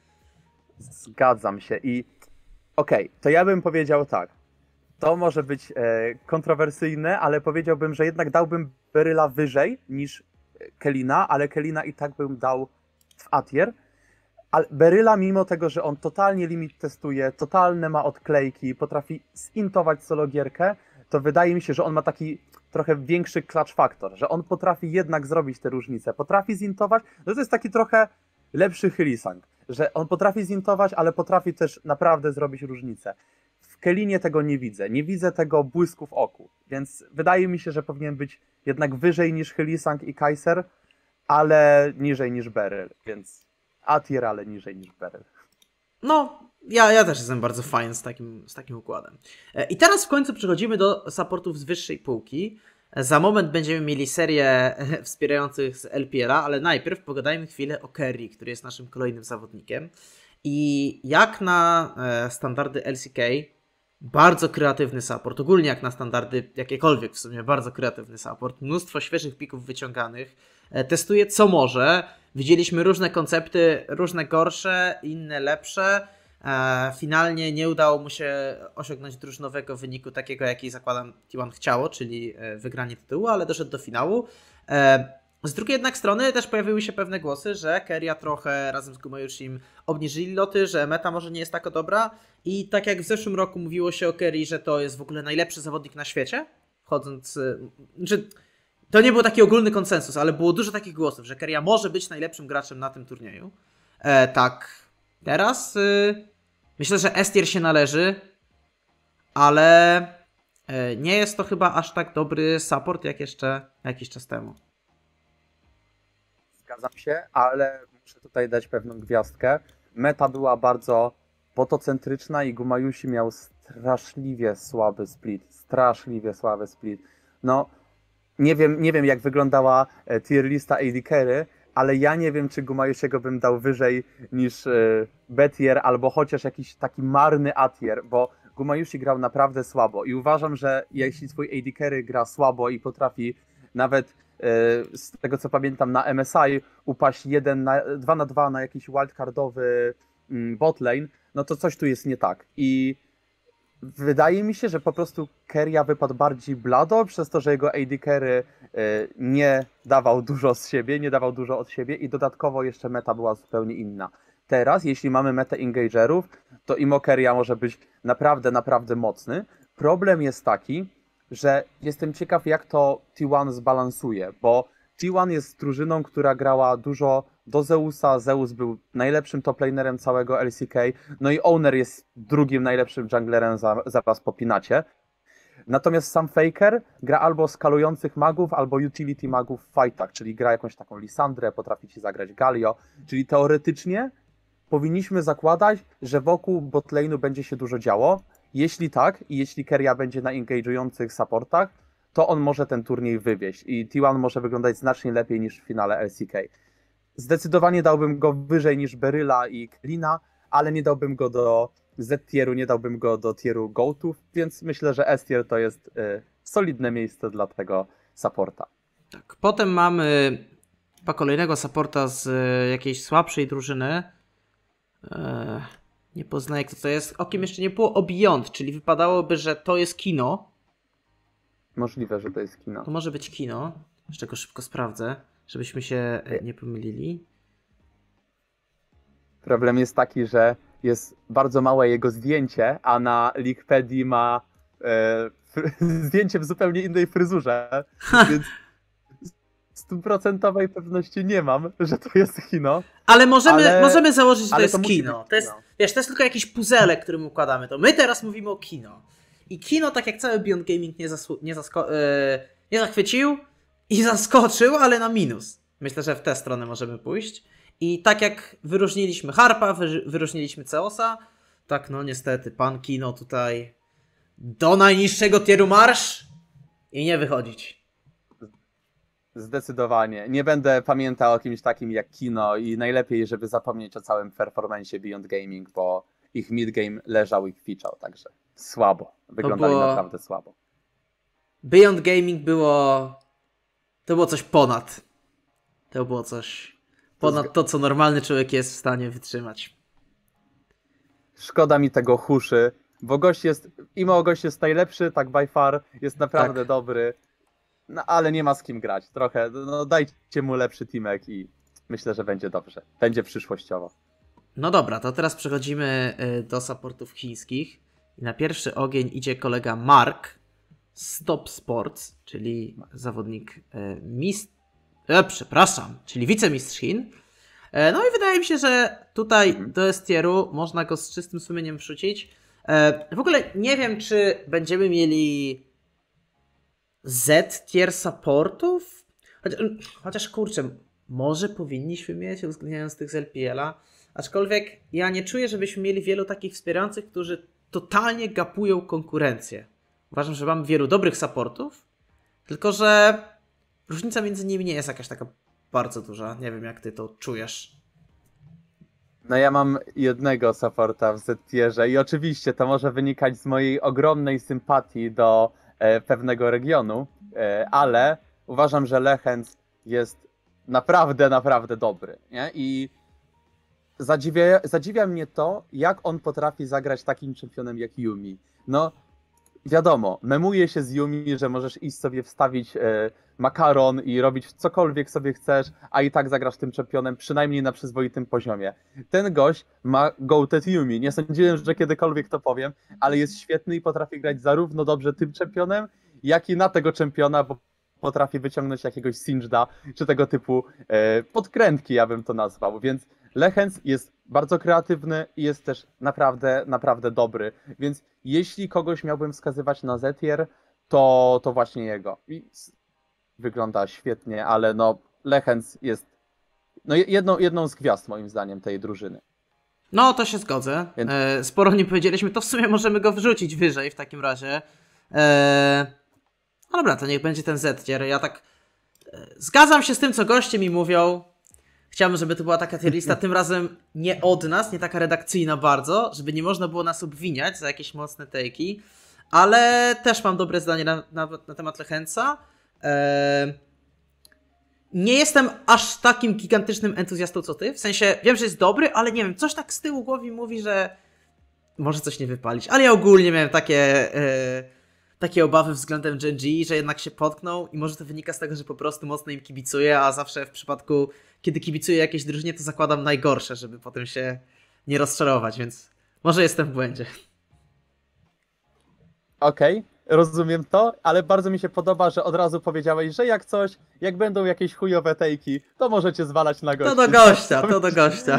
[SPEAKER 4] Zgadzam się i okej, to ja bym powiedział tak. To może być kontrowersyjne, ale powiedziałbym, że jednak dałbym Beryla wyżej niż Kellina, ale Kellina i tak bym dał w A-tier. Ale Beryla, mimo tego, że on totalnie limit testuje, totalne ma odklejki, potrafi zintować solo gierkę, to wydaje mi się, że on ma taki trochę większy clutch factor, że on potrafi jednak zrobić te różnice, potrafi zintować, no to jest taki trochę lepszy Hylissang, że on potrafi zintować, ale potrafi też naprawdę zrobić różnicę. W Kellinie tego nie widzę, nie widzę tego błysku w oku, więc wydaje mi się, że powinien być jednak wyżej niż Hylissang i Kaiser, ale niżej niż Beryl, więc A-tier, ale niżej niż Beryl.
[SPEAKER 1] No, ja też jestem bardzo fajny z takim układem. I teraz w końcu przechodzimy do supportów z wyższej półki. Za moment będziemy mieli serię wspierających z LPL-a, ale najpierw pogadajmy chwilę o Kerry, który jest naszym kolejnym zawodnikiem. I jak na standardy LCK, bardzo kreatywny support, ogólnie jak na standardy jakiekolwiek w sumie, bardzo kreatywny support, mnóstwo świeżych pików wyciąganych, testuje co może. Widzieliśmy różne koncepty, różne gorsze, inne lepsze. Finalnie nie udało mu się osiągnąć drużynowego wyniku takiego, jaki zakładam T1 chciało, czyli wygranie tytułu, ale doszedł do finału. Z drugiej jednak strony też pojawiły się pewne głosy, że Keria trochę razem z Gumayushim obniżyli loty, że meta może nie jest taka dobra i tak jak w zeszłym roku mówiło się o Kerii, że to jest w ogóle najlepszy zawodnik na świecie, wchodząc... To nie był taki ogólny konsensus, ale było dużo takich głosów, że Keria może być najlepszym graczem na tym turnieju. Tak, teraz myślę, że S-tier się należy, ale nie jest to chyba aż tak dobry support jak jeszcze jakiś czas temu.
[SPEAKER 4] Zgadzam się, ale muszę tutaj dać pewną gwiazdkę. Meta była bardzo botocentryczna i Gumayusi miał straszliwie słaby split. No, nie wiem jak wyglądała tier lista AD Carry, ale ja nie wiem, czy Gumayusiego bym dał wyżej niż B-tier albo chociaż jakiś taki marny A-tier, bo Gumayusi grał naprawdę słabo i uważam, że jeśli twój AD Carry gra słabo i potrafi nawet z tego co pamiętam na MSI upaść 2 na 2 na jakiś wildcardowy botlane, no to coś tu jest nie tak. I wydaje mi się, że po prostu Keria wypadł bardziej blado, przez to, że jego AD Carry nie dawał dużo z siebie, nie dawał dużo od siebie i dodatkowo jeszcze meta była zupełnie inna. Teraz, jeśli mamy metę engagerów, to Imo Keria może być naprawdę mocny. Problem jest taki, że jestem ciekaw, jak to T1 zbalansuje, bo T1 jest drużyną, która grała dużo do Zeusa. Zeus był najlepszym toplanerem całego LCK, no i Owner jest drugim najlepszym junglerem zaraz po Pinacie. Natomiast sam Faker gra albo skalujących magów, albo utility magów w fightach, czyli gra jakąś taką Lisandrę, potrafi ci zagrać Galio, czyli teoretycznie powinniśmy zakładać, że wokół botlane'u będzie się dużo działo. Jeśli tak i jeśli Keria będzie na engage'ujących supportach, to on może ten turniej wywieźć i T1 może wyglądać znacznie lepiej niż w finale LCK. Zdecydowanie dałbym go wyżej niż Beryla i Kellina, ale nie dałbym go do Z-tieru, nie dałbym go do tieru GOATów, więc myślę, że S-tier to jest solidne miejsce dla tego supporta.
[SPEAKER 1] Tak, potem mamy chyba kolejnego supporta z jakiejś słabszej drużyny. Nie poznaję, kto to jest. Okiem jeszcze nie było o Beyond, czyli wypadałoby, że to jest Kino.
[SPEAKER 4] Możliwe, że to jest Kino.
[SPEAKER 1] To może być Kino. Jeszcze go szybko sprawdzę, żebyśmy się nie pomylili.
[SPEAKER 4] Problem jest taki, że jest bardzo małe jego zdjęcie, a na Leakpedii ma zdjęcie w zupełnie innej fryzurze, więc 100% pewności nie mam, że to jest Kino.
[SPEAKER 1] Ale możemy założyć, że to jest
[SPEAKER 4] musi
[SPEAKER 1] Kino.
[SPEAKER 4] być Kino.
[SPEAKER 1] wiesz, to jest tylko jakiś puzelek, który my układamy. To my teraz mówimy o kino. I kino, tak jak cały Beyond Gaming nie zachwycił i zaskoczył, ale na minus. Myślę, że w tę stronę możemy pójść. I tak jak wyróżniliśmy Harpa, wyróżniliśmy Ceosa, tak no niestety pan kino tutaj do najniższego tieru marsz i nie wychodzić.
[SPEAKER 4] Zdecydowanie. Nie będę pamiętał o kimś takim jak kino i najlepiej, żeby zapomnieć o całym performance'ie Beyond Gaming, bo ich midgame leżał i kwiczał, także słabo. Wyglądali naprawdę słabo.
[SPEAKER 1] Beyond Gaming to było coś ponad. To było coś ponad to, co normalny człowiek jest w stanie wytrzymać.
[SPEAKER 4] Szkoda mi tego Huszy, bo gość jest najlepszy, tak by far, jest naprawdę dobry, no ale nie ma z kim grać. Trochę, no dajcie mu lepszy teamek i myślę, że będzie dobrze. Będzie przyszłościowo.
[SPEAKER 1] No dobra, to teraz przechodzimy do supportów chińskich. I na pierwszy ogień idzie kolega Mark z Top Sports, czyli zawodnik czyli wicemistrz Chin. No i wydaje mi się, że tutaj do S-tieru można go z czystym sumieniem wrzucić. W ogóle nie wiem, czy będziemy mieli Z-tier supportów? Chociaż kurczę, może powinniśmy mieć, uwzględniając tych z LPL-a. Aczkolwiek ja nie czuję, żebyśmy mieli wielu takich wspierających, którzy totalnie gapują konkurencję. Uważam, że mamy wielu dobrych supportów, tylko że różnica między nimi nie jest jakaś taka bardzo duża. Nie wiem, jak ty to czujesz.
[SPEAKER 4] No ja mam jednego supporta w Z-tierze i oczywiście to może wynikać z mojej ogromnej sympatii do pewnego regionu, ale uważam, że Lechens jest naprawdę, naprawdę dobry. Nie? I zadziwia mnie to, jak on potrafi zagrać takim czempionem jak Yumi. No, wiadomo, memuje się z Yumi, że możesz iść sobie wstawić makaron i robić cokolwiek sobie chcesz, a i tak zagrasz tym czempionem, przynajmniej na przyzwoitym poziomie. Ten gość ma goated Yumi. Nie sądziłem, że kiedykolwiek to powiem, ale jest świetny i potrafi grać zarówno dobrze tym czempionem, jak i na tego czempiona, bo potrafi wyciągnąć jakiegoś Singeda, czy tego typu podkrętki, ja bym to nazwał. Więc Lechens jest bardzo kreatywny i jest też naprawdę, naprawdę dobry. Więc jeśli kogoś miałbym wskazywać na Z-tier, to właśnie jego. I wygląda świetnie, ale no Lechens jest jedną z gwiazd moim zdaniem tej drużyny.
[SPEAKER 1] No, to się zgodzę.
[SPEAKER 4] Więc...
[SPEAKER 1] Sporo nie powiedzieliśmy, to w sumie możemy go wrzucić wyżej w takim razie. No dobra, to niech będzie ten Z-tier. Ja tak zgadzam się z tym, co goście mi mówią. Chciałbym, żeby to była taka tier lista, tym razem nie od nas, nie taka redakcyjna bardzo, żeby nie można było nas obwiniać za jakieś mocne take'i, ale też mam dobre zdanie na temat Lechensa. Nie jestem aż takim gigantycznym entuzjastą co ty, w sensie wiem, że jest dobry, ale nie wiem, coś tak z tyłu głowy mówi, że może coś nie wypalić, ale ja ogólnie miałem takie obawy względem Gen.G, że jednak się potknął i może to wynika z tego, że po prostu mocno im kibicuję, a zawsze w przypadku, kiedy kibicuję jakiejś drużynie, to zakładam najgorsze, żeby potem się nie rozczarować, więc może jestem w błędzie.
[SPEAKER 4] Okej, rozumiem to, ale bardzo mi się podoba, że od razu powiedziałeś, że jak będą jakieś chujowe take'i, to możecie zwalać na gościa.
[SPEAKER 1] To do gościa.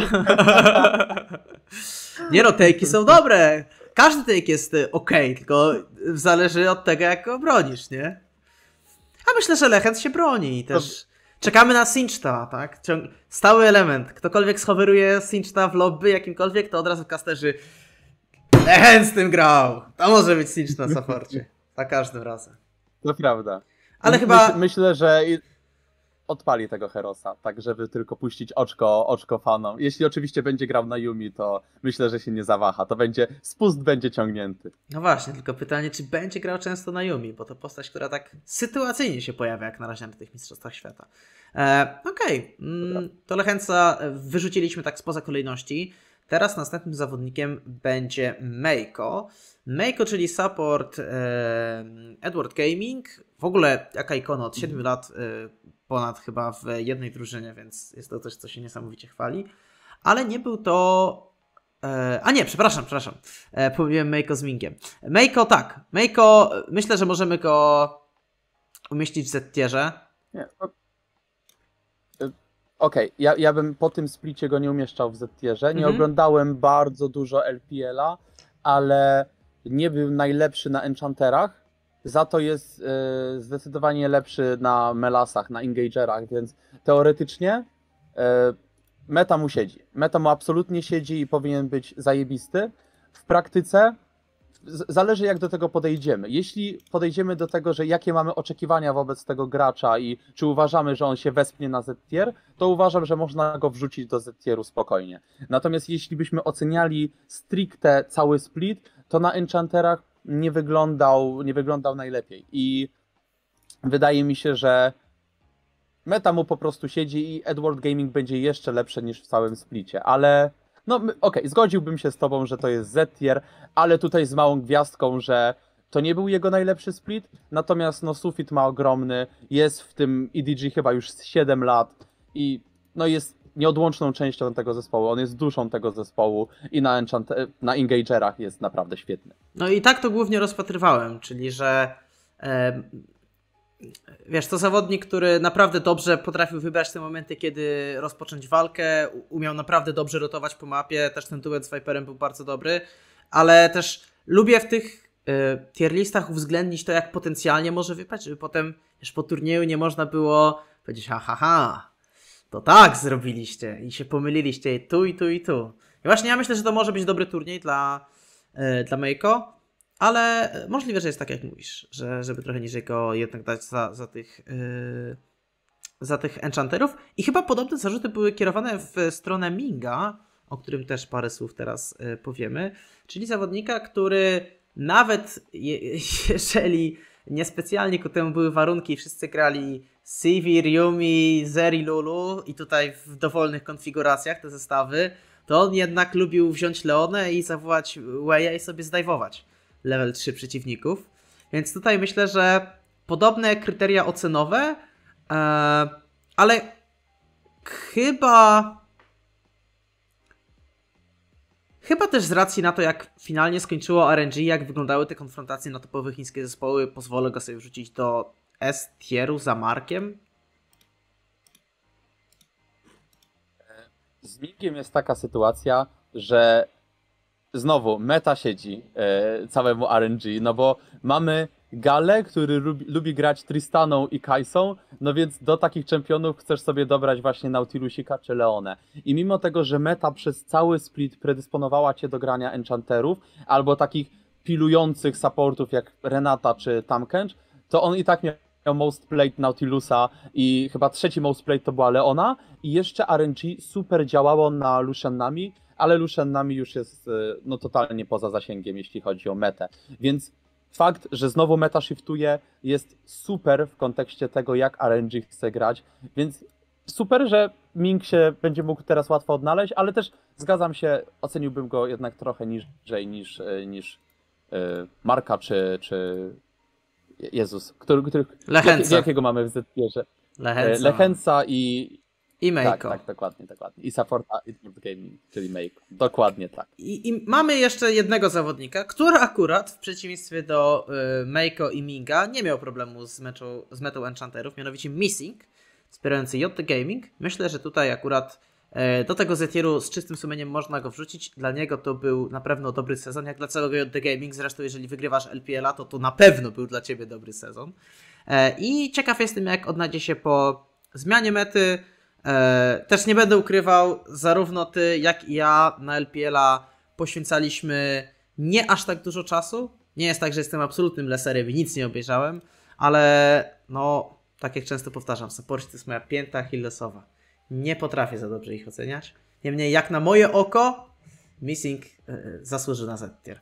[SPEAKER 1] Nie no, take'i są dobre. Każdy take jest okej, tylko zależy od tego, jak go bronisz, nie? A myślę, że Lechens się broni i też czekamy na Sinchta, tak? Stały element. Ktokolwiek schoweruje Sinchta w lobby jakimkolwiek, to od razu casterzy Lechens tym grał. To może być Sinch na supporcie. Za każdym razem.
[SPEAKER 4] To prawda.
[SPEAKER 1] Ale chyba...
[SPEAKER 4] Myślę, że odpali tego Herosa, tak żeby tylko puścić oczko fanom. Jeśli oczywiście będzie grał na Yumi, to myślę, że się nie zawaha. Spust będzie ciągnięty.
[SPEAKER 1] No właśnie, tylko pytanie, czy będzie grał często na Yumi, bo to postać, która tak sytuacyjnie się pojawia, jak na razie na tych Mistrzostwach Świata. Okej. To Lechensa wyrzuciliśmy tak spoza kolejności. Teraz następnym zawodnikiem będzie Meiko. Meiko, czyli support Edward Gaming. W ogóle jaka ikona od 7 lat ponad chyba w jednej drużynie, więc jest to coś, co się niesamowicie chwali. Ale nie był to... przepraszam. Pomyliłem Meiko z Mingiem. Meiko, tak. Meiko, myślę, że możemy go umieścić w Z-tierze.
[SPEAKER 4] Nie. Okej, ja bym po tym splicie go nie umieszczał w Z-tierze. Nie
[SPEAKER 1] Mhm.
[SPEAKER 4] oglądałem bardzo dużo LPL-a, ale nie był najlepszy na Enchanterach. Za to jest zdecydowanie lepszy na Melasach, na Engagerach, więc teoretycznie meta mu siedzi. Meta mu absolutnie siedzi i powinien być zajebisty. W praktyce zależy, jak do tego podejdziemy. Jeśli podejdziemy do tego, że jakie mamy oczekiwania wobec tego gracza i czy uważamy, że on się wespnie na Z-tier, to uważam, że można go wrzucić do Z-tieru spokojnie. Natomiast jeśli byśmy oceniali stricte cały split, to na Enchanterach nie wyglądał najlepiej. I wydaje mi się, że meta mu po prostu siedzi i Edward Gaming będzie jeszcze lepsze niż w całym splicie, ale no okej, zgodziłbym się z tobą, że to jest Z-tier, ale tutaj z małą gwiazdką, że to nie był jego najlepszy split, natomiast no sufit ma ogromny, jest w tym EDG chyba już 7 lat i no jest nieodłączną częścią tego zespołu, on jest duszą tego zespołu i na Engagerach jest naprawdę świetny.
[SPEAKER 1] No i tak to głównie rozpatrywałem, czyli że wiesz, to zawodnik, który naprawdę dobrze potrafił wybrać te momenty, kiedy rozpocząć walkę, umiał naprawdę dobrze rotować po mapie, też ten duet z Viperem był bardzo dobry, ale też lubię w tych tier listach uwzględnić to, jak potencjalnie może wypaść, żeby potem już po turnieju nie można było powiedzieć ha, to tak zrobiliście i się pomyliliście i tu, i tu, i tu. I właśnie ja myślę, że to może być dobry turniej dla Meiko, ale możliwe, że jest tak, jak mówisz, żeby trochę niżej go jednak dać za tych enchanterów. I chyba podobne zarzuty były kierowane w stronę Minga, o którym też parę słów teraz powiemy, czyli zawodnika, który nawet jeżeli niespecjalnie ku temu były warunki i wszyscy grali Sivir, Yumi, Zeri, Lulu i tutaj w dowolnych konfiguracjach te zestawy, to on jednak lubił wziąć Leonę i zawołać Weya i sobie zdajwować level 3 przeciwników. Więc tutaj myślę, że podobne kryteria ocenowe, ale chyba też z racji na to, jak finalnie skończyło RNG, jak wyglądały te konfrontacje na topowe chińskie zespoły, pozwolę go sobie wrzucić do S-tieru za Markiem.
[SPEAKER 4] Z Mingiem jest taka sytuacja, że znowu meta siedzi całemu RNG, no bo mamy Galę, który lubi grać Tristaną i Kaisą, no więc do takich czempionów chcesz sobie dobrać właśnie Nautilusika czy Leonę. I mimo tego, że meta przez cały split predysponowała cię do grania enchanterów albo takich pilujących supportów jak Renata czy Tankęcz, to on i tak miał most played Nautilusa i chyba trzeci most played to była Leona i jeszcze RNG super działało na Lucian Nami, ale Lucian Nami już jest no totalnie poza zasięgiem, jeśli chodzi o metę. Więc fakt, że znowu meta shiftuje jest super w kontekście tego, jak RNG chce grać, więc super, że Ming się będzie mógł teraz łatwo odnaleźć, ale też zgadzam się, oceniłbym go jednak trochę niżej niż Marka czy Jezus,
[SPEAKER 1] Lechęca.
[SPEAKER 4] jakiego mamy w Z-tierze?
[SPEAKER 1] Lechęca.
[SPEAKER 4] Lechęca i
[SPEAKER 1] Meiko.
[SPEAKER 4] Tak, dokładnie. I supporta Edward Gaming, czyli Meiko. Dokładnie tak.
[SPEAKER 1] I mamy jeszcze jednego zawodnika, który akurat w przeciwieństwie do Meiko i Minga nie miał problemu z metą enchanterów, mianowicie Missing, wspierający JT Gaming. Myślę, że tutaj akurat do tego Z-tieru z czystym sumieniem można go wrzucić. Dla niego to był na pewno dobry sezon, jak dla całego JT Gaming. Zresztą jeżeli wygrywasz LPL-a, to na pewno był dla ciebie dobry sezon. I ciekaw jestem, jak odnajdzie się po zmianie mety. Też nie będę ukrywał, zarówno ty, jak i ja na LPL-a poświęcaliśmy nie aż tak dużo czasu. Nie jest tak, że jestem absolutnym leserem i nic nie obejrzałem, ale no, tak jak często powtarzam, supporcie to jest moja pięta achillesowa. Nie potrafię za dobrze ich oceniać. Niemniej, jak na moje oko, Missing zasłuży na Z-tier.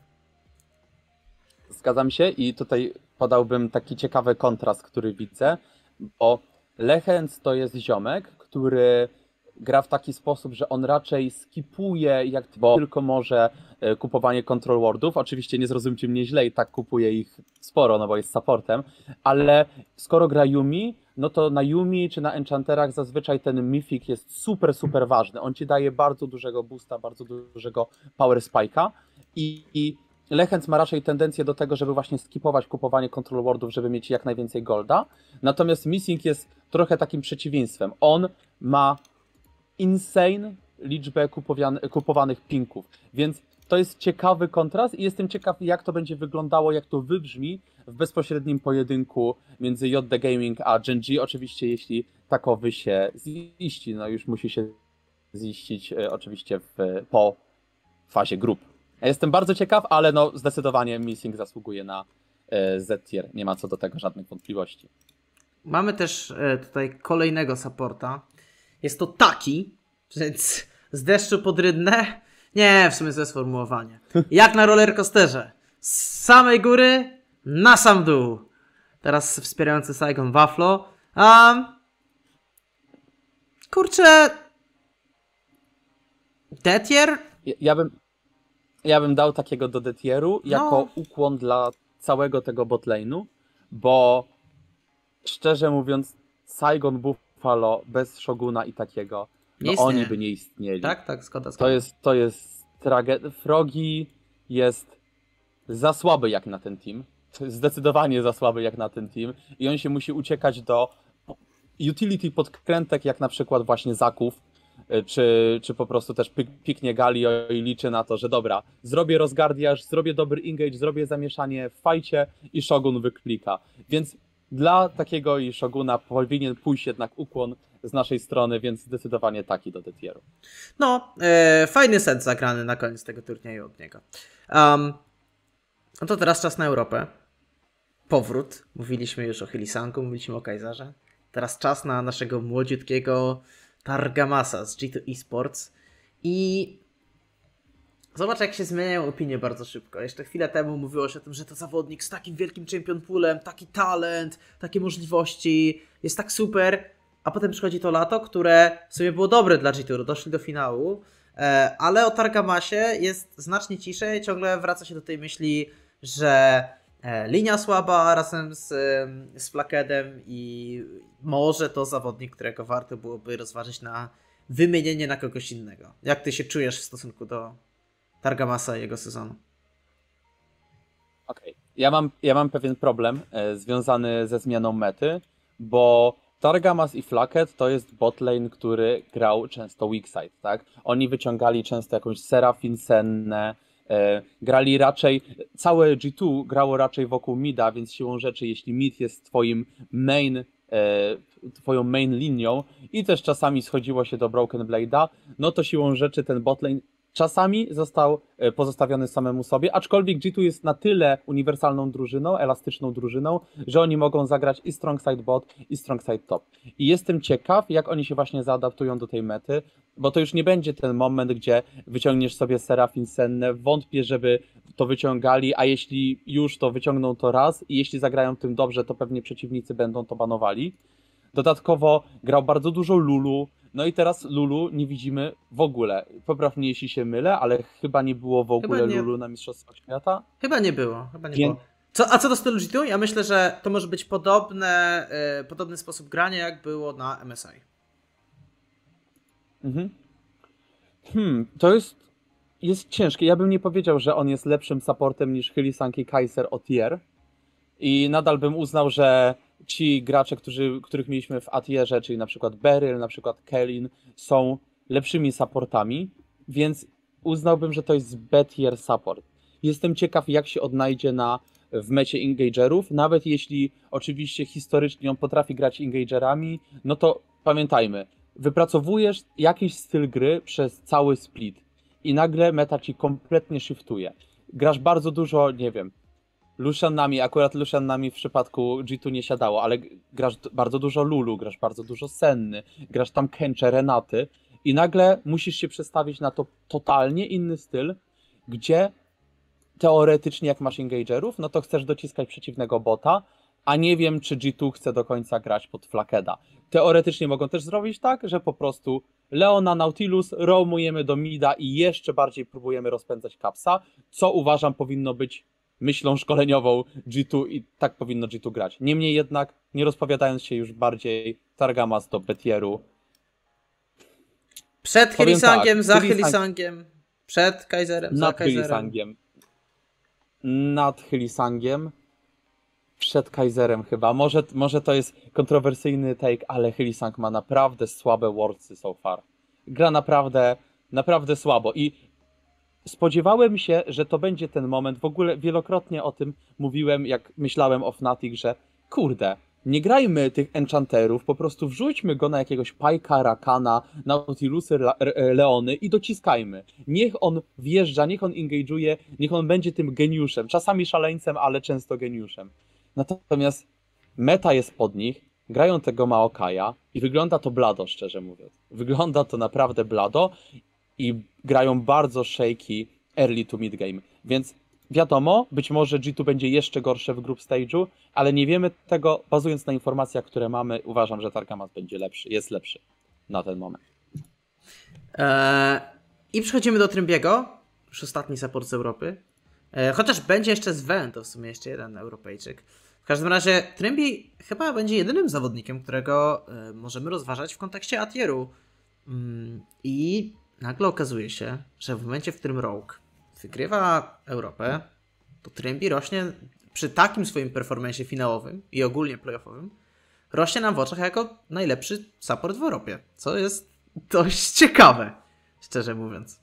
[SPEAKER 4] Zgadzam się i tutaj podałbym taki ciekawy kontrast, który widzę, bo Lechęc to jest ziomek, który gra w taki sposób, że on raczej skipuje, bo tylko może kupowanie control wardów. Oczywiście nie zrozumcie mnie źle i tak kupuje ich sporo, no bo jest supportem, ale skoro gra Yumi, no to na Yumi czy na enchanterach zazwyczaj ten Mythic jest super, super ważny. On ci daje bardzo dużego boosta, bardzo dużego power spike'a i Lechęc ma raczej tendencję do tego, żeby właśnie skipować kupowanie control wardów, żeby mieć jak najwięcej golda. Natomiast Missing jest trochę takim przeciwieństwem. On ma insane liczbę kupowanych pinków, więc to jest ciekawy kontrast i jestem ciekaw, jak to będzie wyglądało, jak to wybrzmi w bezpośrednim pojedynku między JD Gaming a Gen G. Oczywiście, jeśli takowy się ziści, no już musi się ziścić oczywiście po fazie grup. Ja jestem bardzo ciekaw, ale no zdecydowanie Missing zasługuje na Z-tier. Nie ma co do tego żadnych wątpliwości.
[SPEAKER 1] Mamy też tutaj kolejnego supporta. Jest to Taki, więc z deszczu pod Rydnę. Nie, w sumie złe sformułowanie. Jak na rollercoasterze. Z samej góry na sam dół. Teraz wspierający Saigon Waflo. Kurczę... D-tier?
[SPEAKER 4] Ja bym dał takiego do D-tieru jako ukłon dla całego tego botlane'u, bo szczerze mówiąc Saigon Buffalo bez Shoguna i takiego, no oni by nie istnieli.
[SPEAKER 1] Tak, zgoda.
[SPEAKER 4] To jest tragedia. Frogi jest za słaby jak na ten team. Zdecydowanie za słaby jak na ten team. I on się musi uciekać do utility podkrętek, jak na przykład właśnie Zaków, czy po prostu też piknie Galio i liczy na to, że dobra, zrobię rozgardiaż, zrobię dobry engage, zrobię zamieszanie w fajcie i Shogun wyklika. Więc dla takiego i Shoguna powinien pójść jednak ukłon z naszej strony, więc zdecydowanie Taki do D-tieru.
[SPEAKER 1] No, fajny set zagrany na koniec tego turnieju od niego. No to teraz czas na Europę. Powrót. Mówiliśmy już o Hilisangu, mówiliśmy o Kaiserze. Teraz czas na naszego młodziutkiego Targamasa z G2 Esports. I zobacz, jak się zmieniają opinie bardzo szybko. Jeszcze chwilę temu mówiło się o tym, że to zawodnik z takim wielkim champion poolem, taki talent, takie możliwości, jest tak super. A potem przychodzi to lato, które w sumie było dobre dla G2, doszli do finału. Ale o Targamasie jest znacznie ciszej. Ciągle wraca się do tej myśli, że linia słaba razem z Flakedem i może to zawodnik, którego warto byłoby rozważyć na wymienienie na kogoś innego. Jak ty się czujesz w stosunku do Targamasa i jego sezonu?
[SPEAKER 4] Okej. Ja mam pewien problem związany ze zmianą mety, bo Targamas i Flaked to jest botlane, który grał często weakside, tak? Oni wyciągali często jakąś Serafin, Sennę, grali raczej, całe G2 grało raczej wokół mida, więc siłą rzeczy, jeśli mid jest twoją main linią i też czasami schodziło się do Broken Blade'a, no to siłą rzeczy ten botlane czasami został pozostawiony samemu sobie, aczkolwiek G2 jest na tyle uniwersalną drużyną, elastyczną drużyną, że oni mogą zagrać i strong side bot, i strong side top. I jestem ciekaw, jak oni się właśnie zaadaptują do tej mety, bo to już nie będzie ten moment, gdzie wyciągniesz sobie Serafin Sennę, wątpię, żeby to wyciągali, a jeśli już, to wyciągną to raz i jeśli zagrają tym dobrze, to pewnie przeciwnicy będą to banowali. Dodatkowo grał bardzo dużo Lulu, no i teraz Lulu nie widzimy w ogóle. Popraw mnie, jeśli się mylę, ale chyba nie było w ogóle Lulu na Mistrzostwach Świata.
[SPEAKER 1] Chyba nie było. Było. A co do stylu G2? Ja myślę, że to może być podobny sposób grania, jak było na MSI.
[SPEAKER 4] To jest ciężkie. Ja bym nie powiedział, że on jest lepszym supportem niż Hylissang i Kaiser o tier. I nadal bym uznał, że ci gracze, których mieliśmy w A-tierze, czyli na przykład Beryl, na przykład Kellin, są lepszymi supportami, więc uznałbym, że to jest B-tier support. Jestem ciekaw, jak się odnajdzie w mecie engagerów, nawet jeśli oczywiście historycznie on potrafi grać engagerami, no to pamiętajmy, wypracowujesz jakiś styl gry przez cały split i nagle meta ci kompletnie shiftuje. Grasz bardzo dużo, nie wiem, Lucianami, akurat Lucianami w przypadku G2 nie siadało, ale grasz bardzo dużo Lulu, grasz bardzo dużo Senny, grasz tam Kenche, Renaty i nagle musisz się przestawić na to totalnie inny styl, gdzie teoretycznie jak masz engagerów, no to chcesz dociskać przeciwnego bota, a nie wiem, czy G2 chce do końca grać pod Flakeda. Teoretycznie mogą też zrobić tak, że po prostu Leona, Nautilus, roamujemy do mida i jeszcze bardziej próbujemy rozpędzać Capsa, co uważam powinno być myślą szkoleniową G2 i tak powinno G2 grać. Niemniej jednak, nie rozpowiadając się już bardziej, Targamas do B-tieru.
[SPEAKER 1] Przed Hylissangiem, za Hylissangiem, przed Kaiserem, za Kaiserem.
[SPEAKER 4] Nad Hylissangiem, przed Kaiserem chyba. Może to jest kontrowersyjny take, ale Hylissang ma naprawdę słabe wordsy so far. gra naprawdę, naprawdę słabo i spodziewałem się, że to będzie ten moment, w ogóle wielokrotnie o tym mówiłem, jak myślałem o Fnatic, że kurde, nie grajmy tych enchanterów, po prostu wrzućmy go na jakiegoś Pajka, Rakana, Nautilusy, Leony i dociskajmy. Niech on wjeżdża, niech on engage'uje, niech on będzie tym geniuszem, czasami szaleńcem, ale często geniuszem. Natomiast meta jest pod nich, grają tego Maokaja i wygląda to blado, szczerze mówiąc. Wygląda to naprawdę blado i grają bardzo shaky early to mid game. Więc wiadomo, być może G2 będzie jeszcze gorsze w group stage'u, ale nie wiemy tego, bazując na informacjach, które mamy, uważam, że Targamas będzie lepszy, jest lepszy na ten moment.
[SPEAKER 1] I przechodzimy do Trymbiego, już ostatni support z Europy. Chociaż będzie jeszcze Sven, to w sumie jeszcze jeden Europejczyk. W każdym razie Trymbi chyba będzie jedynym zawodnikiem, którego możemy rozważać w kontekście Atieru. I nagle okazuje się, że w momencie, w którym Rogue wygrywa Europę, to Trymbi rośnie przy takim swoim performance'ie finałowym i ogólnie playoffowym, rośnie nam w oczach jako najlepszy support w Europie, co jest dość ciekawe, szczerze mówiąc.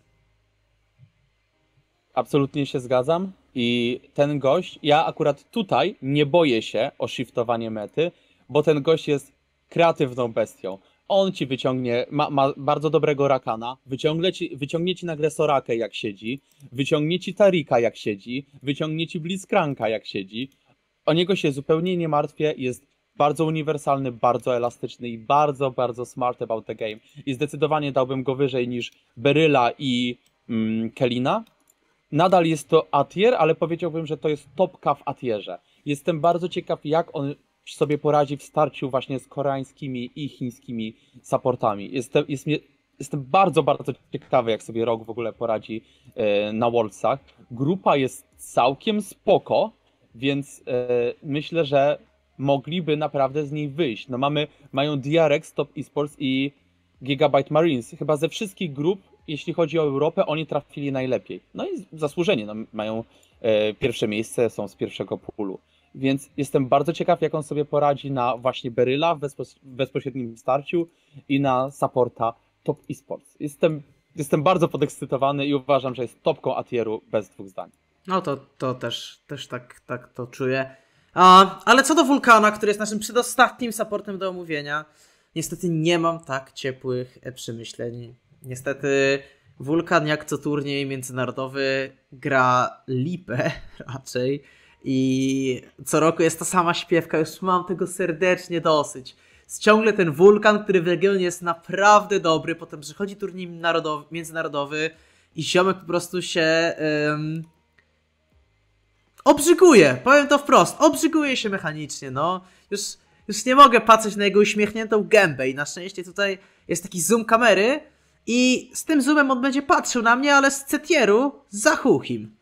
[SPEAKER 4] Absolutnie się zgadzam i ten gość, ja akurat tutaj nie boję się o shiftowanie mety, bo ten gość jest kreatywną bestią. On ci wyciągnie, ma bardzo dobrego Rakana, wyciągnie ci nagle Sorakę jak siedzi, wyciągnie ci Tarika jak siedzi, wyciągnie ci Blitzcranka jak siedzi. O niego się zupełnie nie martwię, jest bardzo uniwersalny, bardzo elastyczny i bardzo, bardzo smart about the game. I zdecydowanie dałbym go wyżej niż Beryla i Kelina. Nadal jest to Atier, ale powiedziałbym, że to jest topka w Atierze. Jestem bardzo ciekaw, jak on sobie poradzi w starciu właśnie z koreańskimi i chińskimi supportami. Jestem bardzo, bardzo ciekawy, jak sobie Rogue w ogóle poradzi na Worldsach. Grupa jest całkiem spoko, więc myślę, że mogliby naprawdę z niej wyjść. No mają DRX, Top Esports i Gigabyte Marines. Chyba ze wszystkich grup, jeśli chodzi o Europę, oni trafili najlepiej. No i zasłużenie, no, mają pierwsze miejsce, są z pierwszego poolu. Więc jestem bardzo ciekaw, jak on sobie poradzi na właśnie Beryla w bezpośrednim starciu i na supporta Top Esports. Jestem bardzo podekscytowany i uważam, że jest topką Atieru bez dwóch zdań.
[SPEAKER 1] No to też tak to czuję. Ale co do Wulkana, który jest naszym przedostatnim supportem do omówienia, niestety nie mam tak ciepłych przemyśleń. Niestety Wulkan jak co turniej międzynarodowy gra lipę raczej i co roku jest ta sama śpiewka, już mam tego serdecznie dosyć. Jest ciągle ten Wulkan, który w regionie jest naprawdę dobry, potem przychodzi turniej międzynarodowy i ziomek po prostu się obrzyguje, powiem to wprost, obrzyguje się mechanicznie, no. Już nie mogę patrzeć na jego uśmiechniętą gębę i na szczęście tutaj jest taki zoom kamery i z tym zoomem on będzie patrzył na mnie, ale z Cetieru za Huchim.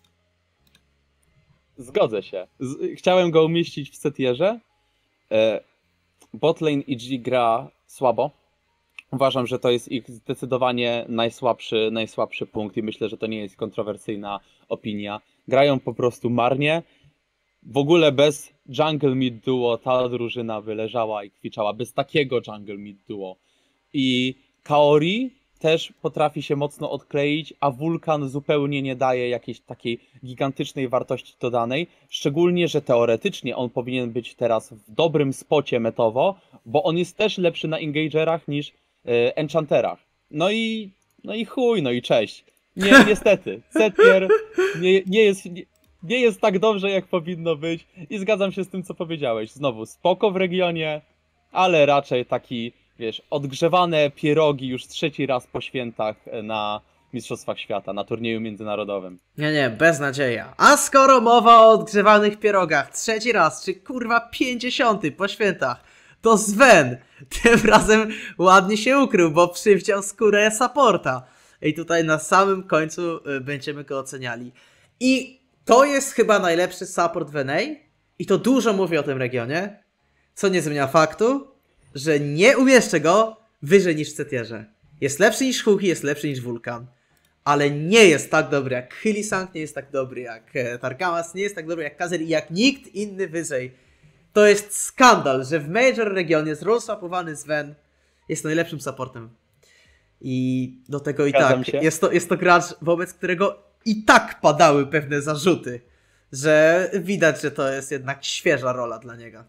[SPEAKER 4] Zgodzę się. Chciałem go umieścić w Cetierze. Botlane EG gra słabo. Uważam, że to jest ich zdecydowanie najsłabszy punkt i myślę, że to nie jest kontrowersyjna opinia. Grają po prostu marnie. W ogóle bez jungle mid duo ta drużyna by leżała i kwiczała. Bez takiego jungle mid duo. I Kaori też potrafi się mocno odkleić, a Wulkan zupełnie nie daje jakiejś takiej gigantycznej wartości dodanej. Szczególnie, że teoretycznie on powinien być teraz w dobrym spocie metowo, bo on jest też lepszy na engagerach niż enchanterach. No i chuj, no i cześć. Niestety, Cetier nie jest tak dobrze, jak powinno być i zgadzam się z tym, co powiedziałeś. Znowu spoko w regionie, ale raczej taki, wiesz, odgrzewane pierogi już trzeci raz po świętach na Mistrzostwach Świata, na turnieju międzynarodowym.
[SPEAKER 1] Nie, beznadzieja. A skoro mowa o odgrzewanych pierogach, trzeci raz, czy kurwa 50 po świętach, to Sven tym razem ładnie się ukrył, bo przywdział skórę supporta. I tutaj na samym końcu będziemy go oceniali. I to jest chyba najlepszy support w NA i to dużo mówi o tym regionie, co nie zmienia faktu, że nie umieszczę go wyżej niż w Cetierze. Jest lepszy niż Huhi, jest lepszy niż Wulkan, ale nie jest tak dobry jak Hylissang, nie jest tak dobry jak Targamas, nie jest tak dobry jak Kazer i jak nikt inny wyżej. To jest skandal, że w Major regionie zrollswapowany Sven jest najlepszym supportem. I do tego i
[SPEAKER 4] Zgadzam
[SPEAKER 1] tak
[SPEAKER 4] się.
[SPEAKER 1] jest to gracz, wobec którego i tak padały pewne zarzuty, że widać, że to jest jednak świeża rola dla niego.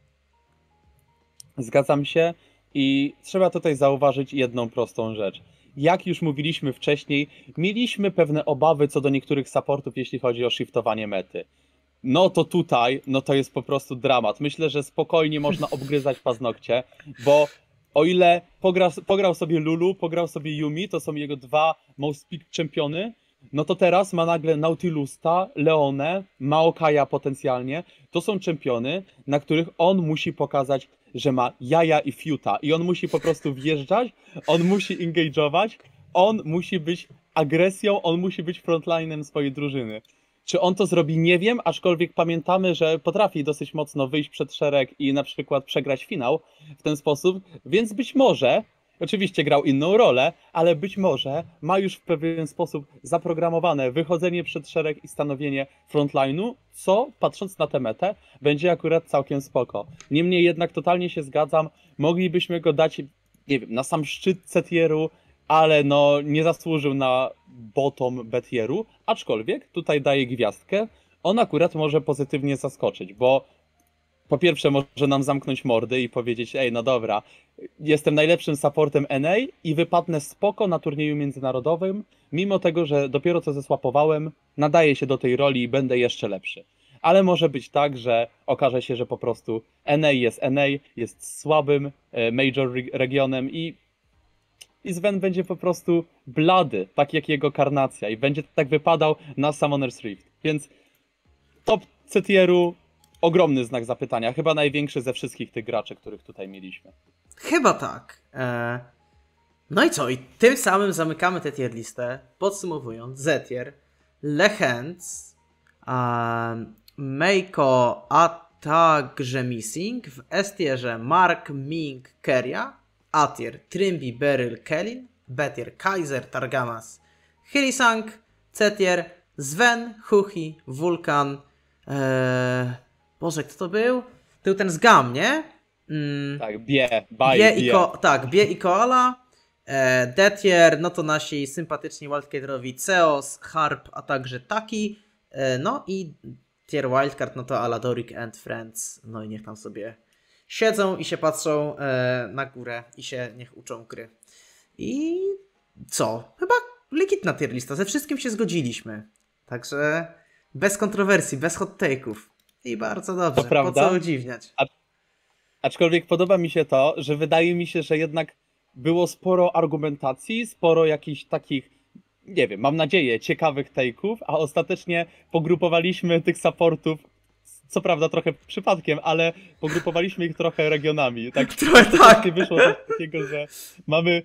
[SPEAKER 4] Zgadzam się i trzeba tutaj zauważyć jedną prostą rzecz. Jak już mówiliśmy wcześniej, mieliśmy pewne obawy co do niektórych supportów, jeśli chodzi o shiftowanie mety. No to tutaj, no to jest po prostu dramat. Myślę, że spokojnie można obgryzać paznokcie, bo o ile pograł sobie Lulu, pograł sobie Yumi, to są jego dwa most pick czempiony, no to teraz ma nagle Nautilusta, Leone, Maokaja potencjalnie. To są czempiony, na których on musi pokazać, że ma jaja i fiuta. I on musi po prostu wjeżdżać, on musi engage'ować, on musi być agresją, on musi być frontlinem swojej drużyny. Czy on to zrobi, nie wiem, aczkolwiek pamiętamy, że potrafi dosyć mocno wyjść przed szereg i na przykład przegrać finał w ten sposób, więc być może, oczywiście grał inną rolę, ale być może ma już w pewien sposób zaprogramowane wychodzenie przed szereg i stanowienie frontline'u, co, patrząc na tę metę, będzie akurat całkiem spoko. Niemniej jednak totalnie się zgadzam, moglibyśmy go dać, nie wiem, na sam szczyt C-tieru, ale no nie zasłużył na bottom B-tieru, aczkolwiek tutaj daję gwiazdkę, on akurat może pozytywnie zaskoczyć, bo po pierwsze może nam zamknąć mordy i powiedzieć, ej no dobra, jestem najlepszym supportem NA i wypadnę spoko na turnieju międzynarodowym, mimo tego, że dopiero co zesłapowałem, nadaję się do tej roli i będę jeszcze lepszy. Ale może być tak, że okaże się, że po prostu NA, jest słabym major regionem i Sven będzie po prostu blady, tak jak jego karnacja i będzie tak wypadał na Summoner's Rift. Więc top C-tieru, ogromny znak zapytania, chyba największy ze wszystkich tych graczy, których tutaj mieliśmy.
[SPEAKER 1] Chyba tak. No i co? I tym samym zamykamy tę tier listę. Podsumowując, Z-tier, Lehends, Meiko, a także Missing, w S-tierze Mark, Ming, Keria, A-tier Trimby, Beryl, Kellin, B-tier Kaiser, Targamas, Hylissang, C-tier Sven, Huhi, Vulkan, Boże, kto to był? To był ten z Gam, nie?
[SPEAKER 4] Tak,
[SPEAKER 1] Bie i Koala. D-tier, no to nasi sympatyczni wildcarderowi Ceos, Harp, a także Taki. No i tier wildcard, no to Aladoric and Friends. No i niech tam sobie siedzą i się patrzą na górę i się niech uczą gry. I co? Chyba legitna tier lista. Ze wszystkim się zgodziliśmy. Także bez kontrowersji, bez hot take'ów. I bardzo dobrze.
[SPEAKER 4] To prawda.
[SPEAKER 1] Po co udziwniać?
[SPEAKER 4] Aczkolwiek podoba mi się to, że wydaje mi się, że jednak było sporo argumentacji, sporo jakichś takich, nie wiem, mam nadzieję, ciekawych take'ów, a ostatecznie pogrupowaliśmy tych supportów, co prawda trochę przypadkiem, ale pogrupowaliśmy ich trochę regionami. Tak,
[SPEAKER 1] Trochę tak.
[SPEAKER 4] Wyszło coś takiego, że mamy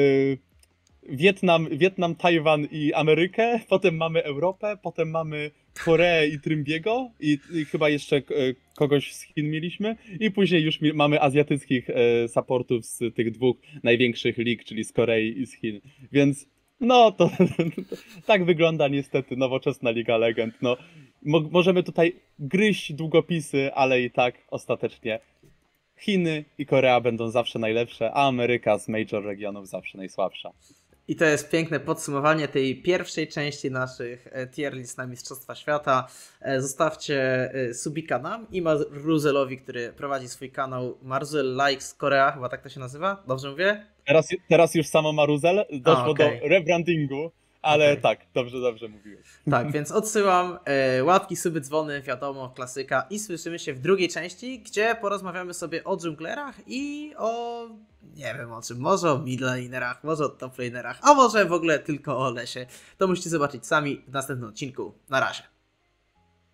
[SPEAKER 4] Wietnam, Tajwan i Amerykę, potem mamy Europę, potem mamy Koreę i Trymbiego i chyba jeszcze kogoś z Chin mieliśmy i później już mamy azjatyckich supportów z tych dwóch największych lig, czyli z Korei i z Chin. Więc no to tak wygląda niestety nowoczesna Liga Legend. No, możemy tutaj gryźć długopisy, ale i tak ostatecznie Chiny i Korea będą zawsze najlepsze, a Ameryka z major regionów zawsze najsłabsza.
[SPEAKER 1] I to jest piękne podsumowanie tej pierwszej części naszych tier list na Mistrzostwa Świata. Zostawcie subika nam i Maruzelowi, który prowadzi swój kanał Maruzel Likes Korea, chyba tak to się nazywa? Dobrze mówię?
[SPEAKER 4] Teraz już samo Maruzel doszło do rebrandingu, ale tak, dobrze mówiłeś.
[SPEAKER 1] Tak, więc odsyłam łapki, suby, dzwony, wiadomo, klasyka i słyszymy się w drugiej części, gdzie porozmawiamy sobie o dżunglerach i o, nie wiem o czym, może o midlanerach, może o toplanerach, a może w ogóle tylko o lesie. To musicie zobaczyć sami w następnym odcinku. Na razie.